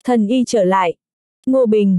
Thần y trở lại. Ngô Bình.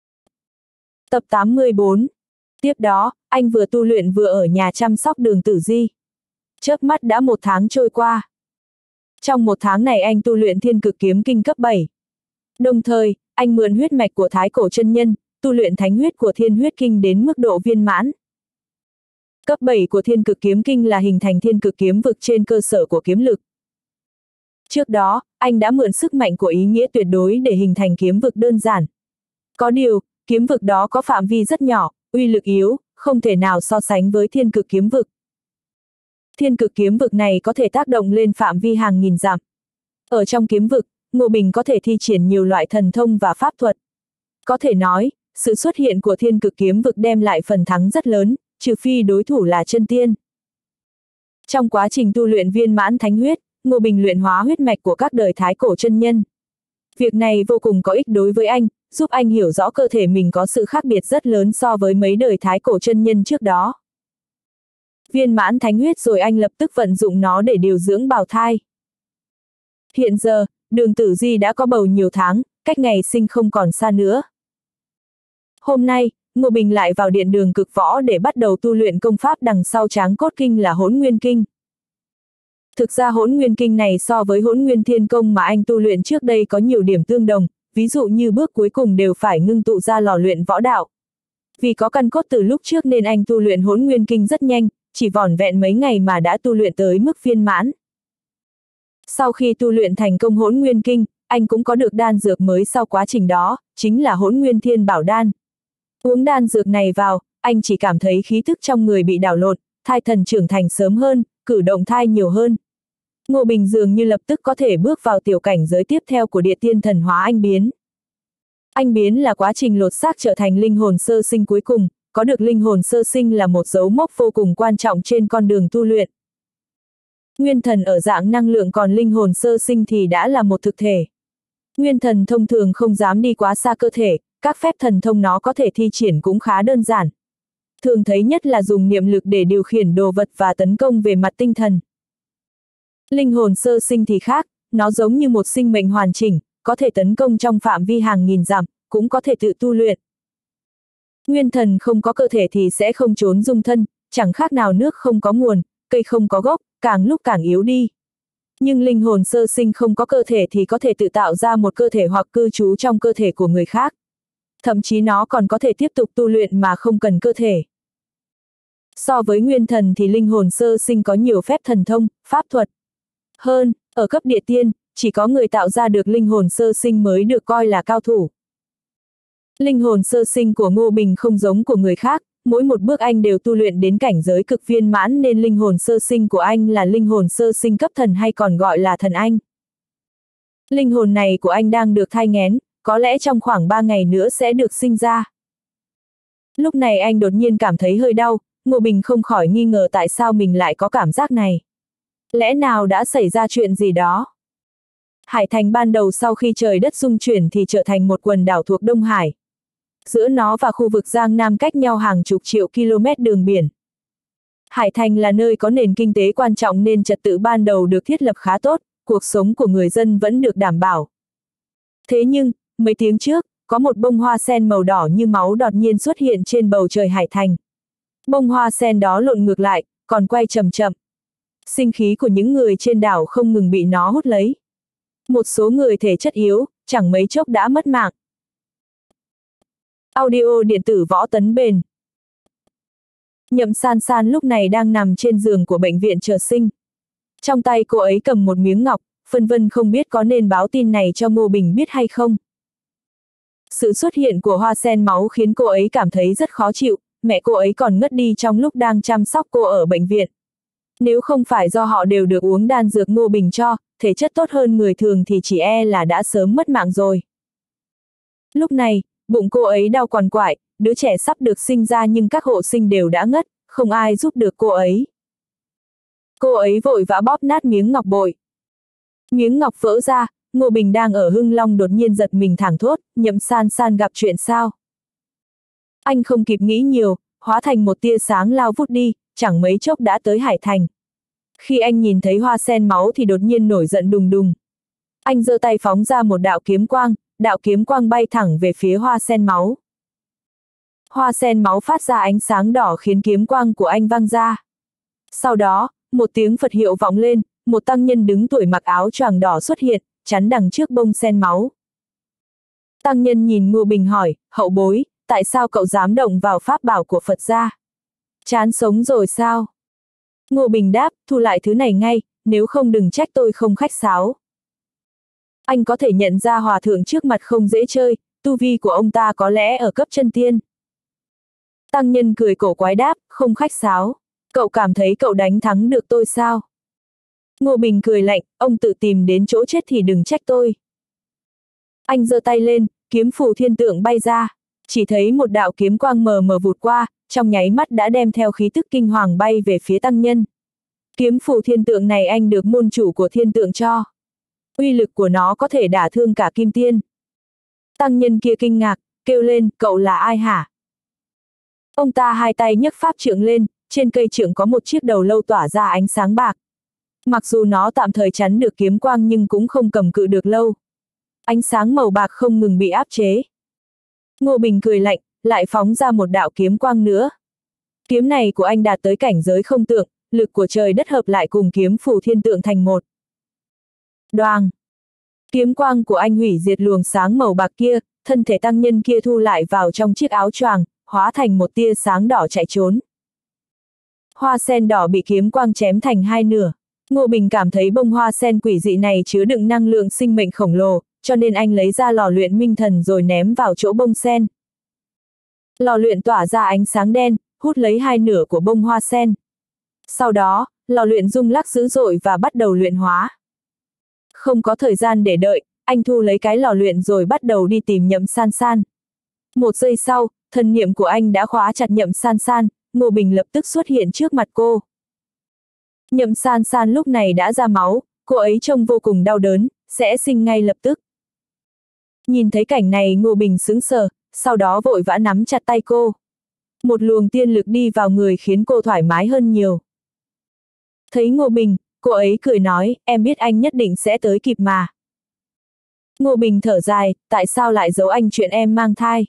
Tập 84. Tiếp đó, anh vừa tu luyện vừa ở nhà chăm sóc Đường Tử Di. Chớp mắt đã 1 tháng trôi qua. Trong 1 tháng này anh tu luyện Thiên Cực Kiếm Kinh cấp 7. Đồng thời, anh mượn huyết mạch của Thái Cổ chân nhân, tu luyện thánh huyết của Thiên Huyết Kinh đến mức độ viên mãn. Cấp 7 của Thiên Cực Kiếm Kinh là hình thành Thiên Cực Kiếm vực trên cơ sở của kiếm lực. Trước đó, anh đã mượn sức mạnh của ý nghĩa tuyệt đối để hình thành kiếm vực đơn giản. Có điều, kiếm vực đó có phạm vi rất nhỏ, uy lực yếu, không thể nào so sánh với Thiên Cực Kiếm vực. Thiên Cực Kiếm vực này có thể tác động lên phạm vi hàng nghìn dặm. Ở trong kiếm vực, Ngô Bình có thể thi triển nhiều loại thần thông và pháp thuật. Có thể nói, sự xuất hiện của Thiên Cực Kiếm vực đem lại phần thắng rất lớn, trừ phi đối thủ là chân tiên. Trong quá trình tu luyện viên mãn thánh huyết, Ngô Bình luyện hóa huyết mạch của các đời Thái Cổ chân nhân. Việc này vô cùng có ích đối với anh, giúp anh hiểu rõ cơ thể mình có sự khác biệt rất lớn so với mấy đời Thái Cổ chân nhân trước đó. Viên mãn thánh huyết rồi anh lập tức vận dụng nó để điều dưỡng bào thai. Hiện giờ, Đường Tử Di đã có bầu nhiều tháng, cách ngày sinh không còn xa nữa. Hôm nay, Ngô Bình lại vào điện Đường Cực Võ để bắt đầu tu luyện công pháp đằng sau Tráng Cốt Kinh là Hỗn Nguyên Kinh. Thực ra Hỗn Nguyên Kinh này so với Hỗn Nguyên Thiên Công mà anh tu luyện trước đây có nhiều điểm tương đồng, ví dụ như bước cuối cùng đều phải ngưng tụ ra lò luyện võ đạo. Vì có căn cốt từ lúc trước nên anh tu luyện Hỗn Nguyên Kinh rất nhanh, chỉ vỏn vẹn mấy ngày mà đã tu luyện tới mức viên mãn. Sau khi tu luyện thành công Hỗn Nguyên Kinh, anh cũng có được đan dược mới sau quá trình đó, chính là Hỗn Nguyên Thiên Bảo Đan. Uống đan dược này vào, anh chỉ cảm thấy khí thức trong người bị đảo lộn, thai thần trưởng thành sớm hơn, cử động thai nhiều hơn. Ngô Bình dường như lập tức có thể bước vào tiểu cảnh giới tiếp theo của Địa Tiên Thần Hóa Anh Biến. Anh biến là quá trình lột xác trở thành linh hồn sơ sinh cuối cùng, có được linh hồn sơ sinh là một dấu mốc vô cùng quan trọng trên con đường tu luyện. Nguyên thần ở dạng năng lượng còn linh hồn sơ sinh thì đã là một thực thể. Nguyên thần thông thường không dám đi quá xa cơ thể, các phép thần thông nó có thể thi triển cũng khá đơn giản. Thường thấy nhất là dùng niệm lực để điều khiển đồ vật và tấn công về mặt tinh thần. Linh hồn sơ sinh thì khác, nó giống như một sinh mệnh hoàn chỉnh, có thể tấn công trong phạm vi hàng nghìn dặm, cũng có thể tự tu luyện. Nguyên thần không có cơ thể thì sẽ không trốn dung thân, chẳng khác nào nước không có nguồn, cây không có gốc, càng lúc càng yếu đi. Nhưng linh hồn sơ sinh không có cơ thể thì có thể tự tạo ra một cơ thể hoặc cư trú trong cơ thể của người khác. Thậm chí nó còn có thể tiếp tục tu luyện mà không cần cơ thể. So với nguyên thần thì linh hồn sơ sinh có nhiều phép thần thông, pháp thuật hơn, ở cấp địa tiên, chỉ có người tạo ra được linh hồn sơ sinh mới được coi là cao thủ. Linh hồn sơ sinh của Ngô Bình không giống của người khác, mỗi một bước anh đều tu luyện đến cảnh giới cực viên mãn nên linh hồn sơ sinh của anh là linh hồn sơ sinh cấp thần hay còn gọi là thần anh. Linh hồn này của anh đang được thai nghén, có lẽ trong khoảng 3 ngày nữa sẽ được sinh ra. Lúc này anh đột nhiên cảm thấy hơi đau, Ngô Bình không khỏi nghi ngờ tại sao mình lại có cảm giác này. Lẽ nào đã xảy ra chuyện gì đó? Hải Thành ban đầu sau khi trời đất rung chuyển thì trở thành một quần đảo thuộc Đông Hải. Giữa nó và khu vực Giang Nam cách nhau hàng chục triệu km đường biển. Hải Thành là nơi có nền kinh tế quan trọng nên trật tự ban đầu được thiết lập khá tốt, cuộc sống của người dân vẫn được đảm bảo. Thế nhưng, mấy tiếng trước, có một bông hoa sen màu đỏ như máu đột nhiên xuất hiện trên bầu trời Hải Thành. Bông hoa sen đó lộn ngược lại, còn quay chậm chậm. Sinh khí của những người trên đảo không ngừng bị nó hút lấy. Một số người thể chất yếu, chẳng mấy chốc đã mất mạng. Audio điện tử Võ Tấn Bền. Nhậm San San lúc này đang nằm trên giường của bệnh viện chờ sinh. Trong tay cô ấy cầm một miếng ngọc, phân vân không biết có nên báo tin này cho Ngô Bình biết hay không. Sự xuất hiện của hoa sen máu khiến cô ấy cảm thấy rất khó chịu, mẹ cô ấy còn ngất đi trong lúc đang chăm sóc cô ở bệnh viện. Nếu không phải do họ đều được uống đan dược Ngô Bình cho, thể chất tốt hơn người thường thì chỉ e là đã sớm mất mạng rồi. Lúc này, bụng cô ấy đau quằn quại, đứa trẻ sắp được sinh ra nhưng các hộ sinh đều đã ngất, không ai giúp được cô ấy. Cô ấy vội vã bóp nát miếng ngọc bội. Miếng ngọc vỡ ra, Ngô Bình đang ở Hưng Long đột nhiên giật mình thảng thốt, Nhậm San San gặp chuyện sao? Anh không kịp nghĩ nhiều, hóa thành một tia sáng lao vút đi, chẳng mấy chốc đã tới Hải Thành. Khi anh nhìn thấy hoa sen máu thì đột nhiên nổi giận đùng đùng. Anh giơ tay phóng ra một đạo kiếm quang, đạo kiếm quang bay thẳng về phía hoa sen máu. Hoa sen máu phát ra ánh sáng đỏ khiến kiếm quang của anh văng ra. Sau đó, một tiếng Phật hiệu vọng lên, một tăng nhân đứng tuổi mặc áo choàng đỏ xuất hiện, chắn đằng trước bông sen máu. Tăng nhân nhìn Ngô Bình hỏi, hậu bối, tại sao cậu dám động vào pháp bảo của Phật gia? Chán sống rồi sao? Ngô Bình đáp, thu lại thứ này ngay, nếu không đừng trách tôi không khách sáo. Anh có thể nhận ra hòa thượng trước mặt không dễ chơi, tu vi của ông ta có lẽ ở cấp chân tiên. Tăng nhân cười cổ quái đáp, không khách sáo. Cậu cảm thấy cậu đánh thắng được tôi sao? Ngô Bình cười lạnh, ông tự tìm đến chỗ chết thì đừng trách tôi. Anh giơ tay lên, kiếm phù thiên tượng bay ra. Chỉ thấy một đạo kiếm quang mờ mờ vụt qua, trong nháy mắt đã đem theo khí tức kinh hoàng bay về phía tăng nhân. Kiếm phù thiên tượng này anh được môn chủ của thiên tượng cho. Uy lực của nó có thể đả thương cả kim tiên. Tăng nhân kia kinh ngạc, kêu lên, cậu là ai hả? Ông ta hai tay nhấc pháp trượng lên, trên cây trượng có một chiếc đầu lâu tỏa ra ánh sáng bạc. Mặc dù nó tạm thời chắn được kiếm quang nhưng cũng không cầm cự được lâu. Ánh sáng màu bạc không ngừng bị áp chế. Ngô Bình cười lạnh, lại phóng ra một đạo kiếm quang nữa. Kiếm này của anh đạt tới cảnh giới không tượng, lực của trời đất hợp lại cùng kiếm phù thiên tượng thành một. Đoàng! Kiếm quang của anh hủy diệt luồng sáng màu bạc kia, thân thể tăng nhân kia thu lại vào trong chiếc áo choàng, hóa thành một tia sáng đỏ chạy trốn. Hoa sen đỏ bị kiếm quang chém thành hai nửa. Ngô Bình cảm thấy bông hoa sen quỷ dị này chứa đựng năng lượng sinh mệnh khổng lồ, cho nên anh lấy ra lò luyện minh thần rồi ném vào chỗ bông sen. Lò luyện tỏa ra ánh sáng đen, hút lấy hai nửa của bông hoa sen. Sau đó, lò luyện rung lắc dữ dội và bắt đầu luyện hóa. Không có thời gian để đợi, anh thu lấy cái lò luyện rồi bắt đầu đi tìm Nhậm San San. Một giây sau, thần niệm của anh đã khóa chặt Nhậm San San, Ngô Bình lập tức xuất hiện trước mặt cô. Nhậm San San lúc này đã ra máu, cô ấy trông vô cùng đau đớn, sẽ sinh ngay lập tức. Nhìn thấy cảnh này Ngô Bình sững sờ, sau đó vội vã nắm chặt tay cô. Một luồng tiên lực đi vào người khiến cô thoải mái hơn nhiều. Thấy Ngô Bình, cô ấy cười nói, em biết anh nhất định sẽ tới kịp mà. Ngô Bình thở dài, tại sao lại giấu anh chuyện em mang thai?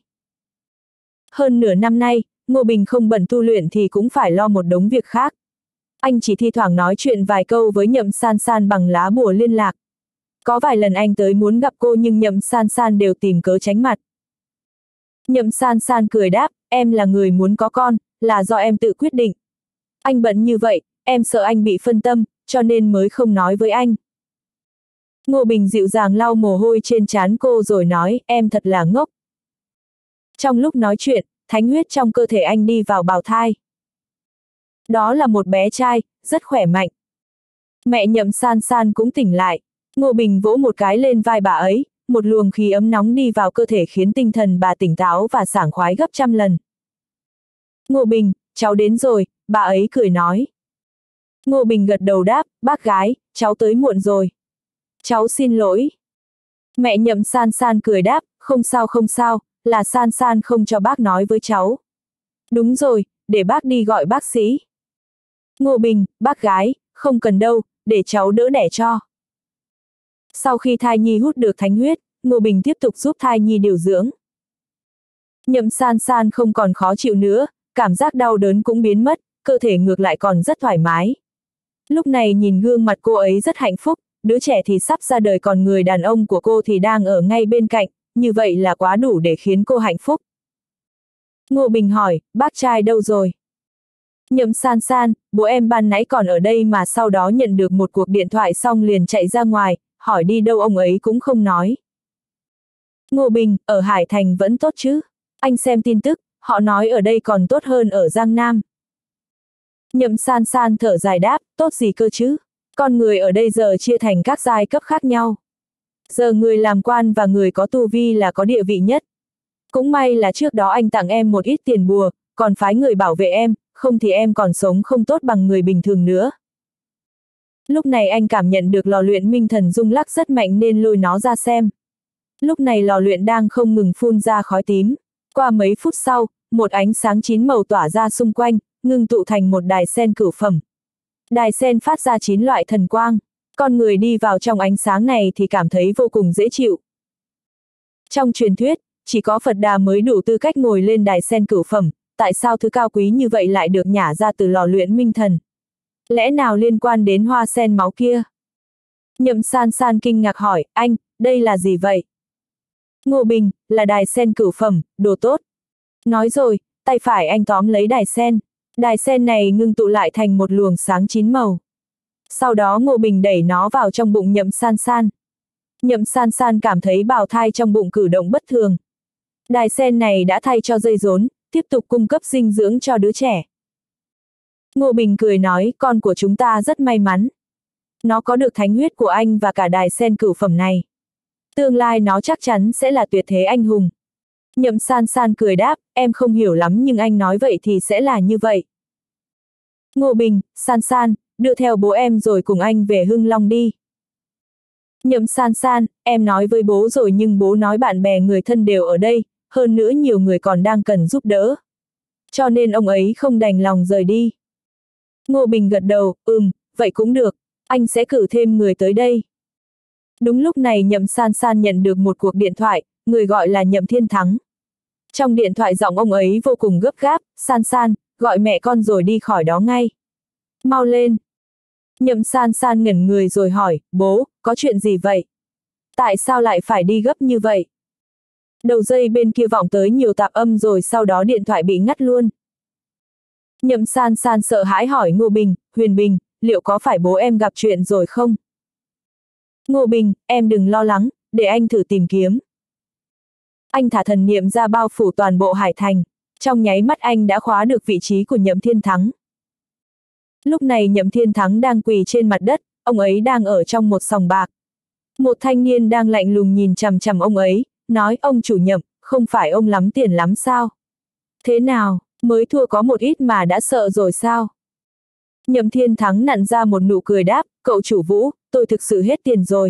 Hơn nửa năm nay, Ngô Bình không bận tu luyện thì cũng phải lo một đống việc khác. Anh chỉ thi thoảng nói chuyện vài câu với Nhậm San San bằng lá bùa liên lạc. Có vài lần anh tới muốn gặp cô nhưng Nhậm San San đều tìm cớ tránh mặt. Nhậm San San cười đáp, em là người muốn có con, là do em tự quyết định. Anh bận như vậy, em sợ anh bị phân tâm, cho nên mới không nói với anh. Ngô Bình dịu dàng lau mồ hôi trên trán cô rồi nói, em thật là ngốc. Trong lúc nói chuyện, thánh huyết trong cơ thể anh đi vào bào thai. Đó là một bé trai, rất khỏe mạnh. Mẹ Nhậm San San cũng tỉnh lại. Ngô Bình vỗ một cái lên vai bà ấy, một luồng khí ấm nóng đi vào cơ thể khiến tinh thần bà tỉnh táo và sảng khoái gấp trăm lần. Ngô Bình, cháu đến rồi, bà ấy cười nói. Ngô Bình gật đầu đáp, bác gái, cháu tới muộn rồi. Cháu xin lỗi. Mẹ Nhậm San San cười đáp, không sao không sao, là San San không cho bác nói với cháu. Đúng rồi, để bác đi gọi bác sĩ. Ngô Bình, bác gái, không cần đâu, để cháu đỡ đẻ cho. Sau khi thai nhi hút được thánh huyết, Ngô Bình tiếp tục giúp thai nhi điều dưỡng. Nhậm San San không còn khó chịu nữa, cảm giác đau đớn cũng biến mất, cơ thể ngược lại còn rất thoải mái. Lúc này nhìn gương mặt cô ấy rất hạnh phúc, đứa trẻ thì sắp ra đời còn người đàn ông của cô thì đang ở ngay bên cạnh, như vậy là quá đủ để khiến cô hạnh phúc. Ngô Bình hỏi, bác trai đâu rồi? Nhậm San San, bố em ban nãy còn ở đây mà sau đó nhận được một cuộc điện thoại xong liền chạy ra ngoài, hỏi đi đâu ông ấy cũng không nói. Ngô Bình, ở Hải Thành vẫn tốt chứ? Anh xem tin tức, họ nói ở đây còn tốt hơn ở Giang Nam. Nhậm San San thở dài đáp, tốt gì cơ chứ? Con người ở đây giờ chia thành các giai cấp khác nhau. Giờ người làm quan và người có tu vi là có địa vị nhất. Cũng may là trước đó anh tặng em một ít tiền bùa, còn phái người bảo vệ em, không thì em còn sống không tốt bằng người bình thường nữa. Lúc này anh cảm nhận được lò luyện minh thần rung lắc rất mạnh nên lôi nó ra xem. Lúc này lò luyện đang không ngừng phun ra khói tím. Qua mấy phút sau, một ánh sáng chín màu tỏa ra xung quanh, ngưng tụ thành một đài sen cửu phẩm. Đài sen phát ra 9 loại thần quang. Con người đi vào trong ánh sáng này thì cảm thấy vô cùng dễ chịu. Trong truyền thuyết, chỉ có Phật Đà mới đủ tư cách ngồi lên đài sen cửu phẩm, tại sao thứ cao quý như vậy lại được nhả ra từ lò luyện minh thần? Lẽ nào liên quan đến hoa sen máu kia? Nhậm San San kinh ngạc hỏi, anh, đây là gì vậy? Ngô Bình, là đài sen cửu phẩm, đồ tốt. Nói rồi, tay phải anh tóm lấy đài sen này ngưng tụ lại thành một luồng sáng 9 màu. Sau đó Ngô Bình đẩy nó vào trong bụng Nhậm San San. Nhậm San San cảm thấy bào thai trong bụng cử động bất thường. Đài sen này đã thay cho dây rốn, tiếp tục cung cấp dinh dưỡng cho đứa trẻ. Ngô Bình cười nói, con của chúng ta rất may mắn. Nó có được thánh huyết của anh và cả đài sen cửu phẩm này. Tương lai nó chắc chắn sẽ là tuyệt thế anh hùng. Nhậm San San cười đáp, em không hiểu lắm nhưng anh nói vậy thì sẽ là như vậy. Ngô Bình, San San, đưa theo bố em rồi cùng anh về Hưng Long đi. Nhậm San San, em nói với bố rồi nhưng bố nói bạn bè người thân đều ở đây, hơn nữa nhiều người còn đang cần giúp đỡ. Cho nên ông ấy không đành lòng rời đi. Ngô Bình gật đầu, vậy cũng được, anh sẽ cử thêm người tới đây. Đúng lúc này Nhậm San San nhận được một cuộc điện thoại, người gọi là Nhậm Thiên Thắng. Trong điện thoại giọng ông ấy vô cùng gấp gáp, San San, gọi mẹ con rồi đi khỏi đó ngay. Mau lên. Nhậm San San ngẩn người rồi hỏi, bố, có chuyện gì vậy? Tại sao lại phải đi gấp như vậy? Đầu dây bên kia vọng tới nhiều tạp âm rồi sau đó điện thoại bị ngắt luôn. Nhậm San San sợ hãi hỏi Ngô Bình, Huyền Bình, liệu có phải bố em gặp chuyện rồi không? Ngô Bình, em đừng lo lắng, để anh thử tìm kiếm. Anh thả thần niệm ra bao phủ toàn bộ Hải Thành. Trong nháy mắt anh đã khóa được vị trí của Nhậm Thiên Thắng. Lúc này Nhậm Thiên Thắng đang quỳ trên mặt đất, ông ấy đang ở trong một sòng bạc. Một thanh niên đang lạnh lùng nhìn chằm chằm ông ấy, nói ông chủ Nhậm, không phải ông lắm tiền lắm sao? Thế nào, mới thua có một ít mà đã sợ rồi sao? Nhậm Thiên Thắng nặn ra một nụ cười đáp, cậu chủ Vũ, tôi thực sự hết tiền rồi.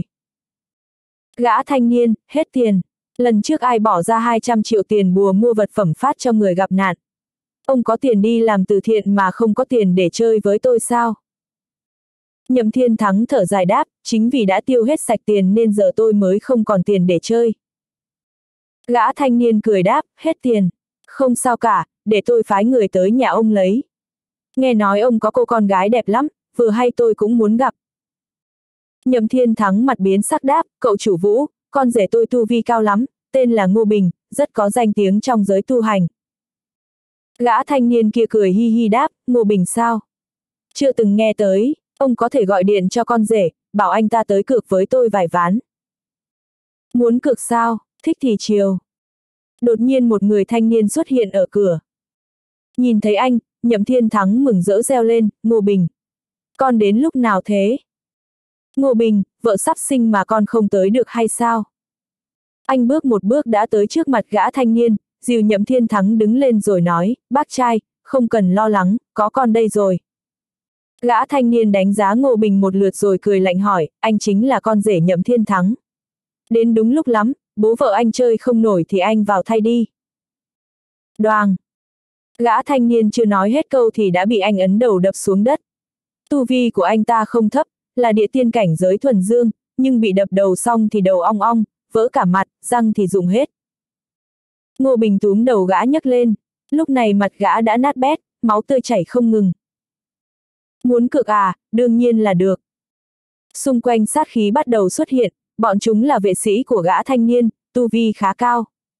Gã thanh niên, hết tiền. Lần trước ai bỏ ra 200 triệu tiền bùa mua vật phẩm phát cho người gặp nạn. Ông có tiền đi làm từ thiện mà không có tiền để chơi với tôi sao? Nhậm Thiên Thắng thở dài đáp, chính vì đã tiêu hết sạch tiền nên giờ tôi mới không còn tiền để chơi. Gã thanh niên cười đáp, hết tiền. Không sao cả, để tôi phái người tới nhà ông lấy. Nghe nói ông có cô con gái đẹp lắm, vừa hay tôi cũng muốn gặp. Nhậm Thiên Thắng mặt biến sắc đáp, cậu chủ Vũ, con rể tôi tu vi cao lắm, tên là Ngô Bình, rất có danh tiếng trong giới tu hành. Gã thanh niên kia cười hi hi đáp, Ngô Bình sao? Chưa từng nghe tới, ông có thể gọi điện cho con rể, bảo anh ta tới cược với tôi vài ván. Muốn cược sao, thích thì chiều. Đột nhiên một người thanh niên xuất hiện ở cửa. Nhìn thấy anh, Nhậm Thiên Thắng mừng rỡ reo lên, Ngô Bình. Con đến lúc nào thế? Ngô Bình, vợ sắp sinh mà con không tới được hay sao? Anh bước một bước đã tới trước mặt gã thanh niên, dìu Nhậm Thiên Thắng đứng lên rồi nói, bác trai, không cần lo lắng, có con đây rồi. Gã thanh niên đánh giá Ngô Bình một lượt rồi cười lạnh hỏi, anh chính là con rể Nhậm Thiên Thắng. Đến đúng lúc lắm, bố vợ anh chơi không nổi thì anh vào thay đi. Đoàng. Gã thanh niên chưa nói hết câu thì đã bị anh ấn đầu đập xuống đất. Tu vi của anh ta không thấp, là địa tiên cảnh giới thuần dương, nhưng bị đập đầu xong thì đầu ong ong, vỡ cả mặt, răng thì rụng hết. Ngô Bình túm đầu gã nhấc lên, lúc này mặt gã đã nát bét, máu tươi chảy không ngừng. Muốn cược à, đương nhiên là được. Xung quanh sát khí bắt đầu xuất hiện, bọn chúng là vệ sĩ của gã thanh niên, tu vi khá cao.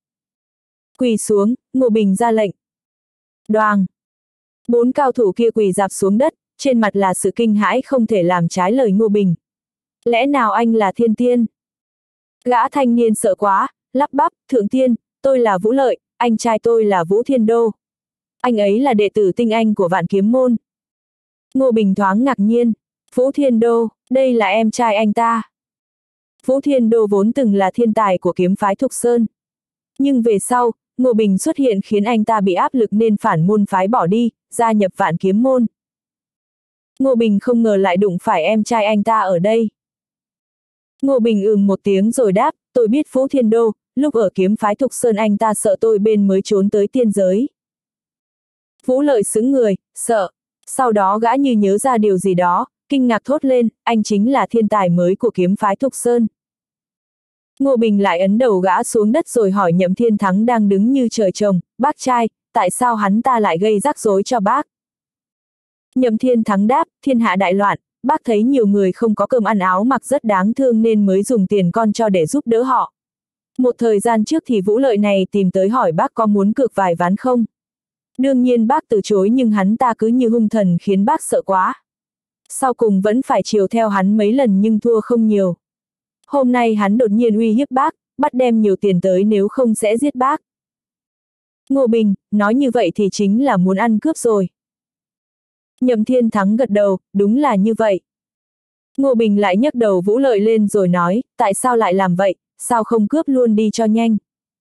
Quỳ xuống, Ngô Bình ra lệnh. Đoàng. 4 cao thủ kia quỳ rạp xuống đất, trên mặt là sự kinh hãi không thể làm trái lời Ngô Bình. Lẽ nào anh là thiên tiên? Gã thanh niên sợ quá, lắp bắp, thượng tiên, tôi là Vũ Lợi, anh trai tôi là Vũ Thiên Đô. Anh ấy là đệ tử tinh anh của Vạn Kiếm Môn. Ngô Bình thoáng ngạc nhiên, Vũ Thiên Đô, đây là em trai anh ta. Vũ Thiên Đô vốn từng là thiên tài của kiếm phái Thục Sơn. Nhưng về sau, Ngô Bình xuất hiện khiến anh ta bị áp lực nên phản môn phái bỏ đi, gia nhập Vạn Kiếm Môn. Ngô Bình không ngờ lại đụng phải em trai anh ta ở đây. Ngô Bình một tiếng rồi đáp, tôi biết Vũ Thiên Đô, lúc ở kiếm phái Thục Sơn anh ta sợ tôi bên mới trốn tới tiên giới. Vũ Lợi sững người, sợ. Sau đó gã như nhớ ra điều gì đó, kinh ngạc thốt lên, anh chính là thiên tài mới của kiếm phái Thục Sơn. Ngô Bình lại ấn đầu gã xuống đất rồi hỏi Nhậm Thiên Thắng đang đứng như trời trồng, bác trai, tại sao hắn ta lại gây rắc rối cho bác? Nhậm Thiên Thắng đáp, thiên hạ đại loạn, bác thấy nhiều người không có cơm ăn áo mặc rất đáng thương nên mới dùng tiền con cho để giúp đỡ họ. Một thời gian trước thì Vũ Lợi này tìm tới hỏi bác có muốn cược vài ván không? Đương nhiên bác từ chối nhưng hắn ta cứ như hung thần khiến bác sợ quá. Sau cùng vẫn phải chiều theo hắn mấy lần nhưng thua không nhiều. Hôm nay hắn đột nhiên uy hiếp bác, bắt đem nhiều tiền tới nếu không sẽ giết bác. Ngô Bình, nói như vậy thì chính là muốn ăn cướp rồi. Nhậm Thiên Thắng gật đầu, đúng là như vậy. Ngô Bình lại nhấc đầu Vũ Lợi lên rồi nói, tại sao lại làm vậy, sao không cướp luôn đi cho nhanh.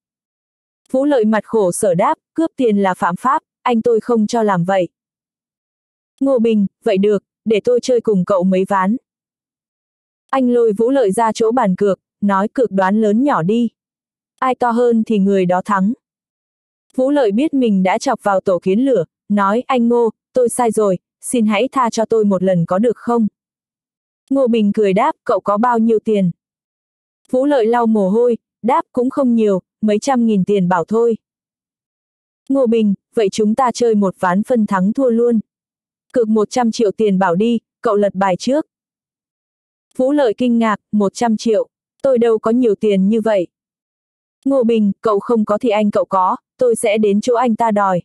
Vũ Lợi mặt khổ sở đáp, cướp tiền là phạm pháp, anh tôi không cho làm vậy. Ngô Bình, vậy được, để tôi chơi cùng cậu mấy ván. Anh lôi Vũ Lợi ra chỗ bàn cược, nói cược đoán lớn nhỏ đi. Ai to hơn thì người đó thắng. Vũ Lợi biết mình đã chọc vào tổ kiến lửa, nói anh Ngô, tôi sai rồi, xin hãy tha cho tôi một lần có được không? Ngô Bình cười đáp, cậu có bao nhiêu tiền? Vũ Lợi lau mồ hôi, đáp cũng không nhiều, mấy trăm nghìn tiền bảo thôi. Ngô Bình, vậy chúng ta chơi một ván phân thắng thua luôn. Cược 100 triệu tiền bảo đi, cậu lật bài trước. Vũ Lợi kinh ngạc, 100 triệu, tôi đâu có nhiều tiền như vậy. Ngô Bình, cậu không có thì anh cậu có, tôi sẽ đến chỗ anh ta đòi.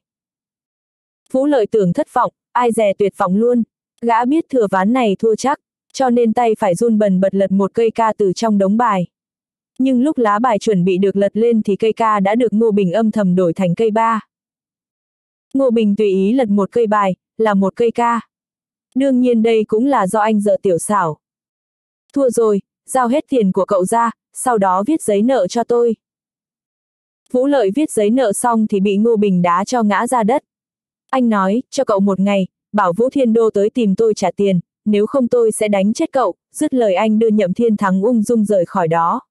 Vũ Lợi tưởng thất vọng, ai dè tuyệt vọng luôn. Gã biết thừa ván này thua chắc, cho nên tay phải run bần bật lật một cây ca từ trong đống bài. Nhưng lúc lá bài chuẩn bị được lật lên thì cây ca đã được Ngô Bình âm thầm đổi thành cây ba. Ngô Bình tùy ý lật một cây bài, là một cây ca. Đương nhiên đây cũng là do anh dở tiểu xảo. Thua rồi, giao hết tiền của cậu ra, sau đó viết giấy nợ cho tôi. Vũ Lợi viết giấy nợ xong thì bị Ngô Bình đá cho ngã ra đất. Anh nói, cho cậu một ngày, bảo Vũ Thiên Đô tới tìm tôi trả tiền, nếu không tôi sẽ đánh chết cậu, dứt lời anh đưa Nhậm Thiên Thắng ung dung rời khỏi đó.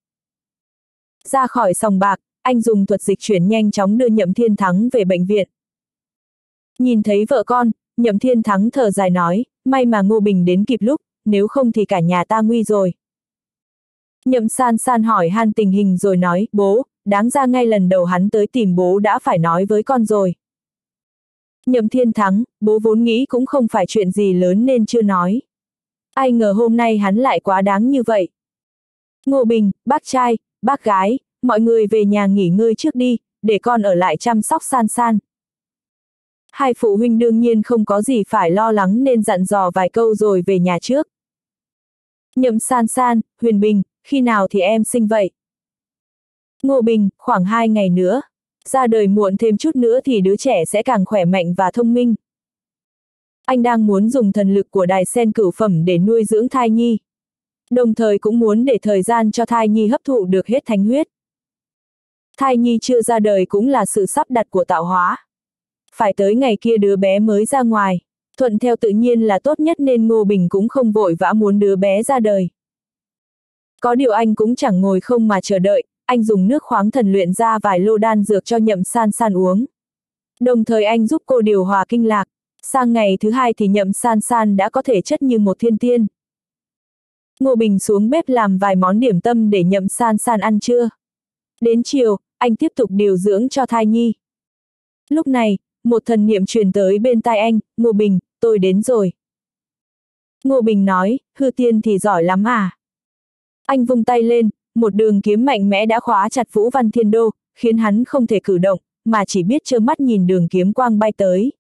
Ra khỏi sòng bạc, anh dùng thuật dịch chuyển nhanh chóng đưa Nhậm Thiên Thắng về bệnh viện. Nhìn thấy vợ con, Nhậm Thiên Thắng thở dài nói, may mà Ngô Bình đến kịp lúc, nếu không thì cả nhà ta nguy rồi. Nhậm San San hỏi han tình hình rồi nói, bố, đáng ra ngay lần đầu hắn tới tìm bố đã phải nói với con rồi. Nhậm Thiên Thắng, bố vốn nghĩ cũng không phải chuyện gì lớn nên chưa nói. Ai ngờ hôm nay hắn lại quá đáng như vậy. Ngô Bình, bác trai, bác gái, mọi người về nhà nghỉ ngơi trước đi, để con ở lại chăm sóc San San. Hai phụ huynh đương nhiên không có gì phải lo lắng nên dặn dò vài câu rồi về nhà trước. Nhậm San San, Huyền Bình, khi nào thì em sinh vậy? Ngô Bình, khoảng 2 ngày nữa. Ra đời muộn thêm chút nữa thì đứa trẻ sẽ càng khỏe mạnh và thông minh. Anh đang muốn dùng thần lực của đài sen cửu phẩm để nuôi dưỡng thai nhi. Đồng thời cũng muốn để thời gian cho thai nhi hấp thụ được hết thánh huyết. Thai nhi chưa ra đời cũng là sự sắp đặt của tạo hóa. Phải tới ngày kia đứa bé mới ra ngoài, thuận theo tự nhiên là tốt nhất nên Ngô Bình cũng không vội vã muốn đứa bé ra đời. Có điều anh cũng chẳng ngồi không mà chờ đợi, anh dùng nước khoáng thần luyện ra vài lô đan dược cho Nhậm San San uống. Đồng thời anh giúp cô điều hòa kinh lạc, sang ngày thứ 2 thì Nhậm San San đã có thể chất như một thiên tiên. Ngô Bình xuống bếp làm vài món điểm tâm để Nhậm San San ăn trưa. Đến chiều, anh tiếp tục điều dưỡng cho thai nhi. Lúc này, một thần niệm truyền tới bên tai anh, Ngô Bình, tôi đến rồi. Ngô Bình nói, hư tiên thì giỏi lắm à. Anh vung tay lên, một đường kiếm mạnh mẽ đã khóa chặt Vũ Văn Thiên Đô, khiến hắn không thể cử động, mà chỉ biết trơ mắt nhìn đường kiếm quang bay tới.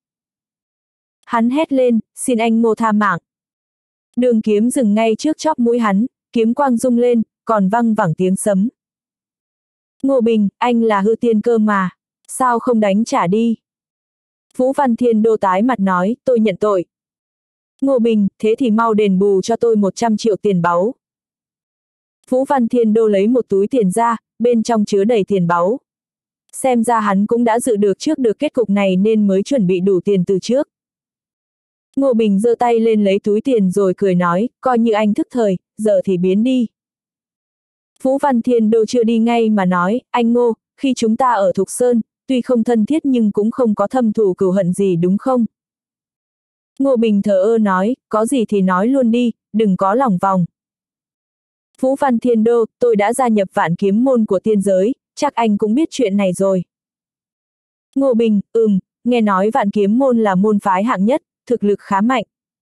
Hắn hét lên, xin anh Ngô tha mạng. Đường kiếm dừng ngay trước chóp mũi hắn, kiếm quang rung lên, còn văng vẳng tiếng sấm. Ngô Bình, anh là hư tiên cơ mà, sao không đánh trả đi? Vũ Văn Thiên Đô tái mặt nói, tôi nhận tội. Ngô Bình, thế thì mau đền bù cho tôi 100 triệu tiền báu. Vũ Văn Thiên Đô lấy một túi tiền ra, bên trong chứa đầy tiền báu. Xem ra hắn cũng đã dự được trước được kết cục này nên mới chuẩn bị đủ tiền từ trước. Ngô Bình giơ tay lên lấy túi tiền rồi cười nói, coi như anh thức thời, giờ thì biến đi. Vũ Văn Thiên Đô chưa đi ngay mà nói, anh Ngô, khi chúng ta ở Thục Sơn, tuy không thân thiết nhưng cũng không có thâm thù cừu hận gì đúng không? Ngô Bình thờ ơ nói, có gì thì nói luôn đi, đừng có lòng vòng. Vũ Văn Thiên Đô, tôi đã gia nhập Vạn Kiếm môn của tiên giới, chắc anh cũng biết chuyện này rồi. Ngô Bình, nghe nói Vạn Kiếm môn là môn phái hạng nhất, thực lực khá mạnh.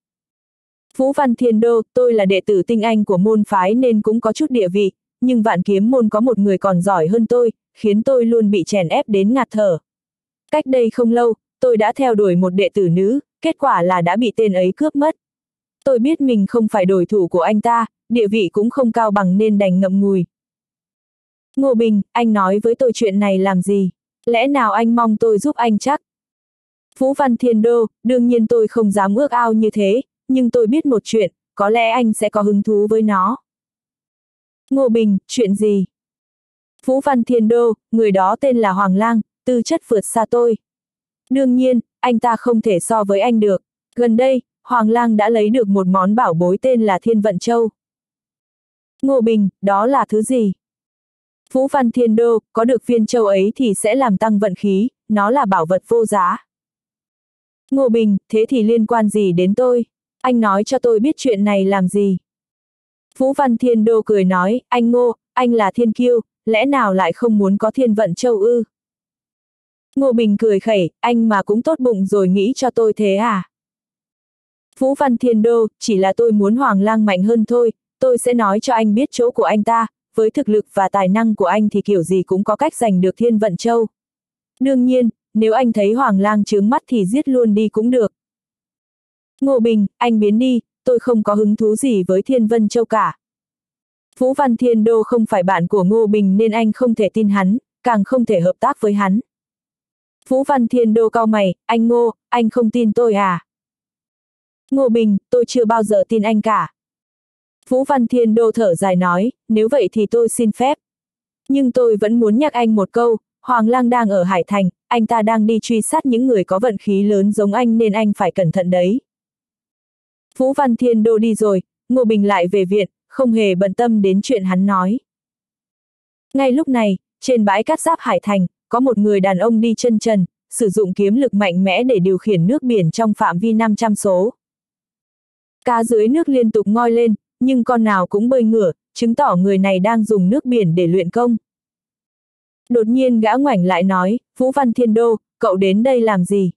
Vũ Văn Thiên Đô, tôi là đệ tử tinh anh của môn phái nên cũng có chút địa vị, nhưng Vạn Kiếm môn có một người còn giỏi hơn tôi, khiến tôi luôn bị chèn ép đến ngạt thở. Cách đây không lâu, tôi đã theo đuổi một đệ tử nữ, kết quả là đã bị tên ấy cướp mất. Tôi biết mình không phải đối thủ của anh ta, địa vị cũng không cao bằng nên đành ngậm ngùi. Ngô Bình, anh nói với tôi chuyện này làm gì? Lẽ nào anh mong tôi giúp anh chắc? Vũ Văn Thiên Đô, đương nhiên tôi không dám ước ao như thế, nhưng tôi biết một chuyện, có lẽ anh sẽ có hứng thú với nó. Ngô Bình, chuyện gì? Vũ Văn Thiên Đô, người đó tên là Hoàng Lang, tư chất vượt xa tôi. Đương nhiên, anh ta không thể so với anh được. Gần đây, Hoàng Lang đã lấy được một món bảo bối tên là Thiên Vận Châu. Ngô Bình, đó là thứ gì? Vũ Văn Thiên Đô, có được viên châu ấy thì sẽ làm tăng vận khí, nó là bảo vật vô giá. Ngô Bình, thế thì liên quan gì đến tôi? Anh nói cho tôi biết chuyện này làm gì? Vũ Văn Thiên Đô cười nói, anh Ngô, anh là thiên kiêu, lẽ nào lại không muốn có Thiên Vận Châu ư? Ngô Bình cười khẩy, anh mà cũng tốt bụng rồi nghĩ cho tôi thế à? Vũ Văn Thiên Đô, chỉ là tôi muốn Hoàng Lang mạnh hơn thôi, tôi sẽ nói cho anh biết chỗ của anh ta, với thực lực và tài năng của anh thì kiểu gì cũng có cách giành được Thiên Vận Châu. Đương nhiên, nếu anh thấy Hoàng Lang chướng mắt thì giết luôn đi cũng được. Ngô Bình, anh biến đi, tôi không có hứng thú gì với Thiên Vân Châu cả. Vũ Văn Thiên Đô không phải bạn của Ngô Bình nên anh không thể tin hắn, càng không thể hợp tác với hắn. Vũ Văn Thiên Đô cau mày, anh Ngô, anh không tin tôi à? Ngô Bình, tôi chưa bao giờ tin anh cả. Vũ Văn Thiên Đô thở dài nói, nếu vậy thì tôi xin phép. Nhưng tôi vẫn muốn nhắc anh một câu, Hoàng Lang đang ở Hải Thành, anh ta đang đi truy sát những người có vận khí lớn giống anh nên anh phải cẩn thận đấy. Vũ Văn Thiên Đô đi rồi, Ngô Bình lại về viện, không hề bận tâm đến chuyện hắn nói. Ngay lúc này, trên bãi cát giáp Hải Thành, có một người đàn ông đi chân trần, sử dụng kiếm lực mạnh mẽ để điều khiển nước biển trong phạm vi 500 số. Cá dưới nước liên tục ngoi lên, nhưng con nào cũng bơi ngửa, chứng tỏ người này đang dùng nước biển để luyện công. Đột nhiên gã ngoảnh lại nói, Vũ Văn Thiên Đô, cậu đến đây làm gì?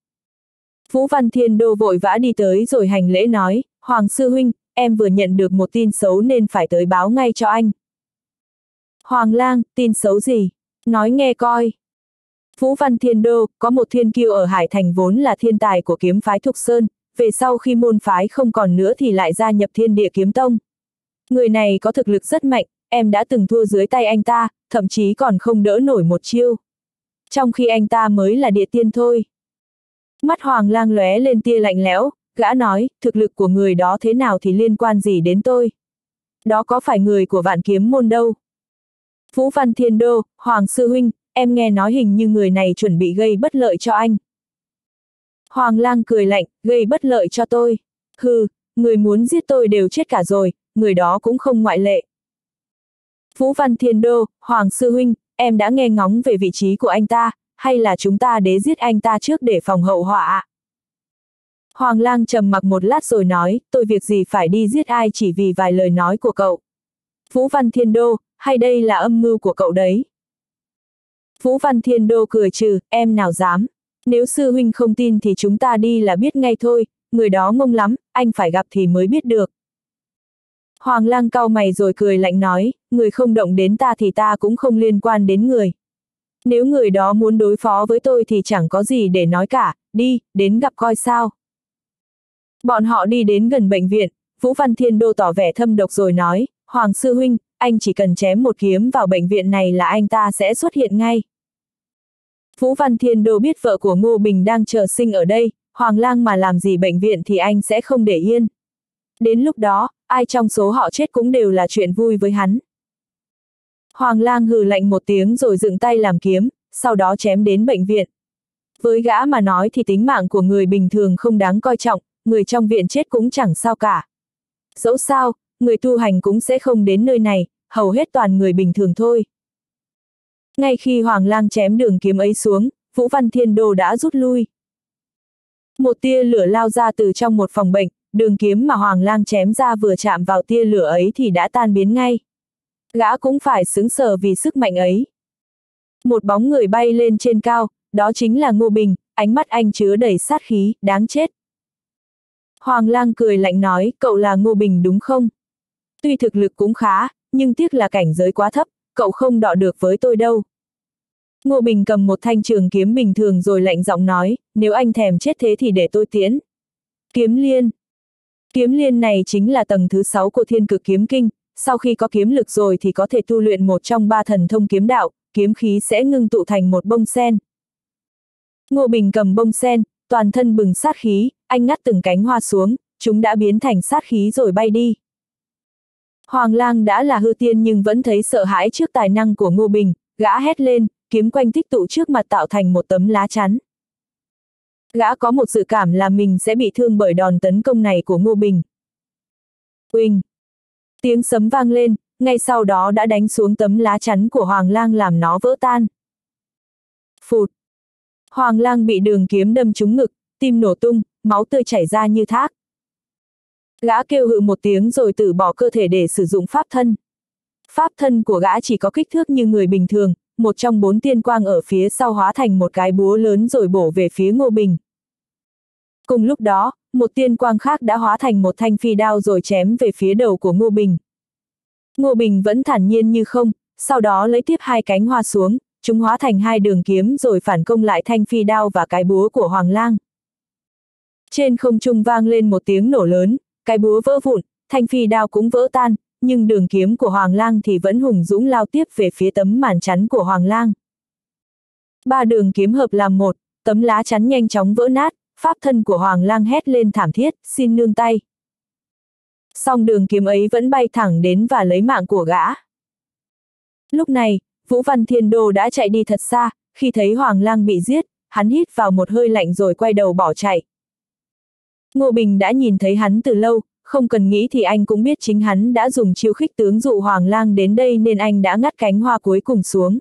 Vũ Văn Thiên Đô vội vã đi tới rồi hành lễ nói, Hoàng sư huynh, em vừa nhận được một tin xấu nên phải tới báo ngay cho anh. Hoàng Lang, tin xấu gì? Nói nghe coi. Vũ Văn Thiên Đô, có một thiên kiêu ở Hải Thành vốn là thiên tài của kiếm phái Thục Sơn, về sau khi môn phái không còn nữa thì lại gia nhập Thiên Địa Kiếm Tông. Người này có thực lực rất mạnh, em đã từng thua dưới tay anh ta, thậm chí còn không đỡ nổi một chiêu. Trong khi anh ta mới là địa tiên thôi. Mắt Hoàng Lang lóe lên tia lạnh lẽo, gã nói, thực lực của người đó thế nào thì liên quan gì đến tôi. Đó có phải người của Vạn Kiếm môn đâu. Vũ Văn Thiên Đô, Hoàng sư huynh, em nghe nói hình như người này chuẩn bị gây bất lợi cho anh. Hoàng Lang cười lạnh, gây bất lợi cho tôi. Hừ, người muốn giết tôi đều chết cả rồi, người đó cũng không ngoại lệ. Vũ Văn Thiên Đô, Hoàng sư huynh, em đã nghe ngóng về vị trí của anh ta, hay là chúng ta giết anh ta trước để phòng hậu họa ạ? Hoàng Lang trầm mặc một lát rồi nói, tôi việc gì phải đi giết ai chỉ vì vài lời nói của cậu. Vũ Văn Thiên Đô, hay đây là âm mưu của cậu đấy? Vũ Văn Thiên Đô cười trừ, em nào dám. Nếu sư huynh không tin thì chúng ta đi là biết ngay thôi, người đó ngông lắm, anh phải gặp thì mới biết được. Hoàng Lang cau mày rồi cười lạnh nói, người không động đến ta thì ta cũng không liên quan đến người. Nếu người đó muốn đối phó với tôi thì chẳng có gì để nói cả, đi, đến gặp coi sao. Bọn họ đi đến gần bệnh viện, Vũ Văn Thiên Đô tỏ vẻ thâm độc rồi nói, Hoàng sư huynh, anh chỉ cần chém một kiếm vào bệnh viện này là anh ta sẽ xuất hiện ngay. Vũ Văn Thiên Đô biết vợ của Ngô Bình đang chờ sinh ở đây, Hoàng Lang mà làm gì bệnh viện thì anh sẽ không để yên. Đến lúc đó, ai trong số họ chết cũng đều là chuyện vui với hắn. Hoàng Lang hừ lạnh một tiếng rồi dựng tay làm kiếm, sau đó chém đến bệnh viện. Với gã mà nói thì tính mạng của người bình thường không đáng coi trọng, người trong viện chết cũng chẳng sao cả. Dẫu sao, người tu hành cũng sẽ không đến nơi này, hầu hết toàn người bình thường thôi. Ngay khi Hoàng Lang chém đường kiếm ấy xuống, Vũ Văn Thiên Đô đã rút lui. Một tia lửa lao ra từ trong một phòng bệnh, đường kiếm mà Hoàng Lang chém ra vừa chạm vào tia lửa ấy thì đã tan biến ngay. Gã cũng phải sững sờ vì sức mạnh ấy. Một bóng người bay lên trên cao, đó chính là Ngô Bình, ánh mắt anh chứa đầy sát khí, đáng chết. Hoàng Lang cười lạnh nói, cậu là Ngô Bình đúng không? Tuy thực lực cũng khá, nhưng tiếc là cảnh giới quá thấp, cậu không đọ được với tôi đâu. Ngô Bình cầm một thanh trường kiếm bình thường rồi lạnh giọng nói, nếu anh thèm chết thế thì để tôi tiễn. Kiếm liên. Kiếm liên này chính là tầng thứ 6 của Thiên Cực Kiếm Kinh, sau khi có kiếm lực rồi thì có thể tu luyện một trong 3 thần thông kiếm đạo, kiếm khí sẽ ngưng tụ thành một bông sen. Ngô Bình cầm bông sen, toàn thân bừng sát khí, anh ngắt từng cánh hoa xuống, chúng đã biến thành sát khí rồi bay đi. Hoàng Lang đã là hư tiên nhưng vẫn thấy sợ hãi trước tài năng của Ngô Bình, gã hét lên, kiếm quanh tích tụ trước mặt tạo thành một tấm lá chắn. Gã có một dự cảm là mình sẽ bị thương bởi đòn tấn công này của Ngô Bình. Uỳnh! Tiếng sấm vang lên, ngay sau đó đã đánh xuống tấm lá chắn của Hoàng Lang làm nó vỡ tan. Phụt! Hoàng Lang bị đường kiếm đâm trúng ngực, tim nổ tung, máu tươi chảy ra như thác. Gã kêu hự một tiếng rồi từ bỏ cơ thể để sử dụng pháp thân. Pháp thân của gã chỉ có kích thước như người bình thường, một trong 4 tiên quang ở phía sau hóa thành một cái búa lớn rồi bổ về phía Ngô Bình. Cùng lúc đó, một tiên quang khác đã hóa thành một thanh phi đao rồi chém về phía đầu của Ngô Bình. Ngô Bình vẫn thản nhiên như không, sau đó lấy tiếp 2 cánh hoa xuống, chúng hóa thành 2 đường kiếm rồi phản công lại thanh phi đao và cái búa của Hoàng Lang. Trên không trung vang lên một tiếng nổ lớn, cái búa vỡ vụn, thanh phi đao cũng vỡ tan, nhưng đường kiếm của Hoàng Lang thì vẫn hùng dũng lao tiếp về phía tấm màn chắn của Hoàng Lang. 3 đường kiếm hợp làm một, tấm lá chắn nhanh chóng vỡ nát, pháp thân của Hoàng Lang hét lên thảm thiết, xin nương tay. Song đường kiếm ấy vẫn bay thẳng đến và lấy mạng của gã. Lúc này, Vũ Văn Thiên Đô đã chạy đi thật xa, khi thấy Hoàng Lang bị giết, hắn hít vào một hơi lạnh rồi quay đầu bỏ chạy. Ngô Bình đã nhìn thấy hắn từ lâu, không cần nghĩ thì anh cũng biết chính hắn đã dùng chiêu khích tướng dụ Hoàng Lang đến đây nên anh đã ngắt cánh hoa cuối cùng xuống.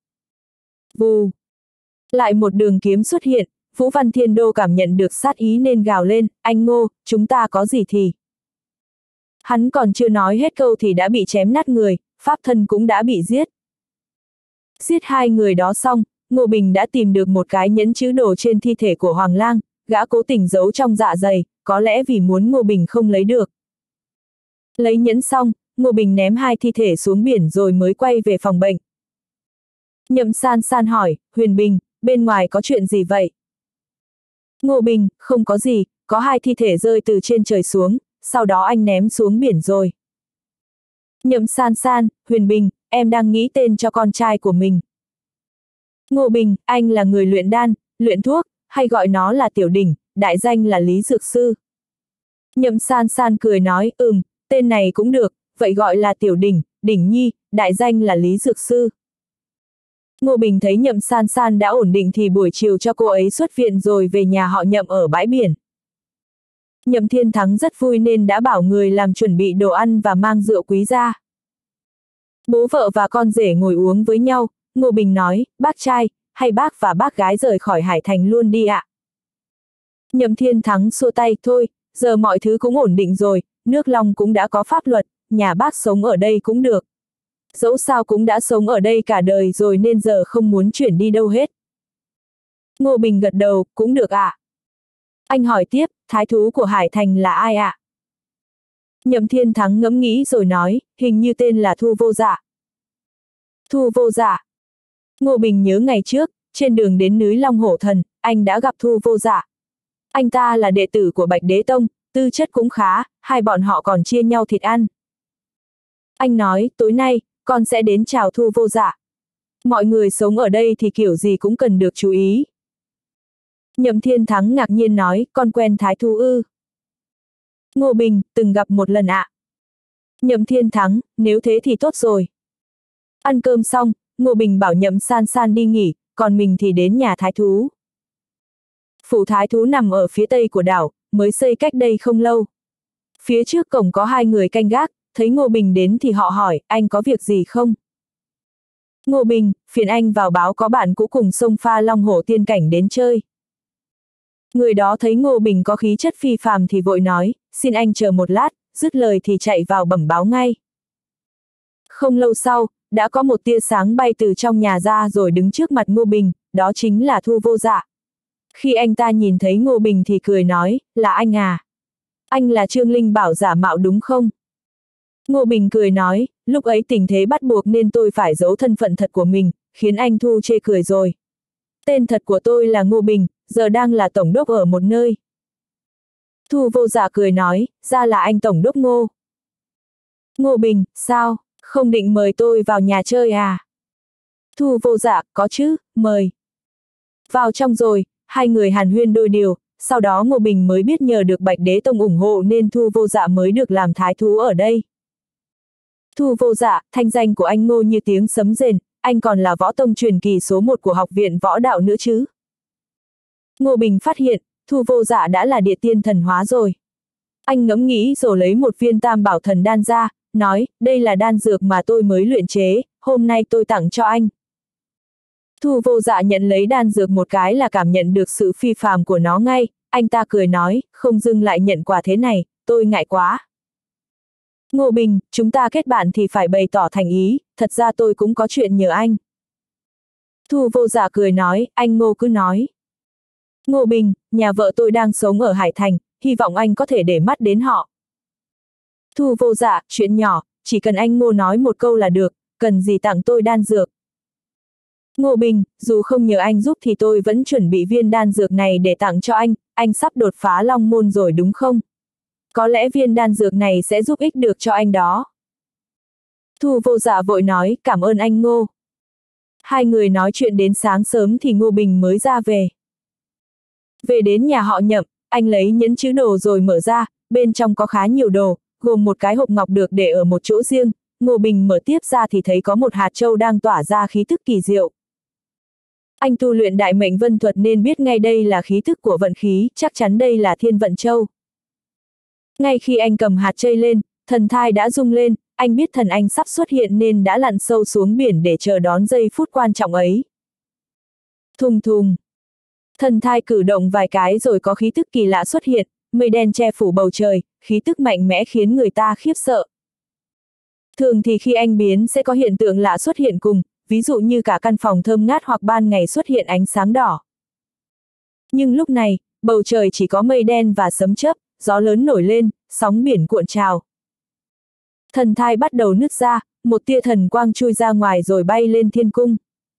Vù! Lại một đường kiếm xuất hiện, Vũ Văn Thiên Đô cảm nhận được sát ý nên gào lên, anh Ngô, chúng ta có gì thì... Hắn còn chưa nói hết câu thì đã bị chém nát người, pháp thân cũng đã bị giết. Giết 2 người đó xong, Ngô Bình đã tìm được một cái nhẫn chữ đồ trên thi thể của Hoàng Lang, gã cố tình giấu trong dạ dày, có lẽ vì muốn Ngô Bình không lấy được. Lấy nhẫn xong, Ngô Bình ném 2 thi thể xuống biển rồi mới quay về phòng bệnh. Nhậm San San hỏi, Huyền Bình, bên ngoài có chuyện gì vậy? Ngô Bình, không có gì, có 2 thi thể rơi từ trên trời xuống, sau đó anh ném xuống biển rồi. Nhậm San San, Huyền Bình, em đang nghĩ tên cho con trai của mình. Ngô Bình, anh là người luyện đan, luyện thuốc, hay gọi nó là Tiểu Đỉnh, đại danh là Lý Dược Sư. Nhậm San San cười nói, tên này cũng được, vậy gọi là Tiểu Đỉnh, Đỉnh Nhi, đại danh là Lý Dược Sư. Ngô Bình thấy Nhậm San San đã ổn định thì buổi chiều cho cô ấy xuất viện rồi về nhà họ Nhậm ở bãi biển. Nhậm Thiên Thắng rất vui nên đã bảo người làm chuẩn bị đồ ăn và mang rượu quý ra. Bố vợ và con rể ngồi uống với nhau, Ngô Bình nói, bác trai, hay bác và bác gái rời khỏi Hải Thành luôn đi ạ. Nhậm Thiên Thắng xua tay, thôi, giờ mọi thứ cũng ổn định rồi, nước Long cũng đã có pháp luật, nhà bác sống ở đây cũng được. Dẫu sao cũng đã sống ở đây cả đời rồi nên giờ không muốn chuyển đi đâu hết. Ngô Bình gật đầu, cũng được ạ. Anh hỏi tiếp, thái thú của Hải Thành là ai ạ? Nhậm Thiên Thắng ngẫm nghĩ rồi nói, hình như tên là Thu Vô Dạ. Thu Vô Dạ. Ngô Bình nhớ ngày trước, trên đường đến núi Long Hổ Thần, anh đã gặp Thu Vô Dạ. Anh ta là đệ tử của Bạch Đế Tông, tư chất cũng khá, hai bọn họ còn chia nhau thịt ăn. Anh nói, tối nay, con sẽ đến chào Thu Vô Dạ. Mọi người sống ở đây thì kiểu gì cũng cần được chú ý. Nhậm Thiên Thắng ngạc nhiên nói, con quen Thái Thú ư? Ngô Bình, từng gặp một lần ạ. Nhậm Thiên Thắng, nếu thế thì tốt rồi. Ăn cơm xong, Ngô Bình bảo Nhậm San San đi nghỉ, còn mình thì đến nhà Thái Thú. Phủ Thái Thú nằm ở phía tây của đảo, mới xây cách đây không lâu. Phía trước cổng có 2 người canh gác, thấy Ngô Bình đến thì họ hỏi, anh có việc gì không? Ngô Bình, phiền anh vào báo có bạn cũ cùng sông pha Long Hổ Tiên Cảnh đến chơi. Người đó thấy Ngô Bình có khí chất phi phàm thì vội nói, xin anh chờ một lát, dứt lời thì chạy vào bẩm báo ngay. Không lâu sau, đã có một tia sáng bay từ trong nhà ra rồi đứng trước mặt Ngô Bình, đó chính là Thu Vô Dạ. Khi anh ta nhìn thấy Ngô Bình thì cười nói, là anh à? Anh là Trương Linh Bảo giả mạo đúng không? Ngô Bình cười nói, lúc ấy tình thế bắt buộc nên tôi phải giấu thân phận thật của mình, khiến anh Thu chê cười rồi. Tên thật của tôi là Ngô Bình, giờ đang là tổng đốc ở một nơi. Thu Vô Dạ cười nói, ra là anh tổng đốc Ngô. Ngô Bình, sao, không định mời tôi vào nhà chơi à? Thu Vô Dạ, có chứ, mời. Vào trong rồi, hai người hàn huyên đôi điều, sau đó Ngô Bình mới biết nhờ được Bạch Đế Tông ủng hộ nên Thu Vô Dạ mới được làm thái thú ở đây. Thu Vô Dạ, thanh danh của anh Ngô như tiếng sấm rền, anh còn là võ tông truyền kỳ số 1 của học viện võ đạo nữa chứ. Ngô Bình phát hiện, Thu Vô Dạ đã là địa tiên thần hóa rồi. Anh ngẫm nghĩ rồi lấy một viên tam bảo thần đan ra, nói, đây là đan dược mà tôi mới luyện chế, hôm nay tôi tặng cho anh. Thu Vô Dạ nhận lấy đan dược một cái là cảm nhận được sự phi phàm của nó ngay, anh ta cười nói, không dưng lại nhận quà thế này, tôi ngại quá. Ngô Bình, chúng ta kết bạn thì phải bày tỏ thành ý, thật ra tôi cũng có chuyện nhờ anh. Thu Vô Dạ cười nói, anh Ngô cứ nói. Ngô Bình, nhà vợ tôi đang sống ở Hải Thành, hy vọng anh có thể để mắt đến họ. Thu Vô Dạ, chuyện nhỏ, chỉ cần anh Ngô nói một câu là được, cần gì tặng tôi đan dược. Ngô Bình, dù không nhờ anh giúp thì tôi vẫn chuẩn bị viên đan dược này để tặng cho anh sắp đột phá Long Môn rồi đúng không? Có lẽ viên đan dược này sẽ giúp ích được cho anh đó. Thu Vô Dạ vội nói, cảm ơn anh Ngô. Hai người nói chuyện đến sáng sớm thì Ngô Bình mới ra về. Về đến nhà họ Nhậm, anh lấy nhẫn chữ đồ rồi mở ra, bên trong có khá nhiều đồ, gồm một cái hộp ngọc được để ở một chỗ riêng. Ngô Bình mở tiếp ra thì thấy có một hạt châu đang tỏa ra khí thức kỳ diệu. Anh tu luyện đại mệnh vân thuật nên biết ngay đây là khí thức của vận khí, chắc chắn đây là thiên vận châu. Ngay khi anh cầm hạt châu lên, thần thai đã rung lên, anh biết thần anh sắp xuất hiện nên đã lặn sâu xuống biển để chờ đón giây phút quan trọng ấy. Thùng thùng. Thần thai cử động vài cái rồi có khí tức kỳ lạ xuất hiện, mây đen che phủ bầu trời, khí tức mạnh mẽ khiến người ta khiếp sợ. Thường thì khi anh biến sẽ có hiện tượng lạ xuất hiện cùng, ví dụ như cả căn phòng thơm ngát hoặc ban ngày xuất hiện ánh sáng đỏ. Nhưng lúc này, bầu trời chỉ có mây đen và sấm chớp, gió lớn nổi lên, sóng biển cuộn trào. Thần thai bắt đầu nứt ra, một tia thần quang chui ra ngoài rồi bay lên thiên cung.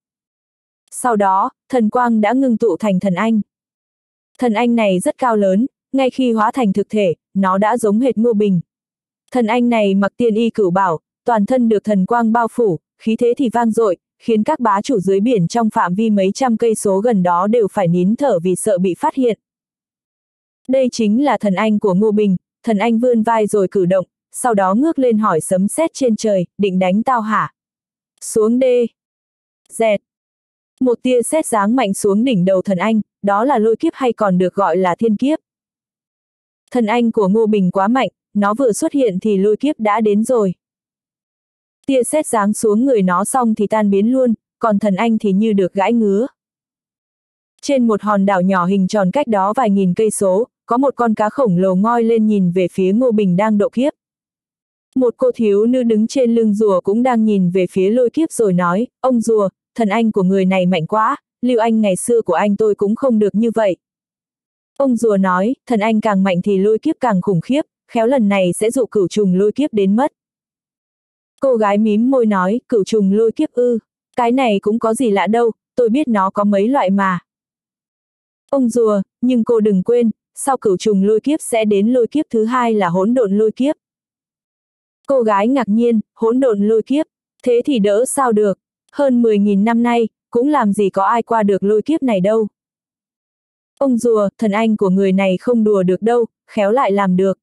Sau đó, thần quang đã ngưng tụ thành thần anh. Thần anh này rất cao lớn, ngay khi hóa thành thực thể, nó đã giống hệt Ngô Bình. Thần anh này mặc tiên y cửu bảo, toàn thân được thần quang bao phủ, khí thế thì vang dội, khiến các bá chủ dưới biển trong phạm vi mấy trăm cây số gần đó đều phải nín thở vì sợ bị phát hiện. Đây chính là thần anh của Ngô Bình, thần anh vươn vai rồi cử động, sau đó ngước lên hỏi sấm sét trên trời, định đánh tao hả? Xuống đê. Dẹt. Một tia sét giáng mạnh xuống đỉnh đầu thần anh, đó là lôi kiếp hay còn được gọi là thiên kiếp. Thần anh của Ngô Bình quá mạnh, nó vừa xuất hiện thì lôi kiếp đã đến rồi. Tia sét giáng xuống người nó xong thì tan biến luôn, còn thần anh thì như được gãi ngứa. Trên một hòn đảo nhỏ hình tròn cách đó vài nghìn cây số, có một con cá khổng lồ ngoi lên nhìn về phía Ngô Bình đang độ kiếp. Một cô thiếu nữ đứng trên lưng rùa cũng đang nhìn về phía lôi kiếp rồi nói, ông rùa, thần anh của người này mạnh quá, Lưu Anh ngày xưa của anh tôi cũng không được như vậy. Ông rùa nói, thần anh càng mạnh thì lôi kiếp càng khủng khiếp, khéo lần này sẽ dụ cửu trùng lôi kiếp đến mất. Cô gái mím môi nói, cửu trùng lôi kiếp ư, cái này cũng có gì lạ đâu, tôi biết nó có mấy loại mà. Ông rùa, nhưng cô đừng quên, sau cửu trùng lôi kiếp sẽ đến lôi kiếp thứ hai là hỗn độn lôi kiếp. Cô gái ngạc nhiên, hỗn độn lôi kiếp, thế thì đỡ sao được, hơn 10.000 năm nay, cũng làm gì có ai qua được lôi kiếp này đâu. Ông rùa, thần anh của người này không đùa được đâu, khéo lại làm được.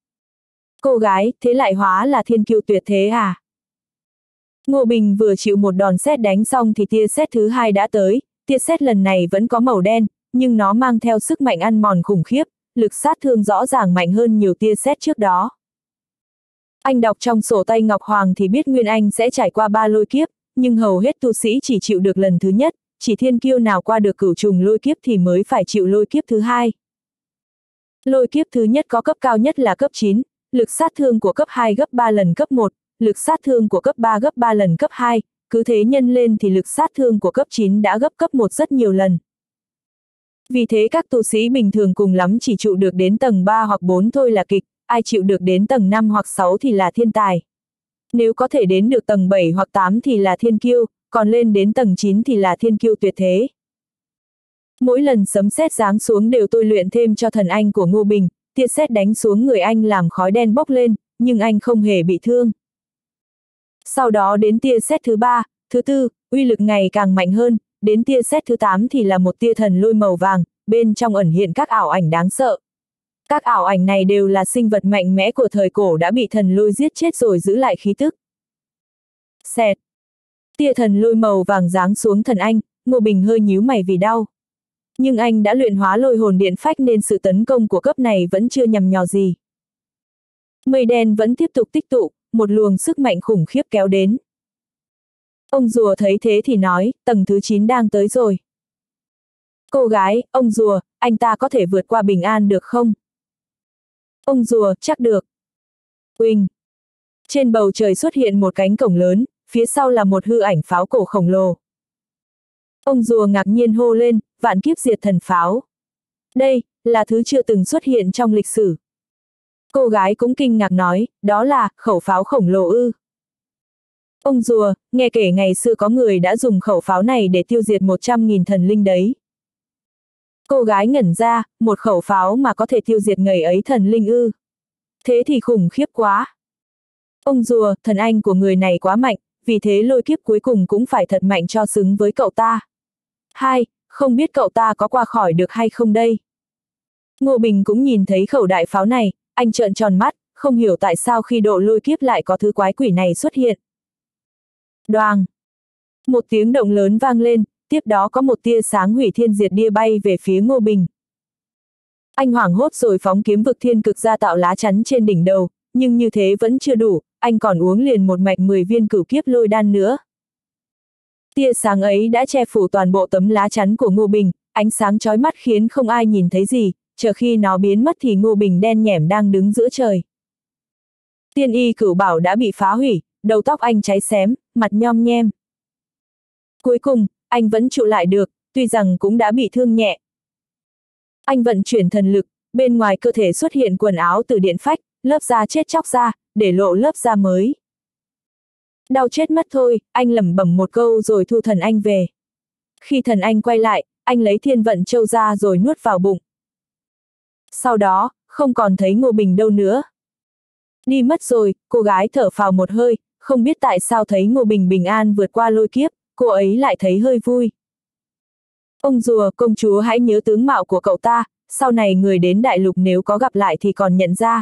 Cô gái, thế lại hóa là thiên kiêu tuyệt thế à? Ngô Bình vừa chịu một đòn sét đánh xong thì tia sét thứ hai đã tới, tia sét lần này vẫn có màu đen, nhưng nó mang theo sức mạnh ăn mòn khủng khiếp, lực sát thương rõ ràng mạnh hơn nhiều tia sét trước đó. Anh đọc trong sổ tay Ngọc Hoàng thì biết Nguyên Anh sẽ trải qua 3 lôi kiếp, nhưng hầu hết tu sĩ chỉ chịu được lần thứ nhất, chỉ thiên kiêu nào qua được cửu trùng lôi kiếp thì mới phải chịu lôi kiếp thứ hai. Lôi kiếp thứ nhất có cấp cao nhất là cấp 9, lực sát thương của cấp 2 gấp 3 lần cấp 1, lực sát thương của cấp 3 gấp 3 lần cấp 2, cứ thế nhân lên thì lực sát thương của cấp 9 đã gấp cấp 1 rất nhiều lần. Vì thế các tu sĩ bình thường cùng lắm chỉ trụ được đến tầng 3 hoặc 4 thôi là kịch, ai chịu được đến tầng 5 hoặc 6 thì là thiên tài. Nếu có thể đến được tầng 7 hoặc 8 thì là thiên kiêu, còn lên đến tầng 9 thì là thiên kiêu tuyệt thế. Mỗi lần sấm sét giáng xuống đều tôi luyện thêm cho thần anh của Ngô Bình, tia sét đánh xuống người anh làm khói đen bốc lên, nhưng anh không hề bị thương. Sau đó đến tia sét thứ 3, thứ 4, uy lực ngày càng mạnh hơn, đến tia sét thứ 8 thì là một tia thần lôi màu vàng, bên trong ẩn hiện các ảo ảnh đáng sợ. Các ảo ảnh này đều là sinh vật mạnh mẽ của thời cổ đã bị thần lôi giết chết rồi giữ lại khí tức. Xẹt! Tia thần lôi màu vàng giáng xuống thần anh, Ngô Bình hơi nhíu mày vì đau. Nhưng anh đã luyện hóa lôi hồn điện phách nên sự tấn công của cấp này vẫn chưa nhằm nhò gì. Mây đen vẫn tiếp tục tích tụ, một luồng sức mạnh khủng khiếp kéo đến. Ông rùa thấy thế thì nói, tầng thứ 9 đang tới rồi. Cô gái, ông rùa, anh ta có thể vượt qua bình an được không? Ông rùa, chắc được. Uỳnh! Trên bầu trời xuất hiện một cánh cổng lớn, phía sau là một hư ảnh pháo cổ khổng lồ. Ông rùa ngạc nhiên hô lên, vạn kiếp diệt thần pháo. Đây, là thứ chưa từng xuất hiện trong lịch sử. Cô gái cũng kinh ngạc nói, đó là, khẩu pháo khổng lồ ư. Ông rùa, nghe kể ngày xưa có người đã dùng khẩu pháo này để tiêu diệt 100.000 thần linh đấy. Cô gái ngẩn ra, một khẩu pháo mà có thể tiêu diệt ngầy ấy thần linh ư. Thế thì khủng khiếp quá. Ông rùa, thần anh của người này quá mạnh, vì thế lôi kiếp cuối cùng cũng phải thật mạnh cho xứng với cậu ta. Không biết cậu ta có qua khỏi được hay không đây? Ngô Bình cũng nhìn thấy khẩu đại pháo này, anh trợn tròn mắt, không hiểu tại sao khi độ lôi kiếp lại có thứ quái quỷ này xuất hiện. Đoàng! Một tiếng động lớn vang lên, tiếp đó có một tia sáng hủy thiên diệt địa bay về phía Ngô Bình. Anh hoảng hốt rồi phóng kiếm vực thiên cực ra tạo lá chắn trên đỉnh đầu, nhưng như thế vẫn chưa đủ, anh còn uống liền một mạch 10 viên cửu kiếp lôi đan nữa. Tia sáng ấy đã che phủ toàn bộ tấm lá chắn của Ngô Bình, ánh sáng chói mắt khiến không ai nhìn thấy gì, chờ khi nó biến mất thì Ngô Bình đen nhẻm đang đứng giữa trời. Tiên y cửu bảo đã bị phá hủy, đầu tóc anh cháy xém, mặt nhom nhem. Cuối cùng, anh vẫn trụ lại được, tuy rằng cũng đã bị thương nhẹ. Anh vận chuyển thần lực, bên ngoài cơ thể xuất hiện quần áo từ điện phách, lớp da chết chóc ra, để lộ lớp da mới. Đau chết mất thôi, anh lẩm bẩm một câu rồi thu thần anh về. Khi thần anh quay lại, anh lấy thiên vận châu ra rồi nuốt vào bụng. Sau đó, không còn thấy Ngô Bình đâu nữa. Đi mất rồi, cô gái thở phào một hơi, không biết tại sao thấy Ngô Bình bình an vượt qua lôi kiếp, cô ấy lại thấy hơi vui. Ông rùa, công chúa hãy nhớ tướng mạo của cậu ta, sau này người đến đại lục nếu có gặp lại thì còn nhận ra.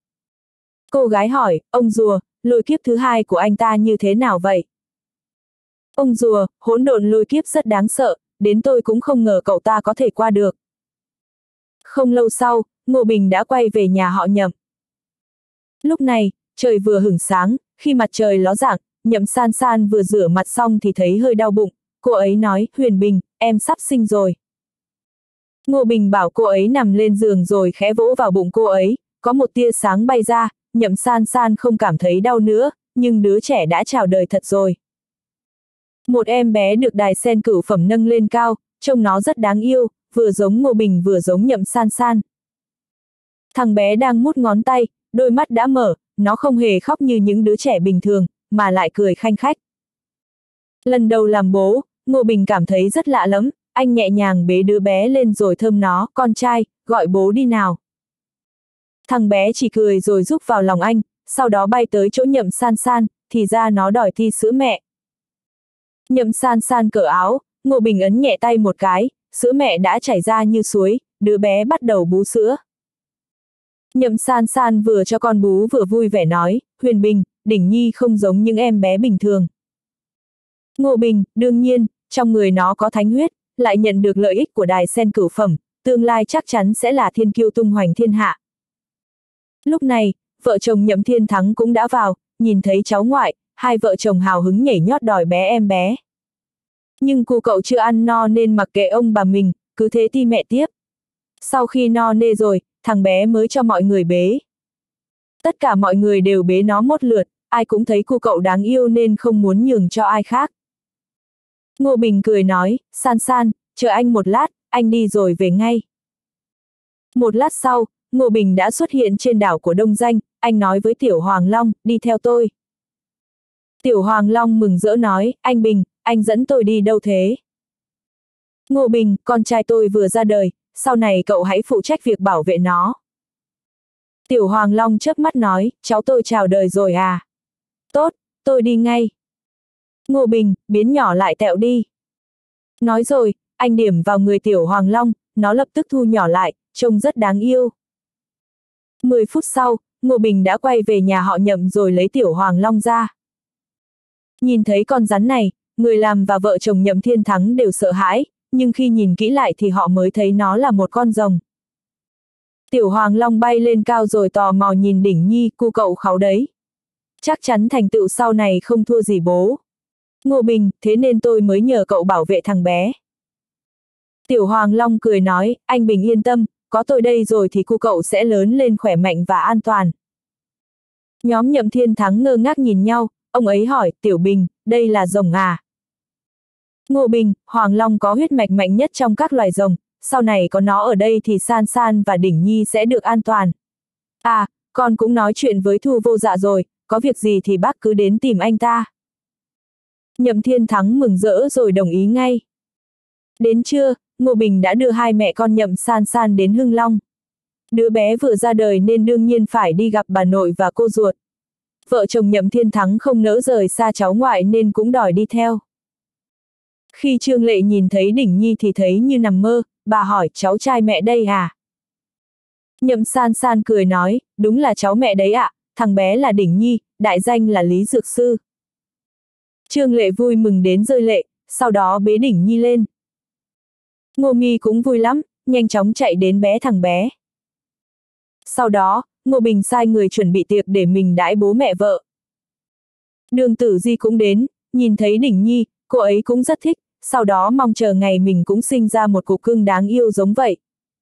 Cô gái hỏi, ông rùa, lôi kiếp thứ 2 của anh ta như thế nào vậy? Ông rùa, hỗn độn lôi kiếp rất đáng sợ, đến tôi cũng không ngờ cậu ta có thể qua được. Không lâu sau, Ngô Bình đã quay về nhà họ Nhậm. Lúc này, trời vừa hửng sáng, khi mặt trời ló dạng, Nhậm San San vừa rửa mặt xong thì thấy hơi đau bụng, cô ấy nói, Huyền Bình, em sắp sinh rồi. Ngô Bình bảo cô ấy nằm lên giường rồi khẽ vỗ vào bụng cô ấy, có một tia sáng bay ra, Nhậm San San không cảm thấy đau nữa, nhưng đứa trẻ đã chào đời thật rồi. Một em bé được đài sen cửu phẩm nâng lên cao, trông nó rất đáng yêu, vừa giống Ngô Bình vừa giống Nhậm San San. Thằng bé đang mút ngón tay, đôi mắt đã mở, nó không hề khóc như những đứa trẻ bình thường, mà lại cười khanh khách. Lần đầu làm bố, Ngô Bình cảm thấy rất lạ lắm, anh nhẹ nhàng bế đứa bé lên rồi thơm nó, con trai, gọi bố đi nào. Thằng bé chỉ cười rồi rúc vào lòng anh, sau đó bay tới chỗ Nhậm San San, thì ra nó đòi thi sữa mẹ. Nhậm San San cởi áo, Ngô Bình ấn nhẹ tay một cái, sữa mẹ đã chảy ra như suối, đứa bé bắt đầu bú sữa. Nhậm San San vừa cho con bú vừa vui vẻ nói, Huyền Bình, Đỉnh Nhi không giống những em bé bình thường. Ngô Bình, đương nhiên, trong người nó có thánh huyết, lại nhận được lợi ích của đài sen cửu phẩm, tương lai chắc chắn sẽ là thiên kiêu tung hoành thiên hạ. Lúc này, vợ chồng Nhậm Thiên Thắng cũng đã vào, nhìn thấy cháu ngoại, hai vợ chồng hào hứng nhảy nhót đòi bé em bé. Nhưng cu cậu chưa ăn no nên mặc kệ ông bà mình, cứ thế ti mẹ tiếp. Sau khi no nê rồi, thằng bé mới cho mọi người bế. Tất cả mọi người đều bế nó một lượt, ai cũng thấy cu cậu đáng yêu nên không muốn nhường cho ai khác. Ngô Bình cười nói, San San, chờ anh một lát, anh đi rồi về ngay. Một lát sau, Ngô Bình đã xuất hiện trên đảo của Đông Danh, anh nói với Tiểu Hoàng Long, đi theo tôi. Tiểu Hoàng Long mừng rỡ nói, anh Bình, anh dẫn tôi đi đâu thế? Ngô Bình, con trai tôi vừa ra đời, sau này cậu hãy phụ trách việc bảo vệ nó. Tiểu Hoàng Long chớp mắt nói, cháu tôi chào đời rồi à? Tốt, tôi đi ngay. Ngô Bình, biến nhỏ lại tẹo đi. Nói rồi, anh điểm vào người Tiểu Hoàng Long, nó lập tức thu nhỏ lại, trông rất đáng yêu. 10 phút sau, Ngô Bình đã quay về nhà họ Nhậm rồi lấy Tiểu Hoàng Long ra. Nhìn thấy con rắn này, người làm và vợ chồng Nhậm Thiên Thắng đều sợ hãi, nhưng khi nhìn kỹ lại thì họ mới thấy nó là một con rồng. Tiểu Hoàng Long bay lên cao rồi tò mò nhìn Đỉnh Nhi, cu cậu kháu đấy. Chắc chắn thành tựu sau này không thua gì bố. Ngô Bình, thế nên tôi mới nhờ cậu bảo vệ thằng bé. Tiểu Hoàng Long cười nói, anh Bình yên tâm, có tôi đây rồi thì cu cậu sẽ lớn lên khỏe mạnh và an toàn. Nhóm Nhậm Thiên Thắng ngơ ngác nhìn nhau, ông ấy hỏi, Tiểu Bình, đây là rồng à? Ngô Bình, Hoàng Long có huyết mạch mạnh nhất trong các loài rồng, sau này có nó ở đây thì San San và Đỉnh Nhi sẽ được an toàn. À, con cũng nói chuyện với Thu Vô Dạ rồi, có việc gì thì bác cứ đến tìm anh ta. Nhậm Thiên Thắng mừng rỡ rồi đồng ý ngay. Đến trưa, Ngô Bình đã đưa hai mẹ con Nhậm San San đến Hưng Long. Đứa bé vừa ra đời nên đương nhiên phải đi gặp bà nội và cô ruột. Vợ chồng Nhậm Thiên Thắng không nỡ rời xa cháu ngoại nên cũng đòi đi theo. Khi Trương Lệ nhìn thấy Đỉnh Nhi thì thấy như nằm mơ, bà hỏi, cháu trai mẹ đây à? Nhậm San San cười nói, đúng là cháu mẹ đấy ạ, thằng bé là Đỉnh Nhi, đại danh là Lý Dược Sư. Trương Lệ vui mừng đến rơi lệ, sau đó bế Đỉnh Nhi lên. Ngô Nghi cũng vui lắm, nhanh chóng chạy đến bé thằng bé. Sau đó, Ngô Bình sai người chuẩn bị tiệc để mình đãi bố mẹ vợ. Đường Tử Di cũng đến, nhìn thấy Đỉnh Nhi, cô ấy cũng rất thích, sau đó mong chờ ngày mình cũng sinh ra một cục cưng đáng yêu giống vậy.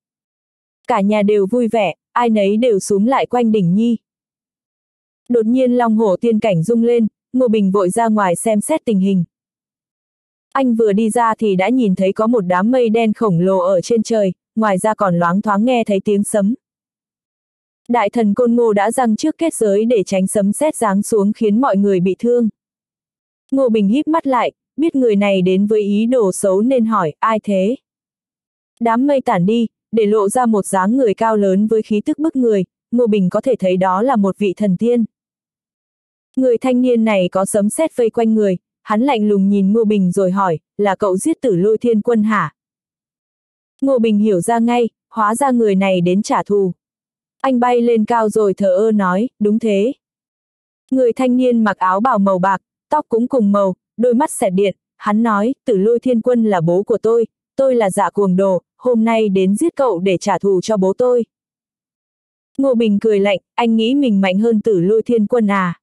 Cả nhà đều vui vẻ, ai nấy đều xúm lại quanh Đỉnh Nhi. Đột nhiên Long Hổ Tiên Cảnh rung lên, Ngô Bình vội ra ngoài xem xét tình hình. Anh vừa đi ra thì đã nhìn thấy có một đám mây đen khổng lồ ở trên trời, ngoài ra còn loáng thoáng nghe thấy tiếng sấm. Đại thần Côn Ngô đã giăng trước kết giới để tránh sấm sét giáng xuống khiến mọi người bị thương. Ngô Bình híp mắt lại, biết người này đến với ý đồ xấu nên hỏi, ai thế? Đám mây tản đi, để lộ ra một dáng người cao lớn với khí tức bức người, Ngô Bình có thể thấy đó là một vị thần tiên. Người thanh niên này có sấm sét vây quanh người, hắn lạnh lùng nhìn Ngô Bình rồi hỏi, là cậu giết Tử Lôi Thiên Quân hả? Ngô Bình hiểu ra ngay, hóa ra người này đến trả thù. Anh bay lên cao rồi thờ ơ nói, đúng thế. Người thanh niên mặc áo bào màu bạc, tóc cũng cùng màu, đôi mắt xẹt điện, hắn nói, Tử Lôi Thiên Quân là bố của tôi là Dạ Cuồng Đồ, hôm nay đến giết cậu để trả thù cho bố tôi. Ngô Bình cười lạnh, anh nghĩ mình mạnh hơn Tử Lôi Thiên Quân à?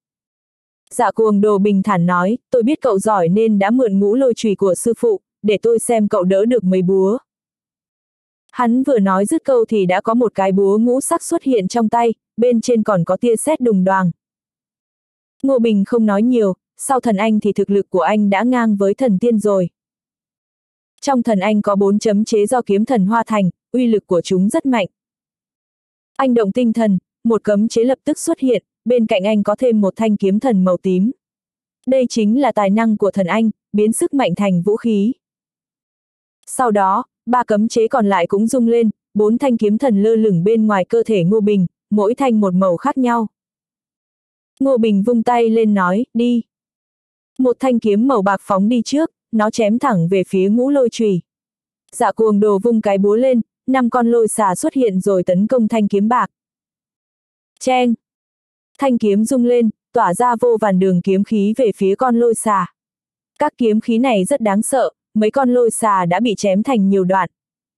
Dạ Cuồng Đồ bình thản nói, tôi biết cậu giỏi nên đã mượn ngũ lôi chùy của sư phụ, để tôi xem cậu đỡ được mấy búa. Hắn vừa nói dứt câu thì đã có một cái búa ngũ sắc xuất hiện trong tay, bên trên còn có tia sét đùng đoàng. Ngô Bình không nói nhiều, sau thần anh thì thực lực của anh đã ngang với thần tiên rồi. Trong thần anh có 4 chấm chế do kiếm thần hoa thành, uy lực của chúng rất mạnh. Anh động tinh thần, một cấm chế lập tức xuất hiện, bên cạnh anh có thêm một thanh kiếm thần màu tím. Đây chính là tài năng của thần anh, biến sức mạnh thành vũ khí. Sau đó, 3 cấm chế còn lại cũng rung lên, 4 thanh kiếm thần lơ lửng bên ngoài cơ thể Ngô Bình, mỗi thanh một màu khác nhau. Ngô Bình vung tay lên nói, đi. Một thanh kiếm màu bạc phóng đi trước, nó chém thẳng về phía ngũ lôi chùy. Dạ Cuồng Đồ vung cái búa lên, 5 con lôi xà xuất hiện rồi tấn công thanh kiếm bạc. Cheng! Thanh kiếm rung lên, tỏa ra vô vàn đường kiếm khí về phía con lôi xà. Các kiếm khí này rất đáng sợ, mấy con lôi xà đã bị chém thành nhiều đoạn.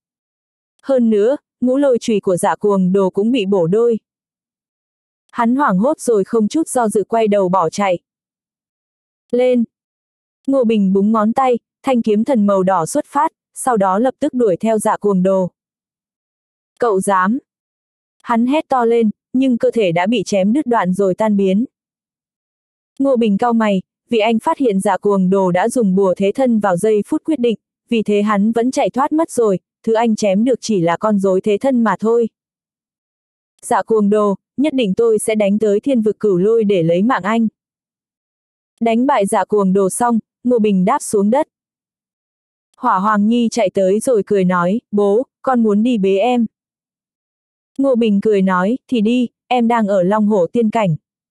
Hơn nữa, ngũ lôi chùy của Dạ Cuồng Đồ cũng bị bổ đôi. Hắn hoảng hốt rồi không chút do dự quay đầu bỏ chạy. Lên! Ngô Bình búng ngón tay, thanh kiếm thần màu đỏ xuất phát, sau đó lập tức đuổi theo Dạ Cuồng Đồ. Cậu dám! Hắn hét to lên, nhưng cơ thể đã bị chém đứt đoạn rồi tan biến. Ngô Bình cau mày, vì anh phát hiện Dạ Cuồng Đồ đã dùng bùa thế thân vào giây phút quyết định, vì thế hắn vẫn chạy thoát mất rồi, thứ anh chém được chỉ là con rối thế thân mà thôi. Dạ Cuồng Đồ, nhất định tôi sẽ đánh tới Thiên Vực Cửu Lôi để lấy mạng anh. Đánh bại Dạ Cuồng Đồ xong, Ngô Bình đáp xuống đất. Hỏa Hoàng Nhi chạy tới rồi cười nói, bố, con muốn đi bế em. Ngô Bình cười nói, thì đi, em đang ở Long Hổ tiên cảnh.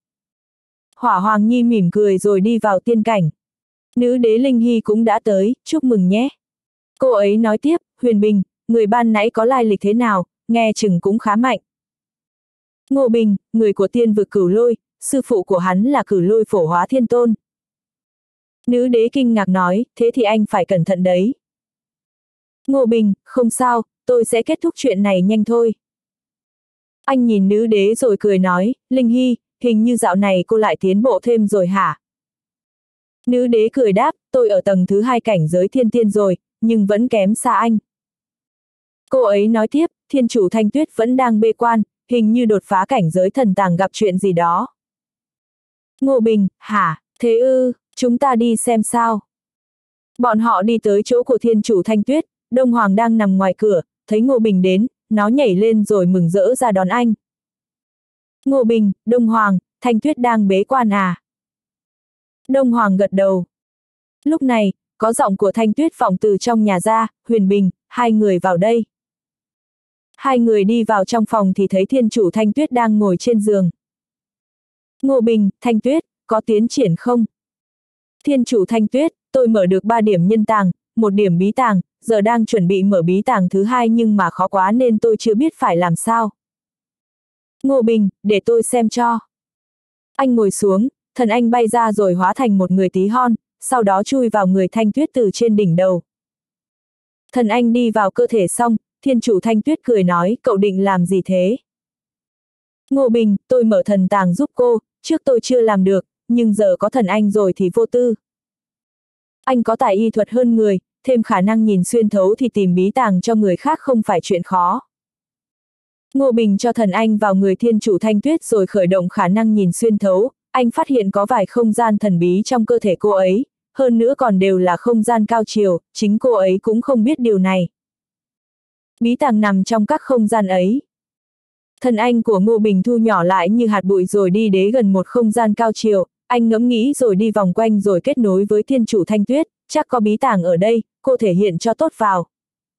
Hỏa Hoàng Nhi mỉm cười rồi đi vào tiên cảnh. Nữ đế Linh Hy cũng đã tới, chúc mừng nhé. Cô ấy nói tiếp, Huyền Bình, người ban nãy có lai lịch thế nào, nghe chừng cũng khá mạnh. Ngô Bình, người của Thiên Vực Cửu Lôi, sư phụ của hắn là Cửu Lôi Phổ Hóa Thiên Tôn. Nữ đế kinh ngạc nói, thế thì anh phải cẩn thận đấy. Ngô Bình, không sao, tôi sẽ kết thúc chuyện này nhanh thôi. Anh nhìn nữ đế rồi cười nói, Linh Hy, hình như dạo này cô lại tiến bộ thêm rồi hả? Nữ đế cười đáp, tôi ở tầng thứ 2 cảnh giới thiên tiên rồi, nhưng vẫn kém xa anh. Cô ấy nói tiếp, thiên chủ Thanh Tuyết vẫn đang bê quan, hình như đột phá cảnh giới thần tàng gặp chuyện gì đó. Ngô Bình, hả, thế ư, chúng ta đi xem sao. Bọn họ đi tới chỗ của thiên chủ Thanh Tuyết, Đông Hoàng đang nằm ngoài cửa, thấy Ngô Bình đến, nó nhảy lên rồi mừng rỡ ra đón anh. Ngô Bình, Đông Hoàng, Thanh Tuyết đang bế quan à? Đông Hoàng gật đầu. Lúc này, có giọng của Thanh Tuyết vọng từ trong nhà ra, Huyền Bình, hai người vào đây. Hai người đi vào trong phòng thì thấy thiên chủ Thanh Tuyết đang ngồi trên giường. Ngô Bình, Thanh Tuyết, có tiến triển không? Thiên chủ Thanh Tuyết, tôi mở được 3 điểm nhân tàng, 1 điểm bí tàng, giờ đang chuẩn bị mở bí tàng thứ 2 nhưng mà khó quá nên tôi chưa biết phải làm sao. Ngô Bình, để tôi xem cho. Anh ngồi xuống, thần anh bay ra rồi hóa thành một người tí hon, sau đó chui vào người Thanh Tuyết từ trên đỉnh đầu. Thần anh đi vào cơ thể xong, thiên chủ Thanh Tuyết cười nói, cậu định làm gì thế? Ngô Bình, tôi mở thần tàng giúp cô, trước tôi chưa làm được, nhưng giờ có thần anh rồi thì vô tư. Anh có tài y thuật hơn người, thêm khả năng nhìn xuyên thấu thì tìm bí tàng cho người khác không phải chuyện khó. Ngô Bình cho thần anh vào người thiên chủ Thanh Tuyết rồi khởi động khả năng nhìn xuyên thấu, anh phát hiện có vài không gian thần bí trong cơ thể cô ấy, hơn nữa còn đều là không gian cao chiều, chính cô ấy cũng không biết điều này. Bí tàng nằm trong các không gian ấy. Thần anh của Ngô Bình thu nhỏ lại như hạt bụi rồi đi đến gần một không gian cao chiều, anh ngẫm nghĩ rồi đi vòng quanh rồi kết nối với thiên chủ Thanh Tuyết, chắc có bí tàng ở đây, cô thể hiện cho tốt vào.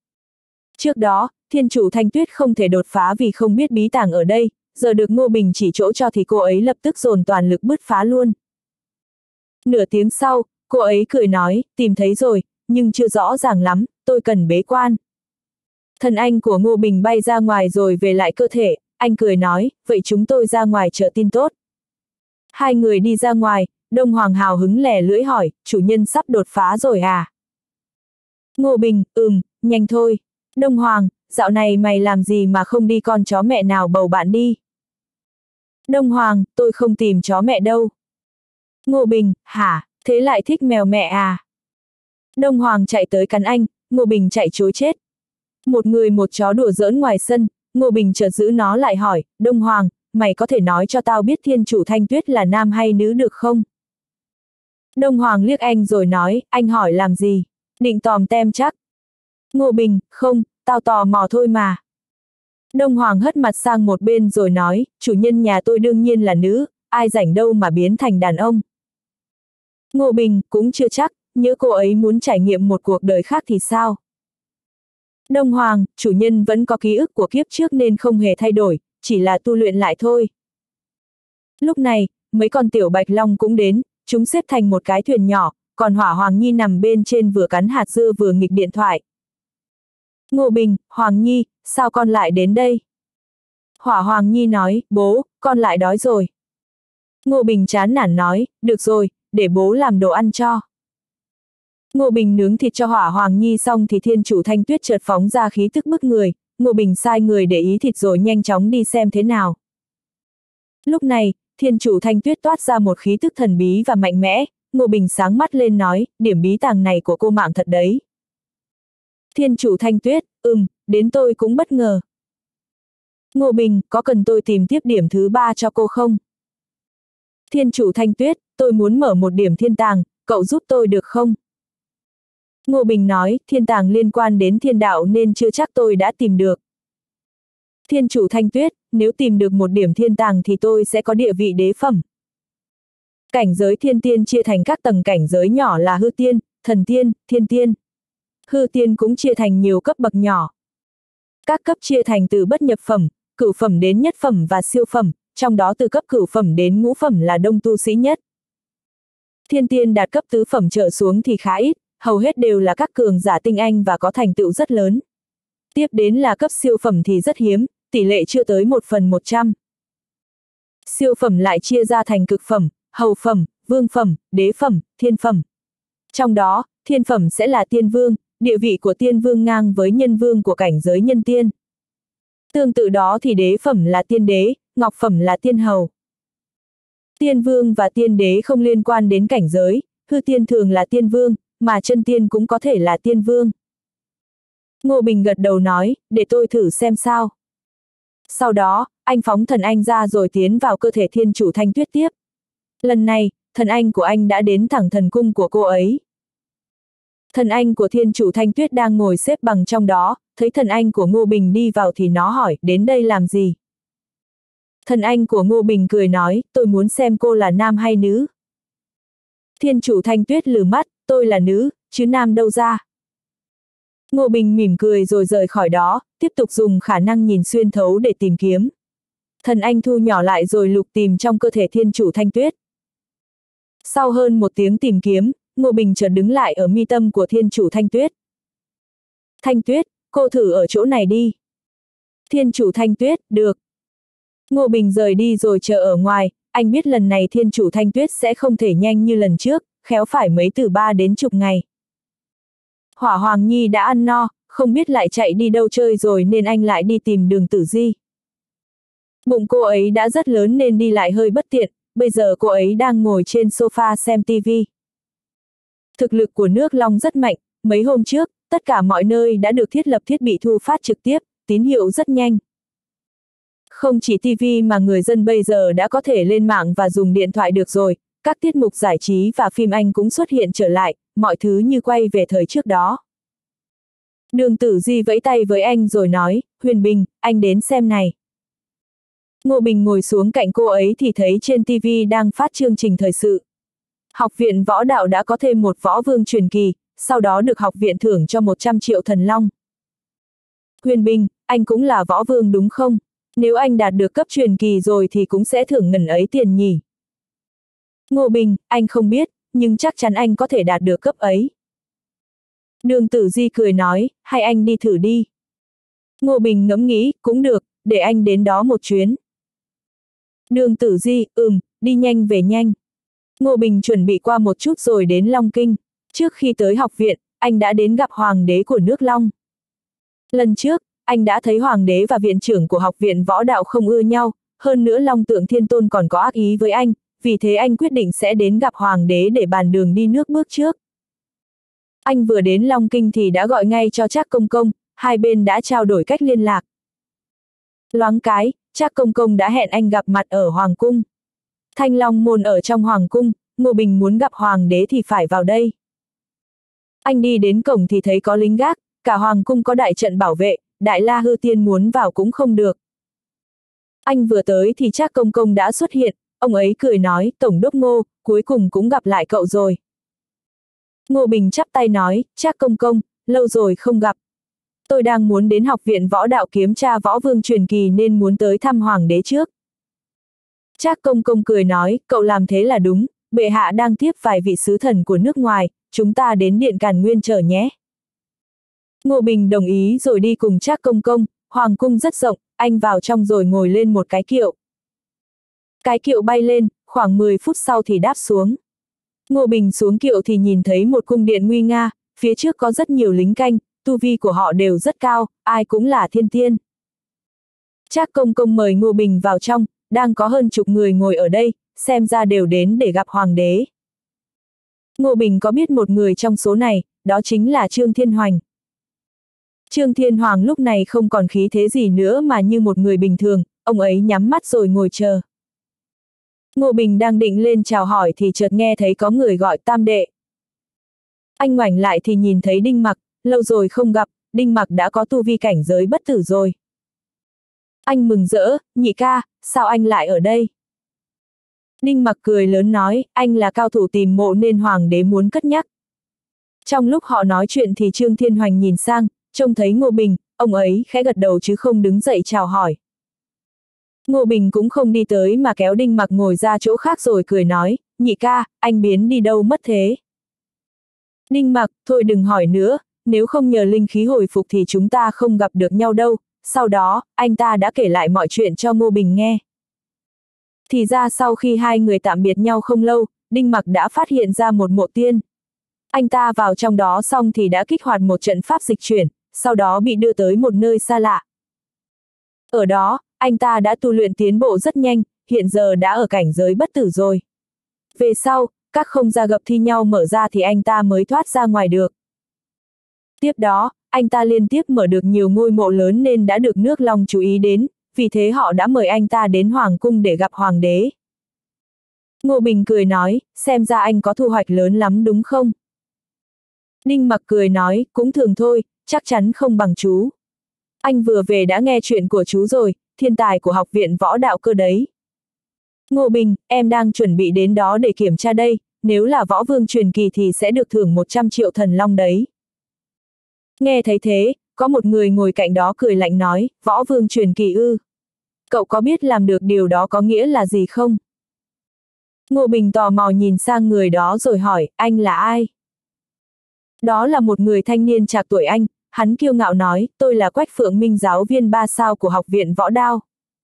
Trước đó, thiên chủ Thanh Tuyết không thể đột phá vì không biết bí tàng ở đây, giờ được Ngô Bình chỉ chỗ cho thì cô ấy lập tức dồn toàn lực bứt phá luôn. Nửa tiếng sau, cô ấy cười nói, tìm thấy rồi, nhưng chưa rõ ràng lắm, tôi cần bế quan. Thần anh của Ngô Bình bay ra ngoài rồi về lại cơ thể, anh cười nói, vậy chúng tôi ra ngoài chờ tin tốt. Hai người đi ra ngoài, Đông Hoàng hào hứng lè lưỡi hỏi, chủ nhân sắp đột phá rồi à? Ngô Bình, nhanh thôi. Đông Hoàng, dạo này mày làm gì mà không đi con chó mẹ nào bầu bạn đi? Đông Hoàng, tôi không tìm chó mẹ đâu. Ngô Bình, hả, thế lại thích mèo mẹ à? Đông Hoàng chạy tới cắn anh, Ngô Bình chạy trối chết. Một người một chó đùa giỡn ngoài sân, Ngô Bình chợt giữ nó lại hỏi, Đông Hoàng, mày có thể nói cho tao biết thiên chủ Thanh Tuyết là nam hay nữ được không? Đông Hoàng liếc anh rồi nói, anh hỏi làm gì? Định tòm tem chắc? Ngô Bình, không, tao tò mò thôi mà. Đông Hoàng hất mặt sang một bên rồi nói, chủ nhân nhà tôi đương nhiên là nữ, ai rảnh đâu mà biến thành đàn ông. Ngô Bình, cũng chưa chắc, nhỡ cô ấy muốn trải nghiệm một cuộc đời khác thì sao? Đông Hoàng, chủ nhân vẫn có ký ức của kiếp trước nên không hề thay đổi, chỉ là tu luyện lại thôi. Lúc này, mấy con tiểu bạch long cũng đến, chúng xếp thành một cái thuyền nhỏ, còn Hỏa Hoàng Nhi nằm bên trên vừa cắn hạt dưa vừa nghịch điện thoại. Ngô Bình, Hoàng Nhi, sao con lại đến đây? Hỏa Hoàng Nhi nói, bố, con lại đói rồi. Ngô Bình chán nản nói, được rồi, để bố làm đồ ăn cho. Ngô Bình nướng thịt cho Hỏa Hoàng Nhi xong thì thiên chủ Thanh Tuyết chợt phóng ra khí tức bức người, Ngô Bình sai người để ý thịt rồi nhanh chóng đi xem thế nào. Lúc này, thiên chủ Thanh Tuyết toát ra một khí tức thần bí và mạnh mẽ, Ngô Bình sáng mắt lên nói, điểm bí tàng này của cô mạng thật đấy. Thiên chủ Thanh Tuyết, đến tôi cũng bất ngờ. Ngô Bình, có cần tôi tìm tiếp điểm thứ 3 cho cô không? Thiên chủ Thanh Tuyết, tôi muốn mở một điểm thiên tàng, cậu giúp tôi được không? Ngô Bình nói, thiên tàng liên quan đến thiên đạo nên chưa chắc tôi đã tìm được. Thiên chủ Thanh Tuyết, nếu tìm được một điểm thiên tàng thì tôi sẽ có địa vị đế phẩm. Cảnh giới thiên tiên chia thành các tầng cảnh giới nhỏ là hư tiên, thần tiên, thiên tiên. Hư tiên cũng chia thành nhiều cấp bậc nhỏ. Các cấp chia thành từ bất nhập phẩm, cửu phẩm đến nhất phẩm và siêu phẩm, trong đó từ cấp cửu phẩm đến ngũ phẩm là đông tu sĩ nhất. Thiên tiên đạt cấp tứ phẩm trở xuống thì khá ít, hầu hết đều là các cường giả tinh anh và có thành tựu rất lớn. Tiếp đến là cấp siêu phẩm thì rất hiếm, tỷ lệ chưa tới 1/100. Siêu phẩm lại chia ra thành cực phẩm, hầu phẩm, vương phẩm, đế phẩm, thiên phẩm. Trong đó, thiên phẩm sẽ là tiên vương, địa vị của tiên vương ngang với nhân vương của cảnh giới nhân tiên. Tương tự đó thì đế phẩm là tiên đế, ngọc phẩm là tiên hầu. Tiên vương và tiên đế không liên quan đến cảnh giới, hư tiên thường là tiên vương, mà chân tiên cũng có thể là tiên vương. Ngô Bình gật đầu nói, để tôi thử xem sao. Sau đó, anh phóng thần anh ra rồi tiến vào cơ thể thiên chủ Thanh Tuyết tiếp. Lần này, thần anh của anh đã đến thẳng thần cung của cô ấy. Thần anh của thiên chủ Thanh Tuyết đang ngồi xếp bằng trong đó, thấy thần anh của Ngô Bình đi vào thì nó hỏi, đến đây làm gì? Thần anh của Ngô Bình cười nói, tôi muốn xem cô là nam hay nữ. Thiên chủ Thanh Tuyết lừ mắt, tôi là nữ, chứ nam đâu ra. Ngô Bình mỉm cười rồi rời khỏi đó, tiếp tục dùng khả năng nhìn xuyên thấu để tìm kiếm. Thần anh thu nhỏ lại rồi lục tìm trong cơ thể thiên chủ Thanh Tuyết. Sau hơn 1 tiếng tìm kiếm, Ngô Bình chợt đứng lại ở mi tâm của thiên chủ Thanh Tuyết. Thanh Tuyết, cô thử ở chỗ này đi. Thiên chủ Thanh Tuyết, được. Ngô Bình rời đi rồi chờ ở ngoài, anh biết lần này thiên chủ Thanh Tuyết sẽ không thể nhanh như lần trước, khéo phải mấy từ 3 đến chục ngày. Hỏa Hoàng Nhi đã ăn no, không biết lại chạy đi đâu chơi rồi nên anh lại đi tìm Đường Tử Di. Bụng cô ấy đã rất lớn nên đi lại hơi bất tiện, bây giờ cô ấy đang ngồi trên sofa xem tivi. Thực lực của nước Long rất mạnh, mấy hôm trước, tất cả mọi nơi đã được thiết lập thiết bị thu phát trực tiếp, tín hiệu rất nhanh. Không chỉ tivi mà người dân bây giờ đã có thể lên mạng và dùng điện thoại được rồi, các tiết mục giải trí và phim Anh cũng xuất hiện trở lại, mọi thứ như quay về thời trước đó. Đường Tử Di vẫy tay với anh rồi nói, Huyền Bình, anh đến xem này. Ngô Bình ngồi xuống cạnh cô ấy thì thấy trên TV đang phát chương trình thời sự. Học viện võ đạo đã có thêm một võ vương truyền kỳ, sau đó được học viện thưởng cho 100 triệu thần long. Huyền Bình, anh cũng là võ vương đúng không? Nếu anh đạt được cấp truyền kỳ rồi thì cũng sẽ thưởng ngần ấy tiền nhỉ? Ngô Bình, anh không biết, nhưng chắc chắn anh có thể đạt được cấp ấy. Đường Tử Di cười nói, hay anh đi thử đi. Ngô Bình ngẫm nghĩ, cũng được, để anh đến đó một chuyến. Đường Tử Di, đi nhanh về nhanh. Ngô Bình chuẩn bị qua một chút rồi đến Long Kinh. Trước khi tới học viện, anh đã đến gặp hoàng đế của nước Long. Lần trước, anh đã thấy hoàng đế và viện trưởng của học viện võ đạo không ưa nhau, hơn nữa Long Tượng Thiên Tôn còn có ác ý với anh, vì thế anh quyết định sẽ đến gặp hoàng đế để bàn đường đi nước bước trước. Anh vừa đến Long Kinh thì đã gọi ngay cho Trác Công Công, hai bên đã trao đổi cách liên lạc. Loáng cái, Trác Công Công đã hẹn anh gặp mặt ở Hoàng Cung. Thanh Long Môn ở trong Hoàng Cung, Ngô Bình muốn gặp Hoàng đế thì phải vào đây. Anh đi đến cổng thì thấy có lính gác, cả Hoàng Cung có đại trận bảo vệ, Đại La Hư Tiên muốn vào cũng không được. Anh vừa tới thì Trác Công Công đã xuất hiện, ông ấy cười nói, Tổng đốc Ngô, cuối cùng cũng gặp lại cậu rồi. Ngô Bình chắp tay nói, Trác Công Công, lâu rồi không gặp. Tôi đang muốn đến học viện võ đạo kiếm tra võ vương truyền kỳ nên muốn tới thăm hoàng đế trước. Trác Công Công cười nói, cậu làm thế là đúng, bệ hạ đang tiếp vài vị sứ thần của nước ngoài, chúng ta đến Điện Càn Nguyên chờ nhé. Ngô Bình đồng ý rồi đi cùng Trác Công Công, Hoàng cung rất rộng, anh vào trong rồi ngồi lên một cái kiệu. Cái kiệu bay lên, khoảng 10 phút sau thì đáp xuống. Ngô Bình xuống kiệu thì nhìn thấy một cung điện nguy nga, phía trước có rất nhiều lính canh, tu vi của họ đều rất cao, ai cũng là thiên tiên. Trác Công Công mời Ngô Bình vào trong, đang có hơn chục người ngồi ở đây, xem ra đều đến để gặp hoàng đế. Ngô Bình có biết một người trong số này, đó chính là Trương Thiên Hoành. Trương Thiên Hoàng lúc này không còn khí thế gì nữa mà như một người bình thường, ông ấy nhắm mắt rồi ngồi chờ. Ngô Bình đang định lên chào hỏi thì chợt nghe thấy có người gọi Tam đệ. Anh ngoảnh lại thì nhìn thấy Đinh Mặc, lâu rồi không gặp, Đinh Mặc đã có tu vi cảnh giới bất tử rồi. Anh mừng rỡ, nhị ca, sao anh lại ở đây? Đinh Mặc cười lớn nói, anh là cao thủ tìm mộ nên hoàng đế muốn cất nhắc. Trong lúc họ nói chuyện thì Trương Thiên Hoành nhìn sang, trông thấy Ngô Bình, ông ấy khẽ gật đầu chứ không đứng dậy chào hỏi. Ngô Bình cũng không đi tới mà kéo Đinh Mặc ngồi ra chỗ khác rồi cười nói, nhị ca, anh biến đi đâu mất thế? Đinh Mặc, thôi đừng hỏi nữa, nếu không nhờ linh khí hồi phục thì chúng ta không gặp được nhau đâu. Sau đó, anh ta đã kể lại mọi chuyện cho Ngô Bình nghe. Thì ra sau khi hai người tạm biệt nhau không lâu, Đinh Mặc đã phát hiện ra một mộ tiên. Anh ta vào trong đó xong thì đã kích hoạt một trận pháp dịch chuyển, sau đó bị đưa tới một nơi xa lạ. Ở đó, anh ta đã tu luyện tiến bộ rất nhanh, hiện giờ đã ở cảnh giới bất tử rồi. Về sau, các không gian gặp thi nhau mở ra thì anh ta mới thoát ra ngoài được. Tiếp đó, anh ta liên tiếp mở được nhiều ngôi mộ lớn nên đã được nước Long chú ý đến, vì thế họ đã mời anh ta đến Hoàng cung để gặp Hoàng đế. Ngô Bình cười nói, xem ra anh có thu hoạch lớn lắm đúng không? Đinh Mặc cười nói, cũng thường thôi, chắc chắn không bằng chú. Anh vừa về đã nghe chuyện của chú rồi, thiên tài của học viện võ đạo cơ đấy. Ngô Bình, em đang chuẩn bị đến đó để kiểm tra đây, nếu là võ vương truyền kỳ thì sẽ được thưởng 100 triệu thần long đấy. Nghe thấy thế, có một người ngồi cạnh đó cười lạnh nói, võ vương truyền kỳ ư. Cậu có biết làm được điều đó có nghĩa là gì không? Ngô Bình tò mò nhìn sang người đó rồi hỏi, anh là ai? Đó là một người thanh niên trạc tuổi anh, hắn kiêu ngạo nói, tôi là Quách Phượng Minh giáo viên 3 sao của học viện võ đao.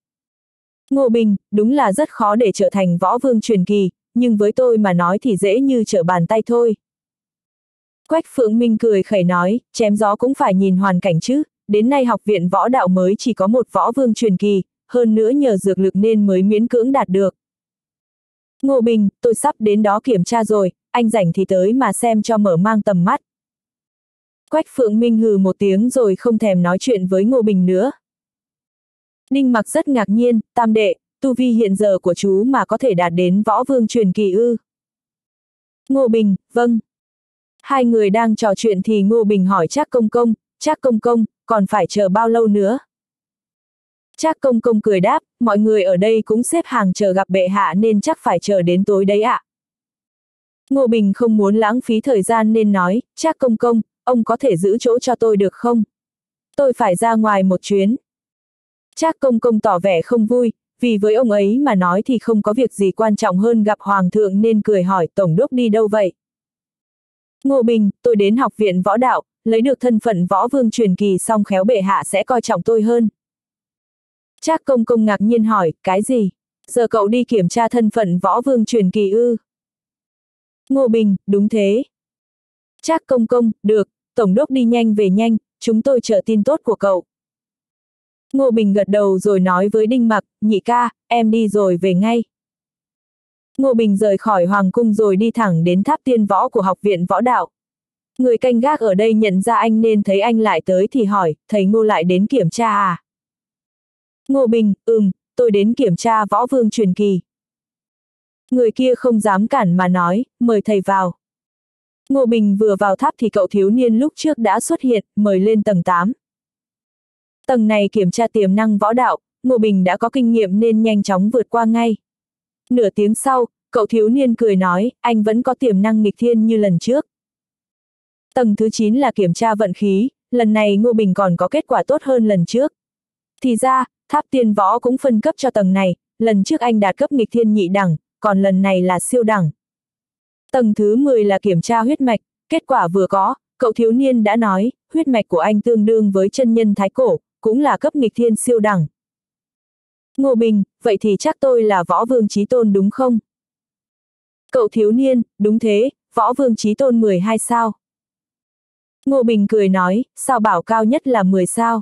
Ngô Bình, đúng là rất khó để trở thành võ vương truyền kỳ, nhưng với tôi mà nói thì dễ như trở bàn tay thôi. Quách Phượng Minh cười khẩy nói, chém gió cũng phải nhìn hoàn cảnh chứ, đến nay học viện võ đạo mới chỉ có một võ vương truyền kỳ, hơn nữa nhờ dược lực nên mới miễn cưỡng đạt được. Ngô Bình, tôi sắp đến đó kiểm tra rồi, anh rảnh thì tới mà xem cho mở mang tầm mắt. Quách Phượng Minh hừ một tiếng rồi không thèm nói chuyện với Ngô Bình nữa. Đinh Mặc rất ngạc nhiên, Tam đệ, tu vi hiện giờ của chú mà có thể đạt đến võ vương truyền kỳ ư? Ngô Bình, vâng. Hai người đang trò chuyện thì Ngô Bình hỏi Trác Công Công, còn phải chờ bao lâu nữa? Trác Công Công cười đáp, mọi người ở đây cũng xếp hàng chờ gặp bệ hạ nên chắc phải chờ đến tối đấy ạ. Ngô Bình không muốn lãng phí thời gian nên nói, Trác Công, ông có thể giữ chỗ cho tôi được không? Tôi phải ra ngoài một chuyến. Trác Công tỏ vẻ không vui, vì với ông ấy mà nói thì không có việc gì quan trọng hơn gặp Hoàng thượng nên cười hỏi Tổng đốc đi đâu vậy? Ngô Bình, tôi đến học viện võ đạo, lấy được thân phận võ vương truyền kỳ xong khéo bệ hạ sẽ coi trọng tôi hơn. Trác Công ngạc nhiên hỏi, cái gì? Giờ cậu đi kiểm tra thân phận võ vương truyền kỳ ư? Ngô Bình, đúng thế. Trác Công, được, Tổng đốc đi nhanh về nhanh, chúng tôi chờ tin tốt của cậu. Ngô Bình gật đầu rồi nói với Đinh Mặc, nhị ca, em đi rồi về ngay. Ngô Bình rời khỏi Hoàng cung rồi đi thẳng đến tháp tiên võ của học viện võ đạo. Người canh gác ở đây nhận ra anh nên thấy anh lại tới thì hỏi, thầy Ngô lại đến kiểm tra à? Ngô Bình, tôi đến kiểm tra võ vương truyền kỳ. Người kia không dám cản mà nói, mời thầy vào. Ngô Bình vừa vào tháp thì cậu thiếu niên lúc trước đã xuất hiện, mời lên tầng 8. Tầng này kiểm tra tiềm năng võ đạo, Ngô Bình đã có kinh nghiệm nên nhanh chóng vượt qua ngay. Nửa tiếng sau, cậu thiếu niên cười nói, anh vẫn có tiềm năng nghịch thiên như lần trước. Tầng thứ 9 là kiểm tra vận khí, lần này Ngô Bình còn có kết quả tốt hơn lần trước. Thì ra, tháp tiên võ cũng phân cấp cho tầng này, lần trước anh đạt cấp nghịch thiên nhị đẳng, còn lần này là siêu đẳng. Tầng thứ 10 là kiểm tra huyết mạch, kết quả vừa có, cậu thiếu niên đã nói, huyết mạch của anh tương đương với chân nhân thái cổ, cũng là cấp nghịch thiên siêu đẳng. Ngô Bình, vậy thì chắc tôi là võ vương chí tôn đúng không? Cậu thiếu niên, đúng thế, võ vương chí tôn 12 sao. Ngô Bình cười nói, sao bảo cao nhất là 10 sao.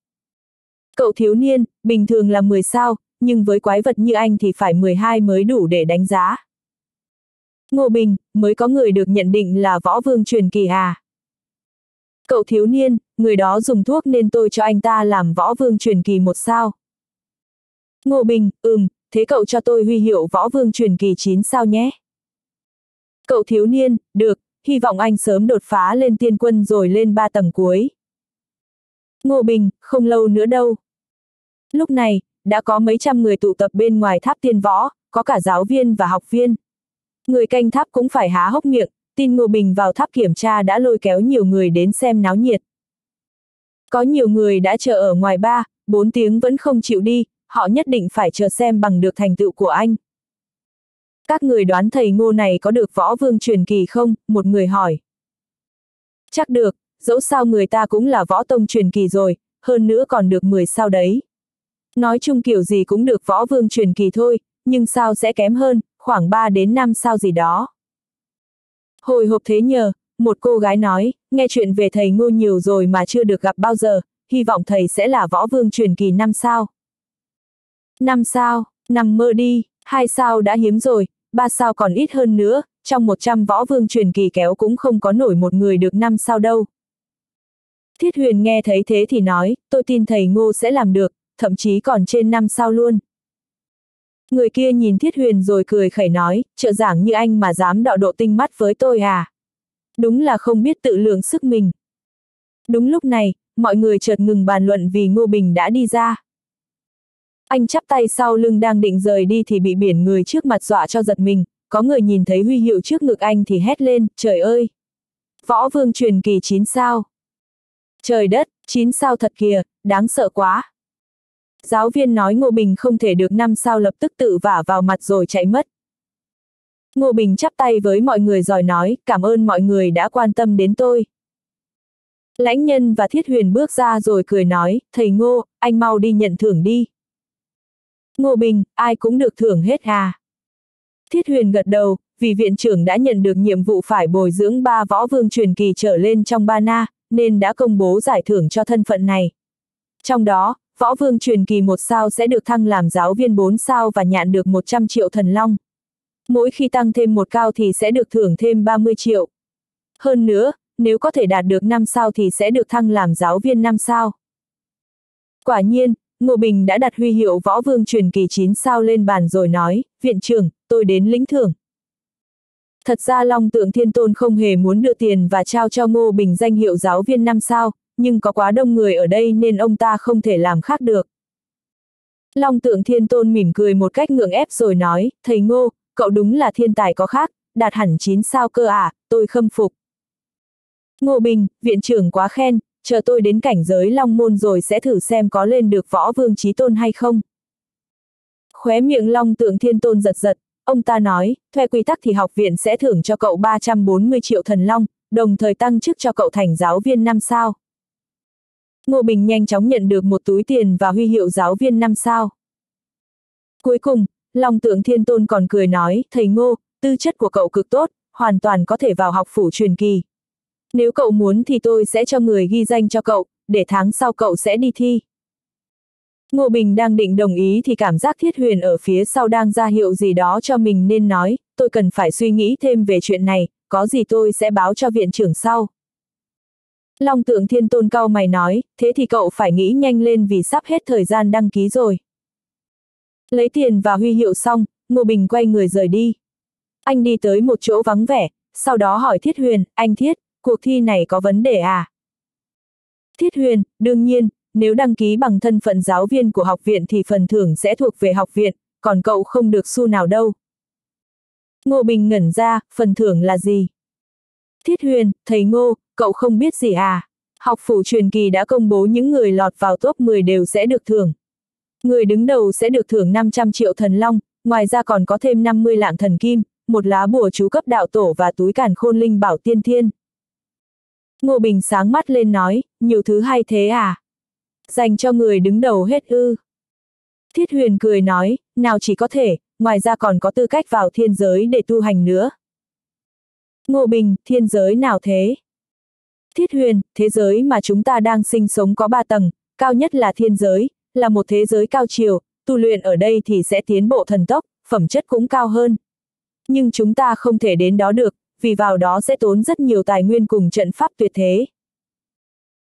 Cậu thiếu niên, bình thường là 10 sao, nhưng với quái vật như anh thì phải 12 mới đủ để đánh giá. Ngô Bình, mới có người được nhận định là võ vương truyền kỳ à? Cậu thiếu niên, người đó dùng thuốc nên tôi cho anh ta làm võ vương truyền kỳ 1 sao. Ngô Bình, thế cậu cho tôi huy hiệu võ vương truyền kỳ 9 sao nhé. Cậu thiếu niên, được, hy vọng anh sớm đột phá lên tiên quân rồi lên 3 tầng cuối. Ngô Bình, không lâu nữa đâu. Lúc này, đã có mấy trăm người tụ tập bên ngoài tháp tiên võ, có cả giáo viên và học viên. Người canh tháp cũng phải há hốc miệng, tin Ngô Bình vào tháp kiểm tra đã lôi kéo nhiều người đến xem náo nhiệt. Có nhiều người đã chờ ở ngoài 3-4 tiếng vẫn không chịu đi, họ nhất định phải chờ xem bằng được thành tựu của anh. Các người đoán thầy Ngô này có được võ vương truyền kỳ không? Một người hỏi. Chắc được, dẫu sao người ta cũng là võ tông truyền kỳ rồi, hơn nữa còn được 10 sao đấy. Nói chung kiểu gì cũng được võ vương truyền kỳ thôi, nhưng sao sẽ kém hơn, khoảng 3 đến 5 sao gì đó. Hồi hộp thế nhờ, một cô gái nói, nghe chuyện về thầy Ngô nhiều rồi mà chưa được gặp bao giờ, hy vọng thầy sẽ là võ vương truyền kỳ 5 sao. 5 sao, nằm mơ đi, 2 sao đã hiếm rồi, 3 sao còn ít hơn nữa, trong 100 võ vương truyền kỳ kéo cũng không có nổi một người được 5 sao đâu. Thiết Huyền nghe thấy thế thì nói, tôi tin thầy Ngô sẽ làm được, thậm chí còn trên 5 sao luôn. Người kia nhìn Thiết Huyền rồi cười khẩy nói, trợ giảng như anh mà dám đọ độ tinh mắt với tôi à? Đúng là không biết tự lượng sức mình. Đúng lúc này, mọi người chợt ngừng bàn luận vì Ngô Bình đã đi ra. Anh chắp tay sau lưng đang định rời đi thì bị biển người trước mặt dọa cho giật mình, có người nhìn thấy huy hiệu trước ngực anh thì hét lên, trời ơi! Võ vương truyền kỳ 9 sao! Trời đất, 9 sao thật kìa, đáng sợ quá! Giáo viên nói Ngô Bình không thể được 5 sao lập tức tự vả vào mặt rồi chạy mất. Ngô Bình chắp tay với mọi người rồi nói, cảm ơn mọi người đã quan tâm đến tôi. Lãnh Nhân và Thiết Huyền bước ra rồi cười nói, thầy Ngô, anh mau đi nhận thưởng đi. Ngô Bình, ai cũng được thưởng hết à? Thiết Huyền gật đầu, vì viện trưởng đã nhận được nhiệm vụ phải bồi dưỡng 3 võ vương truyền kỳ trở lên trong 3 na, nên đã công bố giải thưởng cho thân phận này. Trong đó, võ vương truyền kỳ 1 sao sẽ được thăng làm giáo viên 4 sao và nhận được 100 triệu thần long. Mỗi khi tăng thêm 1 cao thì sẽ được thưởng thêm 30 triệu. Hơn nữa, nếu có thể đạt được 5 sao thì sẽ được thăng làm giáo viên 5 sao. Quả nhiên, Ngô Bình đã đặt huy hiệu võ vương truyền kỳ 9 sao lên bàn rồi nói, viện trưởng, tôi đến lĩnh thưởng. Thật ra Long Tượng Thiên Tôn không hề muốn đưa tiền và trao cho Ngô Bình danh hiệu giáo viên 5 sao, nhưng có quá đông người ở đây nên ông ta không thể làm khác được. Long Tượng Thiên Tôn mỉm cười một cách ngượng ép rồi nói, thầy Ngô, cậu đúng là thiên tài có khác, đạt hẳn 9 sao cơ à, tôi khâm phục. Ngô Bình, viện trưởng quá khen, chờ tôi đến cảnh giới Long Môn rồi sẽ thử xem có lên được võ vương chí tôn hay không. Khóe miệng Long Tượng Thiên Tôn giật giật, ông ta nói, theo quy tắc thì học viện sẽ thưởng cho cậu 340 triệu thần long, đồng thời tăng chức cho cậu thành giáo viên 5 sao. Ngô Bình nhanh chóng nhận được một túi tiền và huy hiệu giáo viên 5 sao. Cuối cùng, Long Tượng Thiên Tôn còn cười nói, thầy Ngô, tư chất của cậu cực tốt, hoàn toàn có thể vào học phủ truyền kỳ. Nếu cậu muốn thì tôi sẽ cho người ghi danh cho cậu, để tháng sau cậu sẽ đi thi. Ngô Bình đang định đồng ý thì cảm giác Thiết Huyền ở phía sau đang ra hiệu gì đó cho mình nên nói, tôi cần phải suy nghĩ thêm về chuyện này, có gì tôi sẽ báo cho viện trưởng sau. Long Tượng Thiên Tôn cau mày nói, thế thì cậu phải nghĩ nhanh lên vì sắp hết thời gian đăng ký rồi. Lấy tiền và huy hiệu xong, Ngô Bình quay người rời đi. Anh đi tới một chỗ vắng vẻ, sau đó hỏi Thiết Huyền, anh Thiết, cuộc thi này có vấn đề à? Thiết Huyền, đương nhiên, nếu đăng ký bằng thân phận giáo viên của học viện thì phần thưởng sẽ thuộc về học viện, còn cậu không được xu nào đâu. Ngô Bình ngẩn ra, phần thưởng là gì? Thiết Huyền, thầy Ngô, cậu không biết gì à? Học phủ truyền kỳ đã công bố những người lọt vào top 10 đều sẽ được thưởng. Người đứng đầu sẽ được thưởng 500 triệu thần long, ngoài ra còn có thêm 50 lạng thần kim, một lá bùa chú cấp đạo tổ và túi càn khôn linh bảo tiên thiên. Ngô Bình sáng mắt lên nói, nhiều thứ hay thế à? Dành cho người đứng đầu hết ư? Thiết Huyền cười nói, nào chỉ có thể, ngoài ra còn có tư cách vào thiên giới để tu hành nữa. Ngô Bình, thiên giới nào thế? Thiết Huyền, thế giới mà chúng ta đang sinh sống có 3 tầng, cao nhất là thiên giới, là một thế giới cao chiều, tu luyện ở đây thì sẽ tiến bộ thần tốc, phẩm chất cũng cao hơn. Nhưng chúng ta không thể đến đó được, vì vào đó sẽ tốn rất nhiều tài nguyên cùng trận pháp tuyệt thế.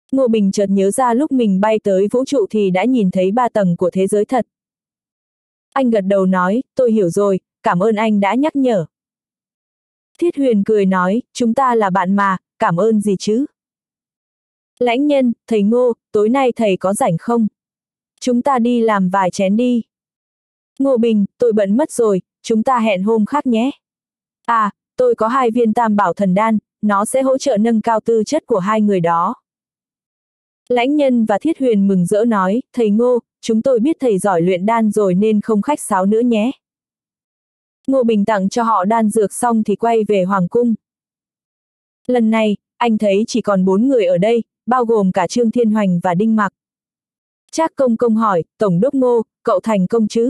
Ngô Bình chợt nhớ ra lúc mình bay tới vũ trụ thì đã nhìn thấy 3 tầng của thế giới thật. Anh gật đầu nói, tôi hiểu rồi, cảm ơn anh đã nhắc nhở. Thiết Huyền cười nói, chúng ta là bạn mà, cảm ơn gì chứ? Lãnh Nhân, thầy Ngô, tối nay thầy có rảnh không? Chúng ta đi làm vài chén đi. Ngô Bình, tôi bận mất rồi, chúng ta hẹn hôm khác nhé. À, tôi có 2 viên Tam Bảo Thần Đan, nó sẽ hỗ trợ nâng cao tư chất của 2 người đó. Lãnh Nhân và Thiết Huyền mừng rỡ nói, thầy Ngô, chúng tôi biết thầy giỏi luyện đan rồi nên không khách sáo nữa nhé. Ngô Bình tặng cho họ đan dược xong thì quay về Hoàng cung. Lần này, anh thấy chỉ còn 4 người ở đây, bao gồm cả Trương Thiên Hoành và Đinh Mặc. Trác Công Công hỏi, Tổng đốc Ngô, cậu thành công chứ?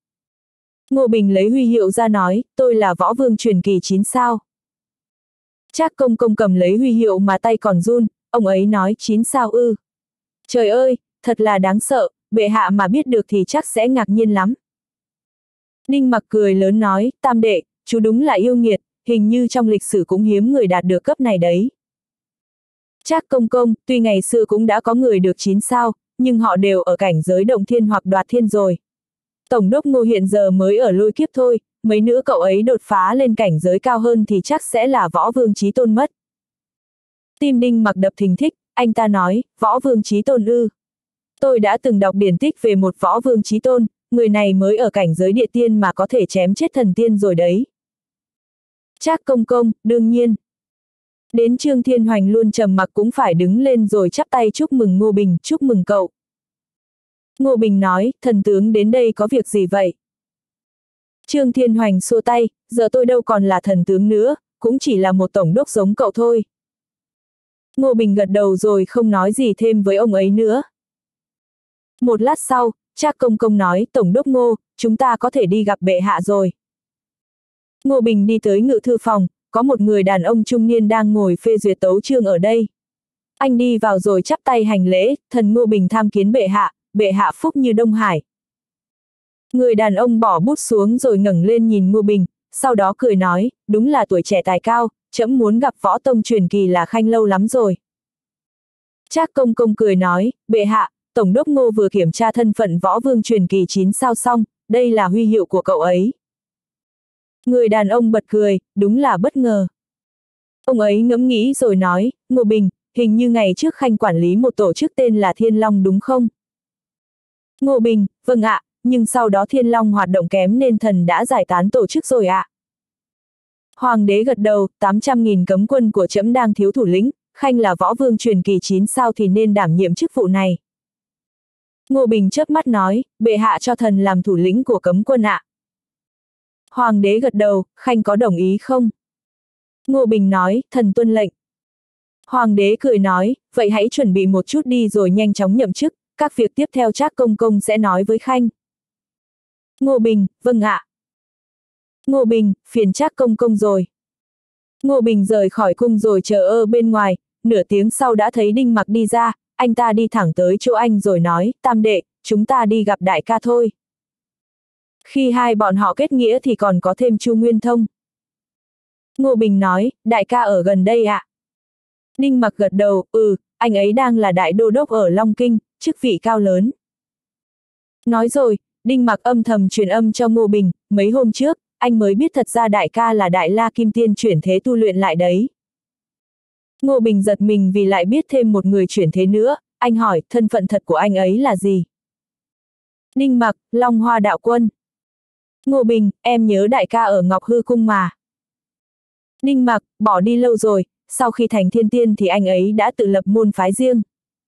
Ngô Bình lấy huy hiệu ra nói, tôi là võ vương truyền kỳ 9 sao. Trác Công Công cầm lấy huy hiệu mà tay còn run, ông ấy nói 9 sao ư. Trời ơi, thật là đáng sợ, bệ hạ mà biết được thì chắc sẽ ngạc nhiên lắm. Đinh Mặc cười lớn nói, Tam đệ, chú đúng là yêu nghiệt, hình như trong lịch sử cũng hiếm người đạt được cấp này đấy. Trác Công Công, tuy ngày xưa cũng đã có người được 9 sao, nhưng họ đều ở cảnh giới động thiên hoặc đoạt thiên rồi. Tổng đốc Ngô hiện giờ mới ở lôi kiếp thôi, mấy nữa cậu ấy đột phá lên cảnh giới cao hơn thì chắc sẽ là võ vương chí tôn mất. Tim Đinh Mặc đập thình thịch, anh ta nói, võ vương chí tôn ư. Tôi đã từng đọc điển tích về một võ vương chí tôn, người này mới ở cảnh giới địa tiên mà có thể chém chết thần tiên rồi đấy. Trác Công Công, đương nhiên. Đến Trương Thiên Hoành luôn trầm mặc cũng phải đứng lên rồi chắp tay chúc mừng Ngô Bình, chúc mừng cậu. Ngô Bình nói, thần tướng đến đây có việc gì vậy? Trương Thiên Hoành xua tay, giờ tôi đâu còn là thần tướng nữa, cũng chỉ là một tổng đốc giống cậu thôi. Ngô Bình gật đầu rồi không nói gì thêm với ông ấy nữa. Một lát sau, Trác Công Công nói, Tổng đốc Ngô, chúng ta có thể đi gặp bệ hạ rồi. Ngô Bình đi tới ngự thư phòng, có một người đàn ông trung niên đang ngồi phê duyệt tấu chương ở đây. Anh đi vào rồi chắp tay hành lễ, thần Ngô Bình tham kiến bệ hạ phúc như Đông Hải. Người đàn ông bỏ bút xuống rồi ngẩng lên nhìn Ngô Bình, sau đó cười nói, đúng là tuổi trẻ tài cao, trẫm muốn gặp võ tông truyền kỳ là Khanh lâu lắm rồi. Trác Công Công cười nói, bệ hạ, Tổng đốc Ngô vừa kiểm tra thân phận võ vương truyền kỳ 9 sao xong, đây là huy hiệu của cậu ấy. Người đàn ông bật cười, đúng là bất ngờ. Ông ấy ngẫm nghĩ rồi nói, Ngô Bình, hình như ngày trước Khanh quản lý một tổ chức tên là Thiên Long đúng không? Ngô Bình, vâng ạ, nhưng sau đó Thiên Long hoạt động kém nên thần đã giải tán tổ chức rồi ạ. Hoàng đế gật đầu, 800.000 cấm quân của trẫm đang thiếu thủ lĩnh, Khanh là võ vương truyền kỳ 9 sao thì nên đảm nhiệm chức vụ này. Ngô Bình chớp mắt nói, bệ hạ cho thần làm thủ lĩnh của cấm quân ạ. Hoàng đế gật đầu, Khanh có đồng ý không? Ngô Bình nói, thần tuân lệnh. Hoàng đế cười nói, vậy hãy chuẩn bị một chút đi rồi nhanh chóng nhậm chức, các việc tiếp theo Trác Công Công sẽ nói với Khanh. Ngô Bình, vâng ạ. Ngô Bình, phiền Trác Công Công rồi. Ngô Bình rời khỏi cung rồi chờ ở bên ngoài, nửa tiếng sau đã thấy Đinh Mặc đi ra, anh ta đi thẳng tới chỗ anh rồi nói, Tam đệ, chúng ta đi gặp đại ca thôi. Khi hai bọn họ kết nghĩa thì còn có thêm Chu Nguyên Thông. Ngô Bình nói, đại ca ở gần đây ạ. Đinh Mặc gật đầu, anh ấy đang là đại đô đốc ở Long Kinh, chức vị cao lớn. Nói rồi, Đinh Mặc âm thầm truyền âm cho Ngô Bình, mấy hôm trước, anh mới biết thật ra đại ca là Đại La Kim Tiên chuyển thế tu luyện lại đấy. Ngô Bình giật mình vì lại biết thêm một người chuyển thế nữa, anh hỏi, thân phận thật của anh ấy là gì? Đinh Mặc, Long Hoa đạo quân. Ngô Bình, em nhớ đại ca ở Ngọc Hư Cung mà. Đinh Mặc, bỏ đi lâu rồi, sau khi thành thiên tiên thì anh ấy đã tự lập môn phái riêng.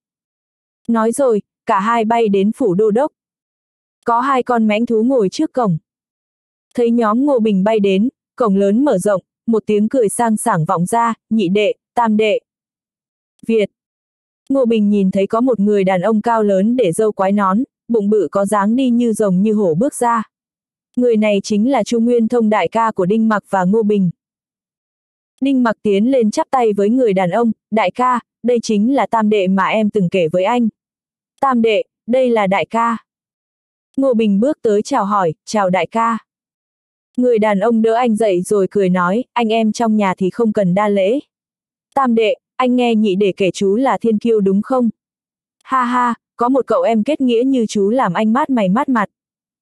Nói rồi, cả hai bay đến phủ đô đốc. Có 2 con mãnh thú ngồi trước cổng. Thấy nhóm Ngô Bình bay đến, cổng lớn mở rộng, một tiếng cười sang sảng vọng ra, nhị đệ, tam đệ. Việt. Ngô Bình nhìn thấy có một người đàn ông cao lớn để râu quái nón, bụng bự có dáng đi như rồng như hổ bước ra. Người này chính là Chu Nguyên Thông đại ca của Đinh Mặc và Ngô Bình. Đinh Mặc tiến lên chắp tay với người đàn ông, đại ca, đây chính là tam đệ mà em từng kể với anh. Tam đệ, đây là đại ca. Ngô Bình bước tới chào hỏi, chào đại ca. Người đàn ông đỡ anh dậy rồi cười nói, anh em trong nhà thì không cần đa lễ. Tam đệ, anh nghe nhị để kể chú là thiên kiêu đúng không? Ha ha, có một cậu em kết nghĩa như chú làm anh mát mày mát mặt.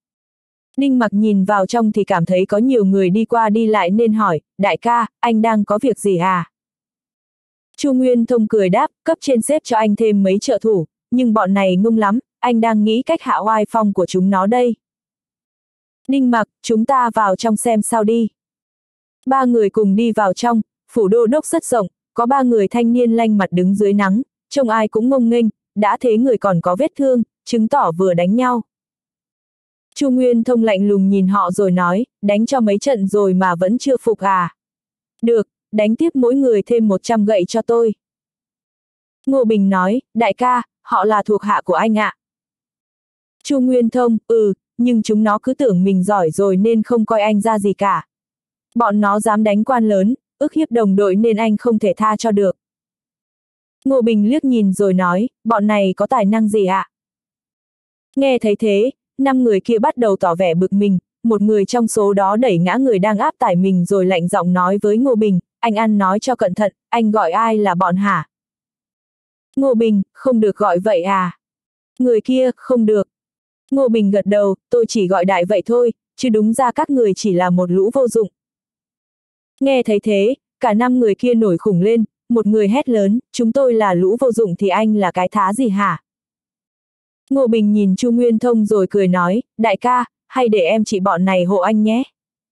Đinh Mặc nhìn vào trong thì cảm thấy có nhiều người đi qua đi lại nên hỏi, đại ca, anh đang có việc gì à? Chu Nguyên Thông cười đáp, cấp trên xếp cho anh thêm mấy trợ thủ, nhưng bọn này ngung lắm, anh đang nghĩ cách hạ oai phong của chúng nó đây. Đinh Mặc, chúng ta vào trong xem sao đi. Ba người cùng đi vào trong, phủ đô đốc rất rộng, có ba người thanh niên lanh mặt đứng dưới nắng, trông ai cũng ngông nghênh, đã thế người còn có vết thương, chứng tỏ vừa đánh nhau. Chu Nguyên Thông lạnh lùng nhìn họ rồi nói, đánh cho mấy trận rồi mà vẫn chưa phục à? Được, đánh tiếp mỗi người thêm 100 gậy cho tôi. Ngô Bình nói, đại ca, họ là thuộc hạ của anh ạ. Chu Nguyên Thông, nhưng chúng nó cứ tưởng mình giỏi rồi nên không coi anh ra gì cả. Bọn nó dám đánh quan lớn, ức hiếp đồng đội nên anh không thể tha cho được. Ngô Bình liếc nhìn rồi nói, bọn này có tài năng gì ạ? Nghe thấy thế, 5 người kia bắt đầu tỏ vẻ bực mình, một người trong số đó đẩy ngã người đang áp tải mình rồi lạnh giọng nói với Ngô Bình, anh ăn nói cho cẩn thận, anh gọi ai là bọn hả? Ngô Bình, không được gọi vậy à? Người kia, không được. Ngô Bình gật đầu, tôi chỉ gọi đại vậy thôi, chứ đúng ra các người chỉ là một lũ vô dụng. Nghe thấy thế, cả 5 người kia nổi khủng lên, một người hét lớn, chúng tôi là lũ vô dụng thì anh là cái thá gì hả? Ngô Bình nhìn Chu Nguyên Thông rồi cười nói, đại ca, hay để em chị bọn này hộ anh nhé.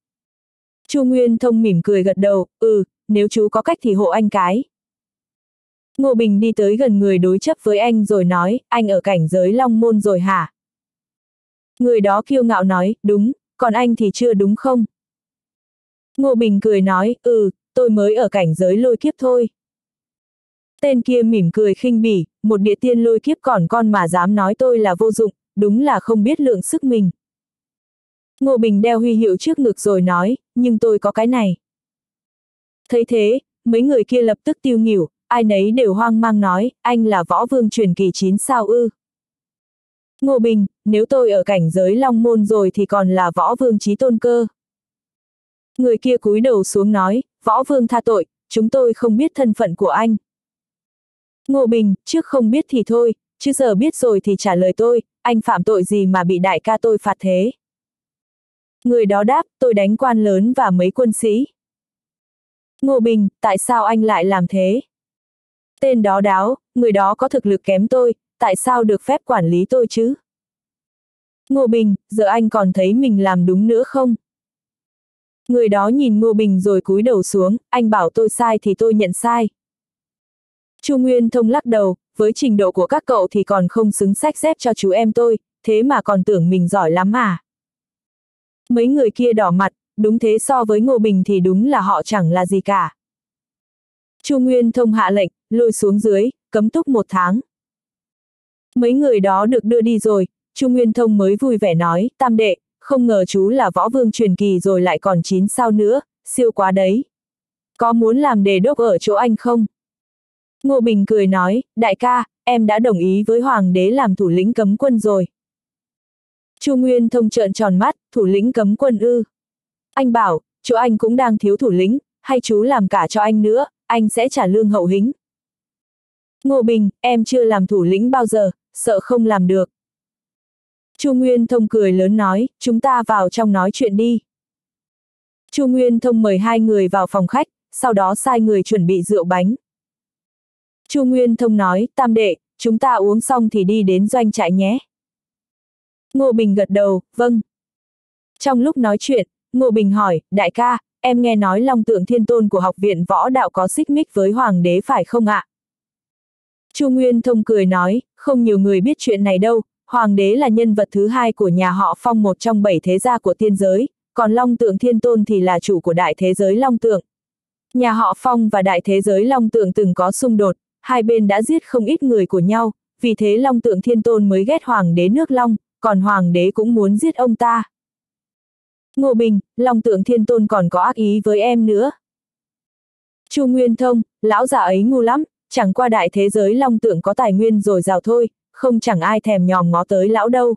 Chu Nguyên Thông mỉm cười gật đầu, nếu chú có cách thì hộ anh cái. Ngô Bình đi tới gần người đối chấp với anh rồi nói, anh ở cảnh giới Long Môn rồi hả? Người đó kiêu ngạo nói, đúng, còn anh thì chưa đúng không? Ngô Bình cười nói, tôi mới ở cảnh giới lôi kiếp thôi. Tên kia mỉm cười khinh bỉ, một địa tiên lôi kiếp còn con mà dám nói tôi là vô dụng, đúng là không biết lượng sức mình. Ngô Bình đeo huy hiệu trước ngực rồi nói, nhưng tôi có cái này. Thấy thế, mấy người kia lập tức tiêu nghỉu, ai nấy đều hoang mang nói, anh là võ vương truyền kỳ 9 sao ư? Ngô Bình, nếu tôi ở cảnh giới Long Môn rồi thì còn là võ vương chí tôn cơ. Người kia cúi đầu xuống nói, võ vương tha tội, chúng tôi không biết thân phận của anh. Ngô Bình, trước không biết thì thôi, chứ giờ biết rồi thì trả lời tôi, anh phạm tội gì mà bị đại ca tôi phạt thế? Người đó đáp, tôi đánh quan lớn và mấy quân sĩ. Ngô Bình, tại sao anh lại làm thế? Tên đó đáo, người đó có thực lực kém tôi, tại sao được phép quản lý tôi chứ? Ngô Bình, giờ anh còn thấy mình làm đúng nữa không? Người đó nhìn Ngô Bình rồi cúi đầu xuống, anh bảo tôi sai thì tôi nhận sai. Chu Nguyên Thông lắc đầu, với trình độ của các cậu thì còn không xứng xách dép cho chú em tôi, thế mà còn tưởng mình giỏi lắm à? Mấy người kia đỏ mặt, đúng thế, so với Ngô Bình thì đúng là họ chẳng là gì cả. Chu Nguyên Thông hạ lệnh, lôi xuống dưới, cấm túc 1 tháng. Mấy người đó được đưa đi rồi, Chu Nguyên Thông mới vui vẻ nói, tam đệ, không ngờ chú là võ vương truyền kỳ rồi lại còn 9 sao nữa, siêu quá đấy. Có muốn làm đề đốc ở chỗ anh không? Ngô Bình cười nói, đại ca, em đã đồng ý với hoàng đế làm thủ lĩnh cấm quân rồi. Chu Nguyên Thông trợn tròn mắt, thủ lĩnh cấm quân ư? Anh bảo, chỗ anh cũng đang thiếu thủ lĩnh, hay chú làm cả cho anh nữa, anh sẽ trả lương hậu hĩnh. Ngô Bình, em chưa làm thủ lĩnh bao giờ, sợ không làm được. Chu Nguyên Thông cười lớn nói, chúng ta vào trong nói chuyện đi. Chu Nguyên Thông mời 2 người vào phòng khách, sau đó sai người chuẩn bị rượu bánh. Chu Nguyên Thông nói, tam đệ, chúng ta uống xong thì đi đến doanh trại nhé. Ngô Bình gật đầu, vâng. Trong lúc nói chuyện, Ngô Bình hỏi, đại ca, em nghe nói Long Tượng Thiên Tôn của học viện võ đạo có xích mích với hoàng đế phải không ạ? Chu Nguyên Thông cười nói, không nhiều người biết chuyện này đâu, hoàng đế là nhân vật thứ 2 của nhà họ Phong, một trong 7 thế gia của tiên giới, còn Long Tượng Thiên Tôn thì là chủ của đại thế giới Long Tượng. Nhà họ Phong và đại thế giới Long Tượng từng có xung đột, hai bên đã giết không ít người của nhau, vì thế Long Tượng Thiên Tôn mới ghét hoàng đế nước Long, còn hoàng đế cũng muốn giết ông ta. Ngô Bình, Long Tượng Thiên Tôn còn có ác ý với em nữa. Chu Nguyên Thông, lão già ấy ngu lắm, chẳng qua đại thế giới Long Tượng có tài nguyên dồi dào thôi, không chẳng ai thèm nhòm ngó tới lão đâu.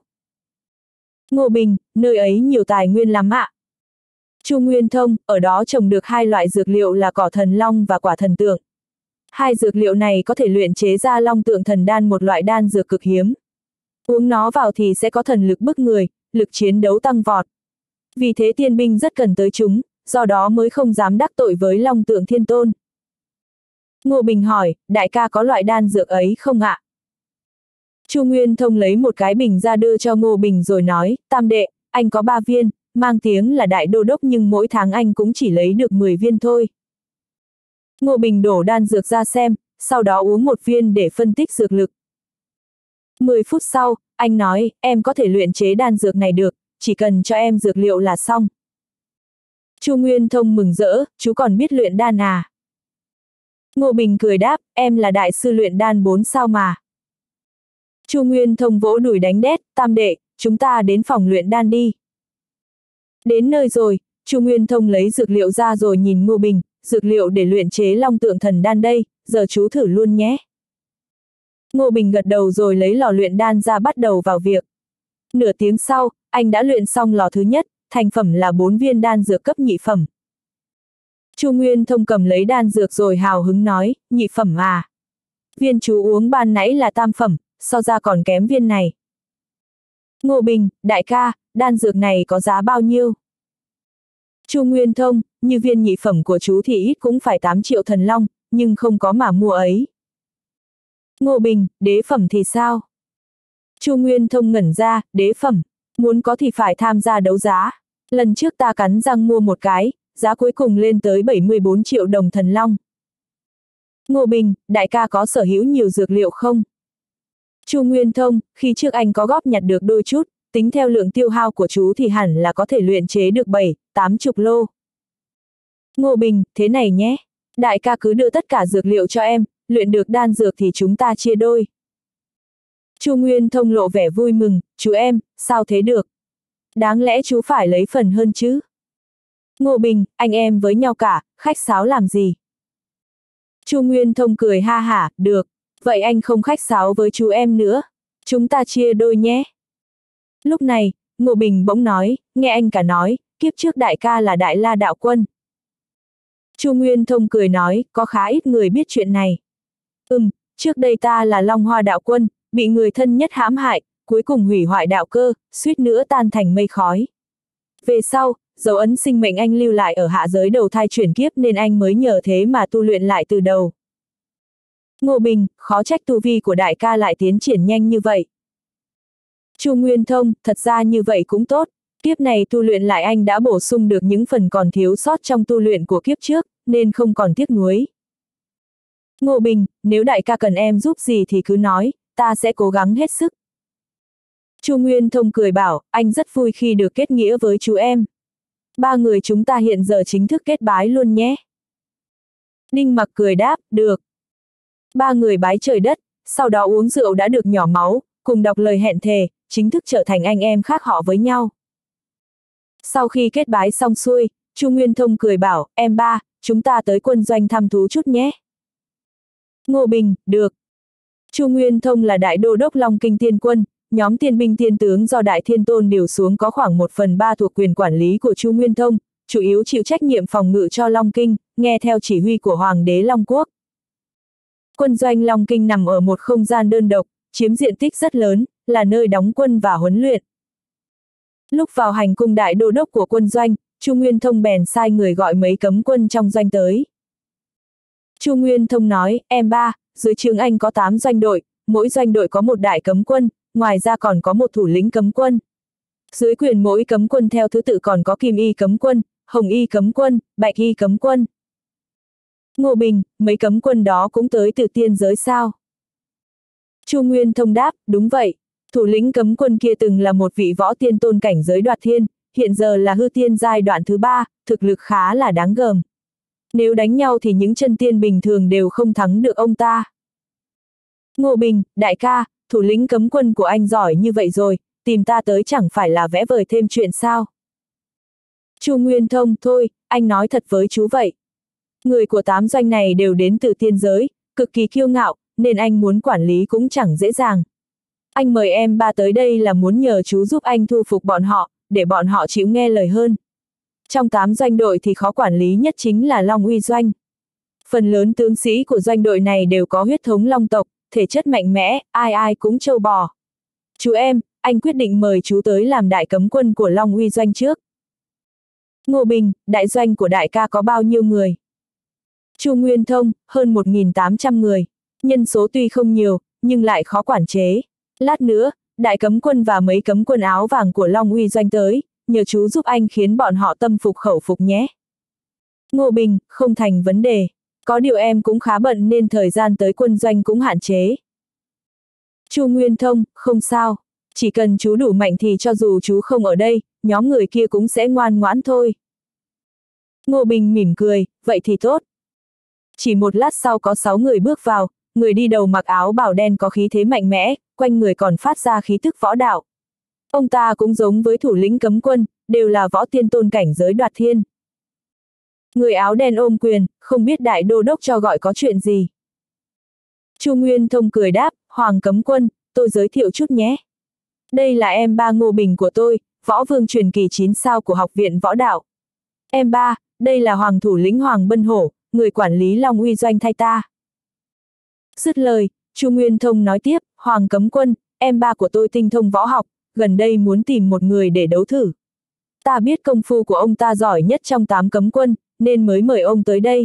Ngô Bình, nơi ấy nhiều tài nguyên lắm ạ. Chu Nguyên Thông, ở đó trồng được 2 loại dược liệu là cỏ thần long và quả thần tượng. Hai dược liệu này có thể luyện chế ra Long Tượng Thần Đan, một loại đan dược cực hiếm. Uống nó vào thì sẽ có thần lực bức người, lực chiến đấu tăng vọt. Vì thế tiên binh rất cần tới chúng, do đó mới không dám đắc tội với Long Tượng Thiên Tôn. Ngô Bình hỏi, đại ca có loại đan dược ấy không ạ? Chu Nguyên Thông lấy một cái bình ra đưa cho Ngô Bình rồi nói, tam đệ, anh có 3 viên, mang tiếng là đại đô đốc nhưng mỗi tháng anh cũng chỉ lấy được 10 viên thôi. Ngô Bình đổ đan dược ra xem, sau đó uống một viên để phân tích dược lực. 10 phút sau, anh nói, em có thể luyện chế đan dược này được, chỉ cần cho em dược liệu là xong. Chu Nguyên Thông mừng rỡ, chú còn biết luyện đan à? Ngô Bình cười đáp, em là đại sư luyện đan 4 sao mà. Chu Nguyên Thông vỗ đùi đánh đét, tam đệ, chúng ta đến phòng luyện đan đi. Đến nơi rồi, Chu Nguyên Thông lấy dược liệu ra rồi nhìn Ngô Bình, dược liệu để luyện chế Long Tượng Thần Đan đây, giờ chú thử luôn nhé. Ngô Bình gật đầu rồi lấy lò luyện đan ra bắt đầu vào việc. Nửa tiếng sau, anh đã luyện xong lò thứ nhất, thành phẩm là 4 viên đan dược cấp nhị phẩm. Chu Nguyên Thông cầm lấy đan dược rồi hào hứng nói, nhị phẩm à? Viên chú uống ban nãy là tam phẩm, so ra còn kém viên này. Ngô Bình, đại ca, đan dược này có giá bao nhiêu? Chu Nguyên Thông, như viên nhị phẩm của chú thì ít cũng phải 8 triệu thần long, nhưng không có mà mua ấy. Ngô Bình, đế phẩm thì sao? Chu Nguyên Thông ngẩn ra, đế phẩm, muốn có thì phải tham gia đấu giá. Lần trước ta cắn răng mua một cái, giá cuối cùng lên tới 74 triệu đồng thần long. Ngô Bình, đại ca có sở hữu nhiều dược liệu không? Chu Nguyên Thông, khi trước anh có góp nhặt được đôi chút, tính theo lượng tiêu hao của chú thì hẳn là có thể luyện chế được 7-80 lô. Ngô Bình, thế này nhé, đại ca cứ đưa tất cả dược liệu cho em, luyện được đan dược thì chúng ta chia đôi. Chu Nguyên Thông lộ vẻ vui mừng, chú em, sao thế được? Đáng lẽ chú phải lấy phần hơn chứ? Ngô Bình, anh em với nhau cả, khách sáo làm gì? Chu Nguyên Thông cười ha hả, được, vậy anh không khách sáo với chú em nữa, chúng ta chia đôi nhé. Lúc này, Ngô Bình bỗng nói, nghe anh cả nói, kiếp trước đại ca là Đại La đạo quân. Chu Nguyên Thông cười nói, có khá ít người biết chuyện này. Trước đây ta là Long Hoa đạo quân, bị người thân nhất hãm hại, cuối cùng hủy hoại đạo cơ, suýt nữa tan thành mây khói. Về sau, dấu ấn sinh mệnh anh lưu lại ở hạ giới đầu thai chuyển kiếp nên anh mới nhờ thế mà tu luyện lại từ đầu. Ngô Bình, khó trách tu vi của đại ca lại tiến triển nhanh như vậy. Chu Nguyên Thông, thật ra như vậy cũng tốt, kiếp này tu luyện lại anh đã bổ sung được những phần còn thiếu sót trong tu luyện của kiếp trước, nên không còn tiếc nuối. Ngô Bình, nếu đại ca cần em giúp gì thì cứ nói, ta sẽ cố gắng hết sức. Chu Nguyên Thông cười bảo, anh rất vui khi được kết nghĩa với chú em. 3 người chúng ta hiện giờ chính thức kết bái luôn nhé. Ninh Mặc cười đáp, được. 3 người bái trời đất, sau đó uống rượu đã được nhỏ máu, cùng đọc lời hẹn thề, chính thức trở thành anh em khác họ với nhau. Sau khi kết bái xong xuôi, Chu Nguyên Thông cười bảo, em ba, chúng ta tới quân doanh thăm thú chút nhé. Ngô Bình, được. Chu Nguyên Thông là đại đô đốc Long Kinh Tiên Quân, nhóm tiên binh tiên tướng do Đại Thiên Tôn điều xuống có khoảng 1/3 thuộc quyền quản lý của Chu Nguyên Thông, chủ yếu chịu trách nhiệm phòng ngự cho Long Kinh, nghe theo chỉ huy của Hoàng đế Long Quốc. Quân doanh Long Kinh nằm ở một không gian đơn độc, chiếm diện tích rất lớn, là nơi đóng quân và huấn luyện. Lúc vào hành cung đại đô đốc của quân doanh, Chu Nguyên Thông bèn sai người gọi mấy cấm quân trong doanh tới. Chu Nguyên Thông nói, em ba, dưới trướng anh có 8 doanh đội, mỗi doanh đội có một đại cấm quân, ngoài ra còn có một thủ lĩnh cấm quân. Dưới quyền mỗi cấm quân theo thứ tự còn có Kim Y cấm quân, Hồng Y cấm quân, Bạch Y cấm quân. Ngô Bình, mấy cấm quân đó cũng tới từ tiên giới sao? Chu Nguyên Thông đáp, đúng vậy. Thủ lĩnh cấm quân kia từng là một vị võ tiên tôn cảnh giới đoạt thiên, hiện giờ là hư tiên giai đoạn thứ 3, thực lực khá là đáng gờm. Nếu đánh nhau thì những chân tiên bình thường đều không thắng được ông ta. Ngô Bình, đại ca, thủ lĩnh cấm quân của anh giỏi như vậy rồi, tìm ta tới chẳng phải là vẽ vời thêm chuyện sao? Chu Nguyên Thông, thôi, anh nói thật với chú vậy. Người của 8 doanh này đều đến từ tiên giới, cực kỳ kiêu ngạo, nên anh muốn quản lý cũng chẳng dễ dàng. Anh mời em ba tới đây là muốn nhờ chú giúp anh thu phục bọn họ, để bọn họ chịu nghe lời hơn. Trong 8 doanh đội thì khó quản lý nhất chính là Long Uy doanh. Phần lớn tướng sĩ của doanh đội này đều có huyết thống Long tộc, thể chất mạnh mẽ, ai ai cũng trâu bò. Chú em, anh quyết định mời chú tới làm đại cấm quân của Long Uy doanh trước. Ngô Bình, đại doanh của đại ca có bao nhiêu người? Chu Nguyên Thông, hơn 1.800 người. Nhân số tuy không nhiều, nhưng lại khó quản chế. Lát nữa, đại cấm quân và mấy cấm quân áo vàng của Long Uy doanh tới, nhờ chú giúp anh khiến bọn họ tâm phục khẩu phục nhé. Ngô Bình, không thành vấn đề. Có điều em cũng khá bận nên thời gian tới quân doanh cũng hạn chế. Chu Nguyên Thông, không sao. Chỉ cần chú đủ mạnh thì cho dù chú không ở đây, nhóm người kia cũng sẽ ngoan ngoãn thôi. Ngô Bình mỉm cười, vậy thì tốt. Chỉ một lát sau có 6 người bước vào, người đi đầu mặc áo bào đen có khí thế mạnh mẽ, quanh người còn phát ra khí tức võ đạo. Ông ta cũng giống với thủ lĩnh cấm quân, đều là võ tiên tôn cảnh giới đoạt thiên. Người áo đen ôm quyền, không biết đại đô đốc cho gọi có chuyện gì. Chu Nguyên Thông cười đáp, Hoàng cấm quân, tôi giới thiệu chút nhé. Đây là em ba Ngô Bình của tôi, võ vương truyền kỳ 9 sao của học viện võ đạo. Em ba, đây là Hoàng thủ lĩnh Hoàng Bân Hổ, người quản lý Long Uy doanh thay ta. Dứt lời, Chu Nguyên Thông nói tiếp, Hoàng cấm quân, em ba của tôi tinh thông võ học, gần đây muốn tìm một người để đấu thử. Ta biết công phu của ông ta giỏi nhất trong 8 cấm quân, nên mới mời ông tới đây.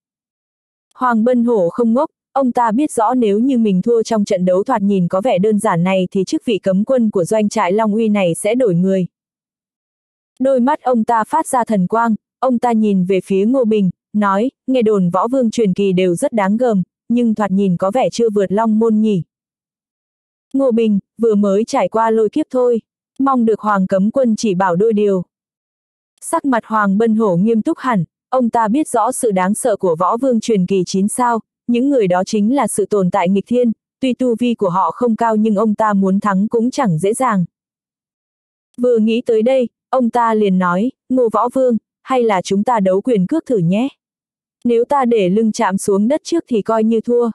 Hoàng Bân Hổ không ngốc, ông ta biết rõ nếu như mình thua trong trận đấu thoạt nhìn có vẻ đơn giản này thì chức vị cấm quân của doanh trại Long Uy này sẽ đổi người. Đôi mắt ông ta phát ra thần quang, ông ta nhìn về phía Ngô Bình, nói, nghe đồn võ vương truyền kỳ đều rất đáng gờm, nhưng thoạt nhìn có vẻ chưa vượt long môn nhỉ. Ngô Bình, vừa mới trải qua lôi kiếp thôi, mong được Hoàng cấm quân chỉ bảo đôi điều. Sắc mặt Hoàng Bân Hổ nghiêm túc hẳn, ông ta biết rõ sự đáng sợ của võ vương truyền kỳ 9 sao, những người đó chính là sự tồn tại nghịch thiên, tuy tu vi của họ không cao nhưng ông ta muốn thắng cũng chẳng dễ dàng. Vừa nghĩ tới đây, ông ta liền nói, Ngô Võ Vương, hay là chúng ta đấu quyền cước thử nhé. Nếu ta để lưng chạm xuống đất trước thì coi như thua.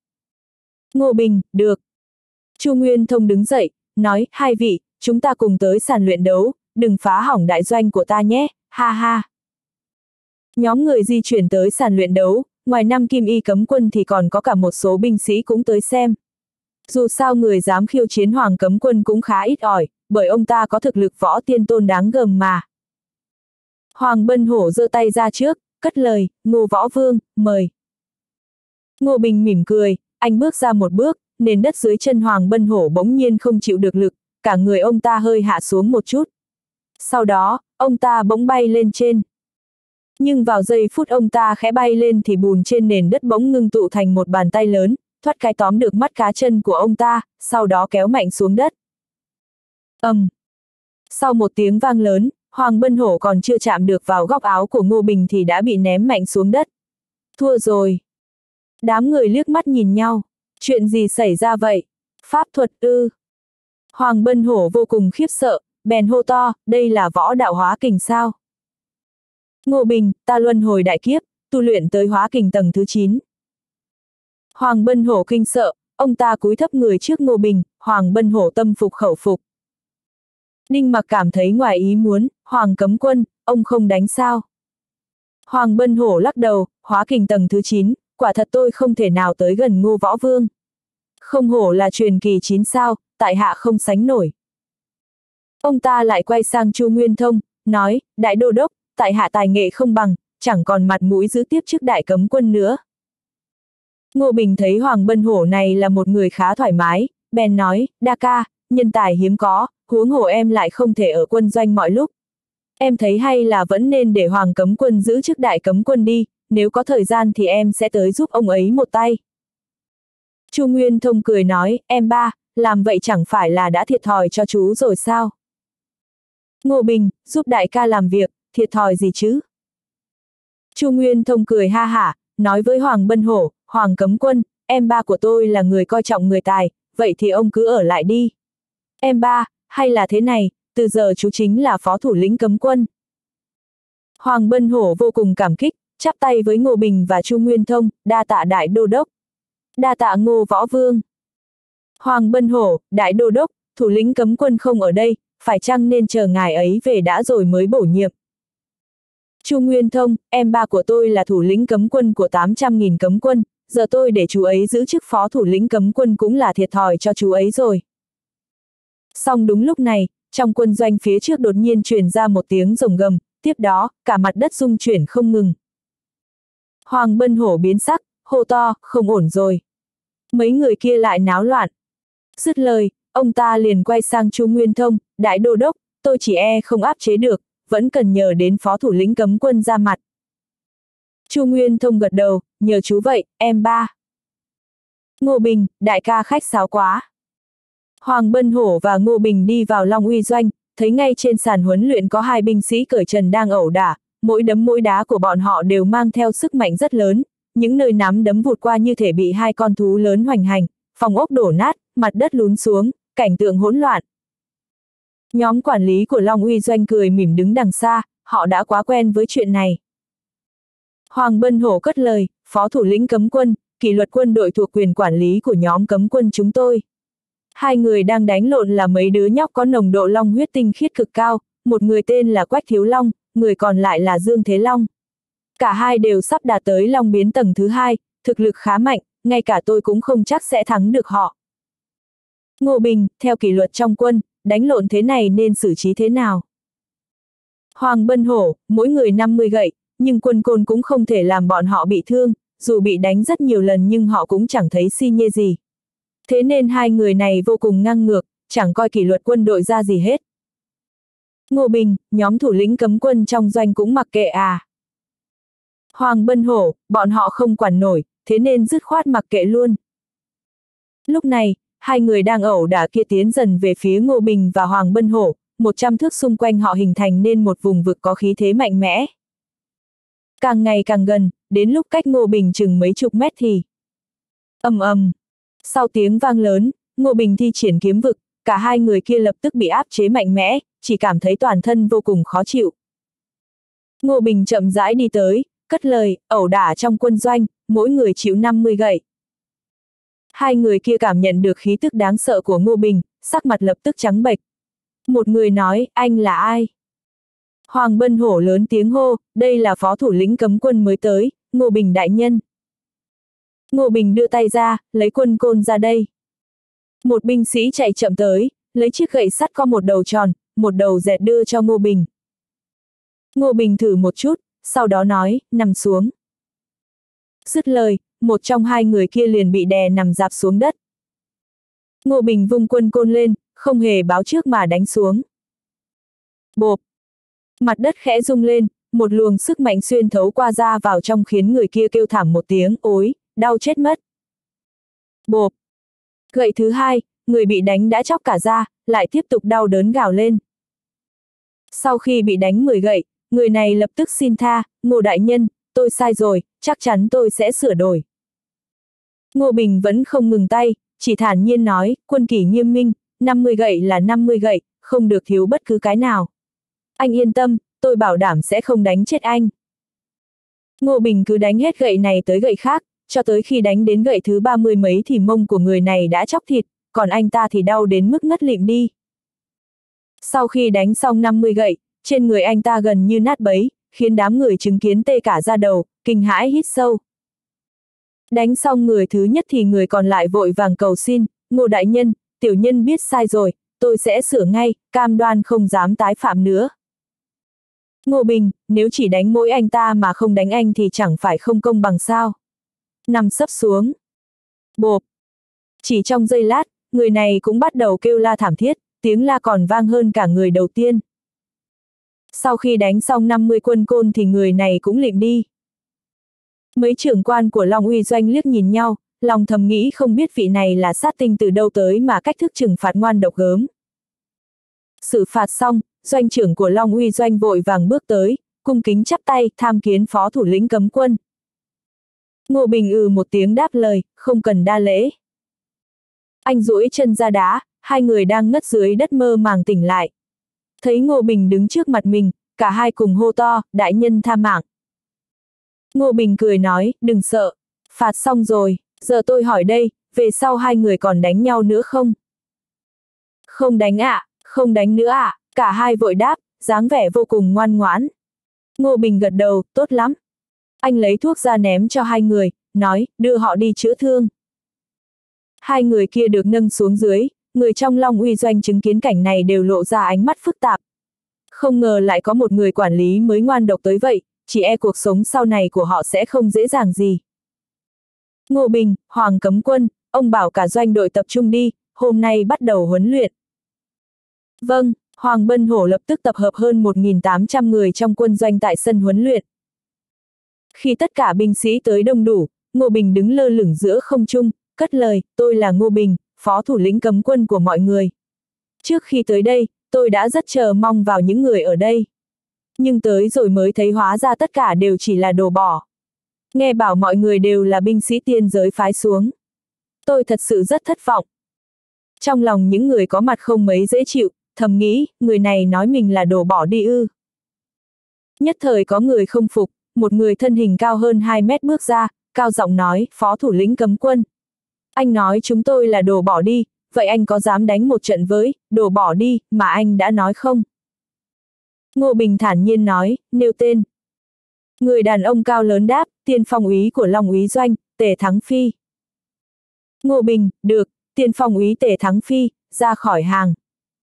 Ngô Bình, được. Chu Nguyên Thông đứng dậy, nói, hai vị, chúng ta cùng tới sàn luyện đấu, đừng phá hỏng đại doanh của ta nhé, ha ha. Nhóm người di chuyển tới sàn luyện đấu, ngoài 5 kim y cấm quân thì còn có cả một số binh sĩ cũng tới xem. Dù sao người dám khiêu chiến Hoàng cấm quân cũng khá ít ỏi, bởi ông ta có thực lực võ tiên tôn đáng gờm mà. Hoàng Bân Hổ giơ tay ra trước, cất lời, Ngô Võ Vương, mời. Ngô Bình mỉm cười, anh bước ra một bước, nền đất dưới chân Hoàng Bân Hổ bỗng nhiên không chịu được lực, cả người ông ta hơi hạ xuống một chút. Sau đó, ông ta bỗng bay lên trên. Nhưng vào giây phút ông ta khẽ bay lên thì bùn trên nền đất bỗng ngưng tụ thành một bàn tay lớn, thoát cái tóm được mắt cá chân của ông ta, sau đó kéo mạnh xuống đất. Sau một tiếng vang lớn, Hoàng Bân Hổ còn chưa chạm được vào góc áo của Ngô Bình thì đã bị ném mạnh xuống đất. Thua rồi. Đám người liếc mắt nhìn nhau. Chuyện gì xảy ra vậy? Pháp thuật ư? Hoàng Bân Hổ vô cùng khiếp sợ, bèn hô to, đây là võ đạo hóa kình sao? Ngô Bình, ta luân hồi đại kiếp, tu luyện tới hóa kình tầng thứ 9. Hoàng Bân Hổ kinh sợ, ông ta cúi thấp người trước Ngô Bình, Hoàng Bân Hổ tâm phục khẩu phục. Ninh Mặc cảm thấy ngoài ý muốn, Hoàng cấm quân, ông không đánh sao? Hoàng Bân Hổ lắc đầu, hóa kình tầng thứ 9, quả thật tôi không thể nào tới gần Ngô Võ Vương. Không hổ là truyền kỳ 9 sao, tại hạ không sánh nổi. Ông ta lại quay sang Chu Nguyên Thông, nói, đại đô đốc, tại hạ tài nghệ không bằng, chẳng còn mặt mũi giữ tiếp chức đại cấm quân nữa. Ngô Bình thấy Hoàng Bân Hổ này là một người khá thoải mái, bèn nói, đa ca, nhân tài hiếm có, huống hồ em lại không thể ở quân doanh mọi lúc. Em thấy hay là vẫn nên để Hoàng cấm quân giữ chức đại cấm quân đi, nếu có thời gian thì em sẽ tới giúp ông ấy một tay. Chu Nguyên Thông cười nói, em ba, làm vậy chẳng phải là đã thiệt thòi cho chú rồi sao? Ngô Bình, giúp đại ca làm việc, thiệt thòi gì chứ? Chu Nguyên Thông cười ha hả, nói với Hoàng Bân Hổ, Hoàng cấm quân, em ba của tôi là người coi trọng người tài, vậy thì ông cứ ở lại đi. Em ba, hay là thế này, từ giờ chú chính là phó thủ lĩnh cấm quân. Hoàng Bân Hổ vô cùng cảm kích, chắp tay với Ngô Bình và Chu Nguyên Thông, đa tạ đại đô đốc. Đa tạ Ngô Võ Vương. Hoàng Bân Hổ, đại đô đốc, thủ lĩnh cấm quân không ở đây, phải chăng nên chờ ngài ấy về đã rồi mới bổ nhiệm. Chu Nguyên Thông, em ba của tôi là thủ lĩnh cấm quân của 800.000 cấm quân, giờ tôi để chú ấy giữ chức phó thủ lĩnh cấm quân cũng là thiệt thòi cho chú ấy rồi. Song đúng lúc này, trong quân doanh phía trước đột nhiên truyền ra một tiếng rồng gầm, tiếp đó, cả mặt đất rung chuyển không ngừng. Hoàng Bân Hổ biến sắc, hô to, không ổn rồi. Mấy người kia lại náo loạn. Dứt lời, ông ta liền quay sang Chu Nguyên Thông, đại đô đốc, tôi chỉ không áp chế được, vẫn cần nhờ đến phó thủ lĩnh cấm quân ra mặt. Chu Nguyên Thông gật đầu, nhờ chú vậy, em ba. Ngô Bình, đại ca khách sáo quá. Hoàng Bân Hổ và Ngô Bình đi vào Long Uy doanh, thấy ngay trên sàn huấn luyện có hai binh sĩ cởi trần đang ẩu đả, mỗi đấm mỗi đá của bọn họ đều mang theo sức mạnh rất lớn, những nơi nắm đấm vụt qua như thể bị hai con thú lớn hoành hành, phòng ốc đổ nát, mặt đất lún xuống, cảnh tượng hỗn loạn. Nhóm quản lý của Long Uy doanh cười mỉm đứng đằng xa, họ đã quá quen với chuyện này. Hoàng Bân Hổ cất lời, phó thủ lĩnh cấm quân, kỷ luật quân đội thuộc quyền quản lý của nhóm cấm quân chúng tôi. Hai người đang đánh lộn là mấy đứa nhóc có nồng độ long huyết tinh khiết cực cao, một người tên là Quách Thiếu Long, người còn lại là Dương Thế Long. Cả hai đều sắp đạt tới long biến tầng thứ 2, thực lực khá mạnh, ngay cả tôi cũng không chắc sẽ thắng được họ. Ngô Bình, theo kỷ luật trong quân, đánh lộn thế này nên xử trí thế nào? Hoàng Bân Hổ, mỗi người 50 gậy, nhưng quân côn cũng không thể làm bọn họ bị thương, dù bị đánh rất nhiều lần nhưng họ cũng chẳng thấy si nhê gì. Thế nên hai người này vô cùng ngang ngược, chẳng coi kỷ luật quân đội ra gì hết. Ngô Bình, nhóm thủ lĩnh cấm quân trong doanh cũng mặc kệ à? Hoàng Bân Hổ, bọn họ không quản nổi, thế nên dứt khoát mặc kệ luôn. Lúc này, hai người đang ẩu đả kia tiến dần về phía Ngô Bình và Hoàng Bân Hổ, 100 thước xung quanh họ hình thành nên một vùng vực có khí thế mạnh mẽ. Càng ngày càng gần, đến lúc cách Ngô Bình chừng mấy chục mét thì ầm ầm. Sau tiếng vang lớn, Ngô Bình thi triển kiếm vực, cả hai người kia lập tức bị áp chế mạnh mẽ, chỉ cảm thấy toàn thân vô cùng khó chịu. Ngô Bình chậm rãi đi tới, cất lời, ẩu đả trong quân doanh, mỗi người chịu 50 gậy. Hai người kia cảm nhận được khí tức đáng sợ của Ngô Bình, sắc mặt lập tức trắng bệch. Một người nói, anh là ai? Hoàng Bân Hổ lớn tiếng hô, đây là phó thủ lĩnh cấm quân mới tới, Ngô Bình đại nhân. Ngô Bình đưa tay ra, lấy quân côn ra đây. Một binh sĩ chạy chậm tới, lấy chiếc gậy sắt có một đầu tròn, một đầu dẹt đưa cho Ngô Bình. Ngô Bình thử một chút, sau đó nói, nằm xuống. Dứt lời, một trong hai người kia liền bị đè nằm rạp xuống đất. Ngô Bình vung quân côn lên, không hề báo trước mà đánh xuống. Bộp! Mặt đất khẽ rung lên, một luồng sức mạnh xuyên thấu qua da vào trong khiến người kia kêu thảm một tiếng, ối, đau chết mất. Bộp! Gậy thứ hai, người bị đánh đã chóc cả da, lại tiếp tục đau đớn gào lên. Sau khi bị đánh 10 gậy, người này lập tức xin tha, Ngô đại nhân, tôi sai rồi, chắc chắn tôi sẽ sửa đổi. Ngô Bình vẫn không ngừng tay, chỉ thản nhiên nói, quân kỷ nghiêm minh, 50 gậy là 50 gậy, không được thiếu bất cứ cái nào. Anh yên tâm, tôi bảo đảm sẽ không đánh chết anh. Ngô Bình cứ đánh hết gậy này tới gậy khác, cho tới khi đánh đến gậy thứ 30 mấy thì mông của người này đã chóc thịt, còn anh ta thì đau đến mức ngất lịm đi. Sau khi đánh xong 50 gậy, trên người anh ta gần như nát bấy, khiến đám người chứng kiến tê cả da đầu, kinh hãi hít sâu. Đánh xong người thứ nhất thì người còn lại vội vàng cầu xin, Ngô đại nhân, tiểu nhân biết sai rồi, tôi sẽ sửa ngay, cam đoan không dám tái phạm nữa. Ngô Bình, nếu chỉ đánh mỗi anh ta mà không đánh anh thì chẳng phải không công bằng sao. Nằm sấp xuống. Bộp. Chỉ trong giây lát, người này cũng bắt đầu kêu la thảm thiết, tiếng la còn vang hơn cả người đầu tiên. Sau khi đánh xong 50 quân côn thì người này cũng lịm đi. Mấy trưởng quan của Long Uy doanh liếc nhìn nhau, lòng thầm nghĩ không biết vị này là sát tinh từ đâu tới mà cách thức trừng phạt ngoan độc gớm. Xử phạt xong, doanh trưởng của Long Uy doanh vội vàng bước tới, cung kính chắp tay tham kiến phó thủ lĩnh cấm quân. Ngô Bình một tiếng đáp lời, không cần đa lễ. Anh duỗi chân ra đá, hai người đang ngất dưới đất mơ màng tỉnh lại. Thấy Ngô Bình đứng trước mặt mình, cả hai cùng hô to, đại nhân tha mạng. Ngô Bình cười nói, đừng sợ, phạt xong rồi, giờ tôi hỏi đây, về sau hai người còn đánh nhau nữa không? Không đánh ạ, không đánh nữa ạ, cả hai vội đáp, dáng vẻ vô cùng ngoan ngoãn. Ngô Bình gật đầu, tốt lắm. Anh lấy thuốc ra ném cho hai người, nói, đưa họ đi chữa thương. Hai người kia được nâng xuống dưới, người trong Long Uy Doanh chứng kiến cảnh này đều lộ ra ánh mắt phức tạp. Không ngờ lại có một người quản lý mới ngoan độc tới vậy, chỉ e cuộc sống sau này của họ sẽ không dễ dàng gì. Ngô Bình, Hoàng Cấm Quân, ông bảo cả doanh đội tập trung đi, hôm nay bắt đầu huấn luyện. Vâng, Hoàng Bân Hổ lập tức tập hợp hơn 1.800 người trong quân doanh tại sân huấn luyện. Khi tất cả binh sĩ tới đông đủ, Ngô Bình đứng lơ lửng giữa không trung, cất lời, tôi là Ngô Bình, phó thủ lĩnh cấm quân của mọi người. Trước khi tới đây, tôi đã rất chờ mong vào những người ở đây. Nhưng tới rồi mới thấy hóa ra tất cả đều chỉ là đồ bỏ. Nghe bảo mọi người đều là binh sĩ tiên giới phái xuống. Tôi thật sự rất thất vọng. Trong lòng những người có mặt không mấy dễ chịu, thầm nghĩ, người này nói mình là đồ bỏ đi ư. Nhất thời có người không phục, một người thân hình cao hơn 2 mét bước ra, cao giọng nói, phó thủ lĩnh cấm quân. Anh nói chúng tôi là đồ bỏ đi, vậy anh có dám đánh một trận với, đồ bỏ đi, mà anh đã nói không? Ngô Bình thản nhiên nói, nêu tên. Người đàn ông cao lớn đáp, tiên phong úy của Long Úy Doanh, Tề Thắng Phi. Ngô Bình, được, tiên phong úy Tề Thắng Phi, ra khỏi hàng.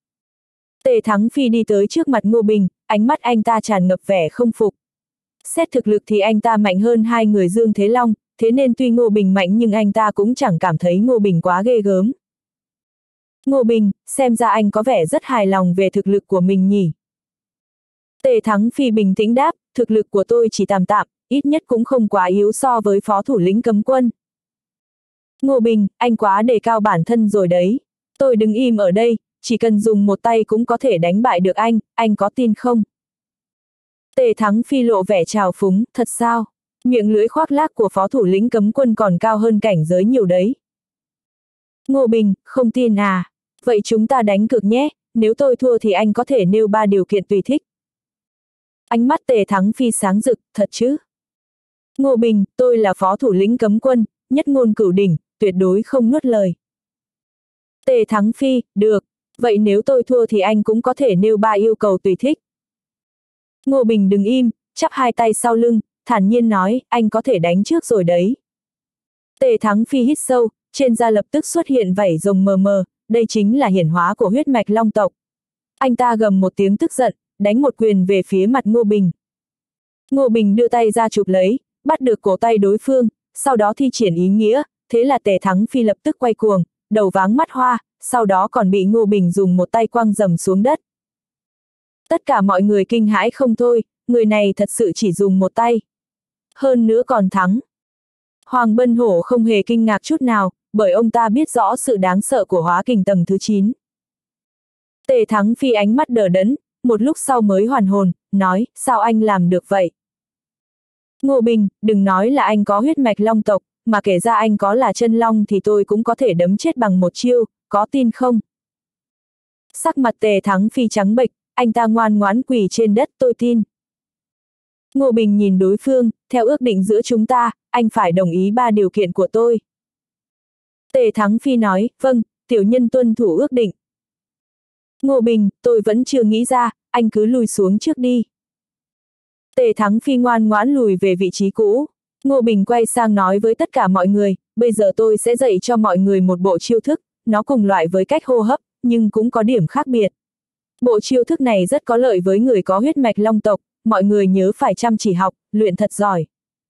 Tề Thắng Phi đi tới trước mặt Ngô Bình, ánh mắt anh ta tràn ngập vẻ không phục. Xét thực lực thì anh ta mạnh hơn hai người Dương Thế Long, thế nên tuy Ngô Bình mạnh nhưng anh ta cũng chẳng cảm thấy Ngô Bình quá ghê gớm. Ngô Bình, xem ra anh có vẻ rất hài lòng về thực lực của mình nhỉ. Tề Thắng Phi bình tĩnh đáp, thực lực của tôi chỉ tạm tạm, ít nhất cũng không quá yếu so với phó thủ lĩnh cấm quân. Ngô Bình, anh quá đề cao bản thân rồi đấy. Tôi đứng im ở đây, chỉ cần dùng một tay cũng có thể đánh bại được anh có tin không? Tề Thắng Phi lộ vẻ trào phúng, thật sao? Miệng lưỡi khoác lác của phó thủ lĩnh cấm quân còn cao hơn cảnh giới nhiều đấy. Ngô Bình, không tin à? Vậy chúng ta đánh cược nhé, nếu tôi thua thì anh có thể nêu 3 điều kiện tùy thích. Ánh mắt Tề Thắng Phi sáng rực, thật chứ? Ngô Bình, tôi là phó thủ lĩnh cấm quân, nhất ngôn cửu đỉnh, tuyệt đối không nuốt lời. Tề Thắng Phi, được, vậy nếu tôi thua thì anh cũng có thể nêu 3 yêu cầu tùy thích. Ngô Bình đứng im, chắp hai tay sau lưng, thản nhiên nói, anh có thể đánh trước rồi đấy. Tề Thắng Phi hít sâu, trên da lập tức xuất hiện vảy rồng mờ mờ, đây chính là hiển hóa của huyết mạch long tộc. Anh ta gầm một tiếng tức giận, đánh một quyền về phía mặt Ngô Bình. Ngô Bình đưa tay ra chụp lấy, bắt được cổ tay đối phương, sau đó thi triển ý nghĩa, thế là Tề Thắng Phi lập tức quay cuồng, đầu váng mắt hoa, sau đó còn bị Ngô Bình dùng một tay quăng dầm xuống đất. Tất cả mọi người kinh hãi không thôi, người này thật sự chỉ dùng một tay. Hơn nữa còn thắng. Hoàng Bân Hổ không hề kinh ngạc chút nào, bởi ông ta biết rõ sự đáng sợ của hóa kình tầng thứ 9. Tề Thắng Phi ánh mắt đờ đẫn, một lúc sau mới hoàn hồn, nói, sao anh làm được vậy? Ngô Bình, đừng nói là anh có huyết mạch long tộc, mà kể ra anh có là chân long thì tôi cũng có thể đấm chết bằng một chiêu, có tin không? Sắc mặt Tề Thắng Phi trắng bệch, anh ta ngoan ngoãn quỳ trên đất, tôi tin. Ngô Bình nhìn đối phương, theo ước định giữa chúng ta, anh phải đồng ý 3 điều kiện của tôi. Tề Thắng Phi nói, vâng, tiểu nhân tuân thủ ước định. Ngô Bình, tôi vẫn chưa nghĩ ra, anh cứ lùi xuống trước đi. Tề Thắng Phi ngoan ngoãn lùi về vị trí cũ. Ngô Bình quay sang nói với tất cả mọi người, bây giờ tôi sẽ dạy cho mọi người một bộ chiêu thức, nó cùng loại với cách hô hấp, nhưng cũng có điểm khác biệt. Bộ chiêu thức này rất có lợi với người có huyết mạch long tộc, mọi người nhớ phải chăm chỉ học, luyện thật giỏi.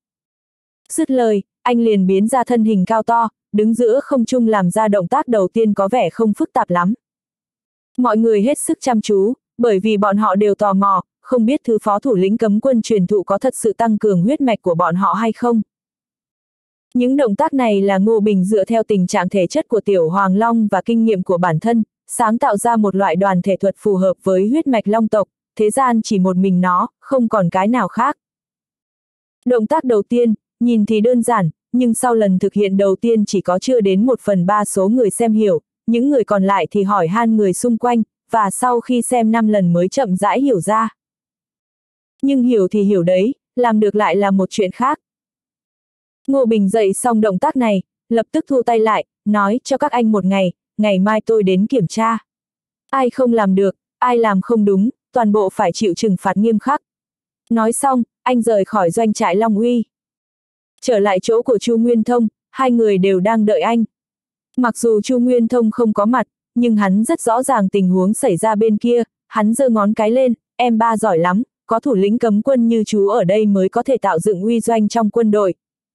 Dứt lời, anh liền biến ra thân hình cao to, đứng giữa không trung làm ra động tác đầu tiên có vẻ không phức tạp lắm. Mọi người hết sức chăm chú, bởi vì bọn họ đều tò mò, không biết thứ phó thủ lĩnh cấm quân truyền thụ có thật sự tăng cường huyết mạch của bọn họ hay không. Những động tác này là Ngô Bình dựa theo tình trạng thể chất của Tiểu Hoàng Long và kinh nghiệm của bản thân, sáng tạo ra một loại đoàn thể thuật phù hợp với huyết mạch long tộc, thế gian chỉ một mình nó, không còn cái nào khác. Động tác đầu tiên, nhìn thì đơn giản, nhưng sau lần thực hiện đầu tiên chỉ có chưa đến 1/3 số người xem hiểu, những người còn lại thì hỏi han người xung quanh, và sau khi xem 5 lần mới chậm rãi hiểu ra. Nhưng hiểu thì hiểu đấy, làm được lại là một chuyện khác. Ngô Bình dạy xong động tác này, lập tức thu tay lại, nói cho các anh một ngày, ngày mai tôi đến kiểm tra. Ai không làm được, ai làm không đúng, toàn bộ phải chịu trừng phạt nghiêm khắc. Nói xong, anh rời khỏi doanh trại Long Uy. Trở lại chỗ của Chu Nguyên Thông, hai người đều đang đợi anh. Mặc dù Chu Nguyên Thông không có mặt, nhưng hắn rất rõ ràng tình huống xảy ra bên kia, hắn giơ ngón cái lên, em ba giỏi lắm, có thủ lĩnh cấm quân như chú ở đây mới có thể tạo dựng uy doanh trong quân đội.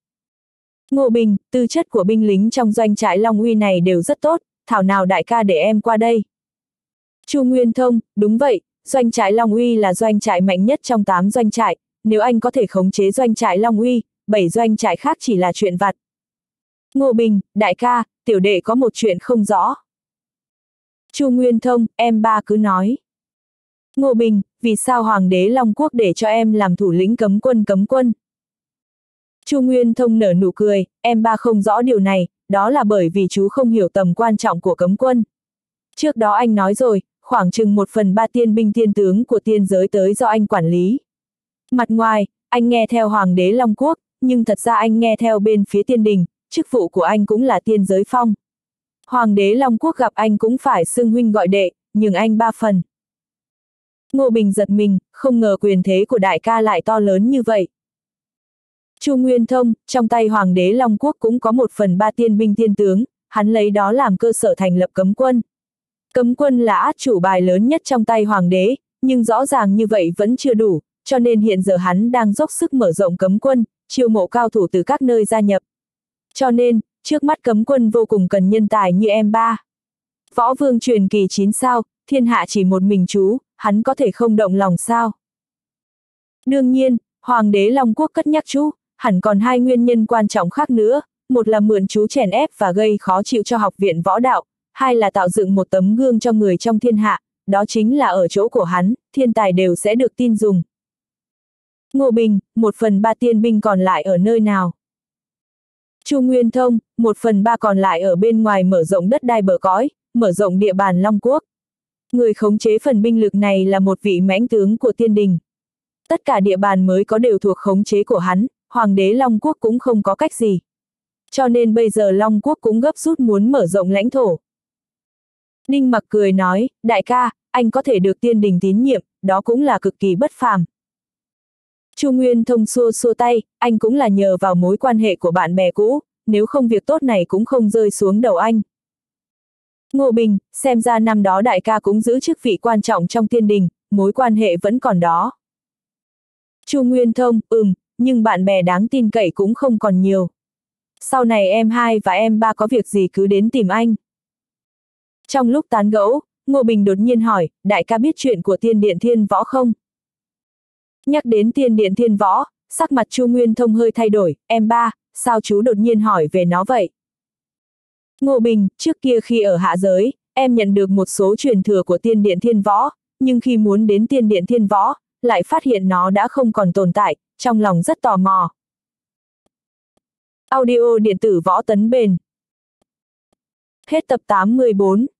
Ngô Bình, tư chất của binh lính trong doanh trại Long Uy này đều rất tốt, thảo nào đại ca để em qua đây. Chu Nguyên Thông, đúng vậy, doanh trại Long Uy là doanh trại mạnh nhất trong 8 doanh trại, nếu anh có thể khống chế doanh trại Long Uy, 7 doanh trại khác chỉ là chuyện vặt. Ngô Bình, đại ca, tiểu đệ có một chuyện không rõ. Chu Nguyên Thông, em ba cứ nói. Ngô Bình, vì sao Hoàng đế Long Quốc để cho em làm thủ lĩnh cấm quân? Chu Nguyên Thông nở nụ cười, em ba không rõ điều này, đó là bởi vì chú không hiểu tầm quan trọng của cấm quân. Trước đó anh nói rồi, khoảng chừng 1/3 tiên binh tiên tướng của tiên giới tới do anh quản lý. Mặt ngoài, anh nghe theo Hoàng đế Long Quốc, nhưng thật ra anh nghe theo bên phía tiên đình, chức vụ của anh cũng là tiên giới phong. Hoàng đế Long Quốc gặp anh cũng phải xưng huynh gọi đệ, nhưng anh 3 phần. Ngô Bình giật mình, không ngờ quyền thế của đại ca lại to lớn như vậy. Chu Nguyên Thông, trong tay Hoàng đế Long Quốc cũng có 1/3 tiên binh tiên tướng, hắn lấy đó làm cơ sở thành lập cấm quân. Cấm quân là át chủ bài lớn nhất trong tay Hoàng đế, nhưng rõ ràng như vậy vẫn chưa đủ, cho nên hiện giờ hắn đang dốc sức mở rộng cấm quân, chiêu mộ cao thủ từ các nơi gia nhập. Cho nên, trước mắt cấm quân vô cùng cần nhân tài như em ba. Võ Vương truyền kỳ 9 sao, thiên hạ chỉ một mình chú, hắn có thể không động lòng sao? Đương nhiên, Hoàng đế Long Quốc cất nhắc chú, hẳn còn 2 nguyên nhân quan trọng khác nữa, một là mượn chú chèn ép và gây khó chịu cho học viện võ đạo, 2 là tạo dựng một tấm gương cho người trong thiên hạ, đó chính là ở chỗ của hắn, thiên tài đều sẽ được tin dùng. Ngô Bình, 1/3 tiên binh còn lại ở nơi nào? Chu Nguyên Thông, 1/3 còn lại ở bên ngoài mở rộng đất đai bờ cõi, mở rộng địa bàn Long Quốc. Người khống chế phần binh lực này là một vị mãnh tướng của tiên đình. Tất cả địa bàn mới có đều thuộc khống chế của hắn, Hoàng đế Long Quốc cũng không có cách gì. Cho nên bây giờ Long Quốc cũng gấp rút muốn mở rộng lãnh thổ. Ninh Mặc cười nói, đại ca, anh có thể được tiên đình tín nhiệm, đó cũng là cực kỳ bất phàm. Chu Nguyên Thông xua xua tay, anh cũng là nhờ vào mối quan hệ của bạn bè cũ, nếu không việc tốt này cũng không rơi xuống đầu anh. Ngô Bình, xem ra năm đó đại ca cũng giữ chức vị quan trọng trong tiên đình, mối quan hệ vẫn còn đó. Chu Nguyên Thông, nhưng bạn bè đáng tin cậy cũng không còn nhiều. Sau này em 2 và em 3 có việc gì cứ đến tìm anh. Trong lúc tán gẫu, Ngô Bình đột nhiên hỏi, đại ca biết chuyện của Tiên Điện Thiên Võ không? Nhắc đến Tiên Điện Thiên Võ, sắc mặt Chu Nguyên Thông hơi thay đổi, em ba, sao chú đột nhiên hỏi về nó vậy? Ngô Bình, trước kia khi ở hạ giới, em nhận được một số truyền thừa của Tiên Điện Thiên Võ, nhưng khi muốn đến Tiên Điện Thiên Võ, lại phát hiện nó đã không còn tồn tại, trong lòng rất tò mò. Audio điện tử Võ Tấn Bền. Hết tập 84.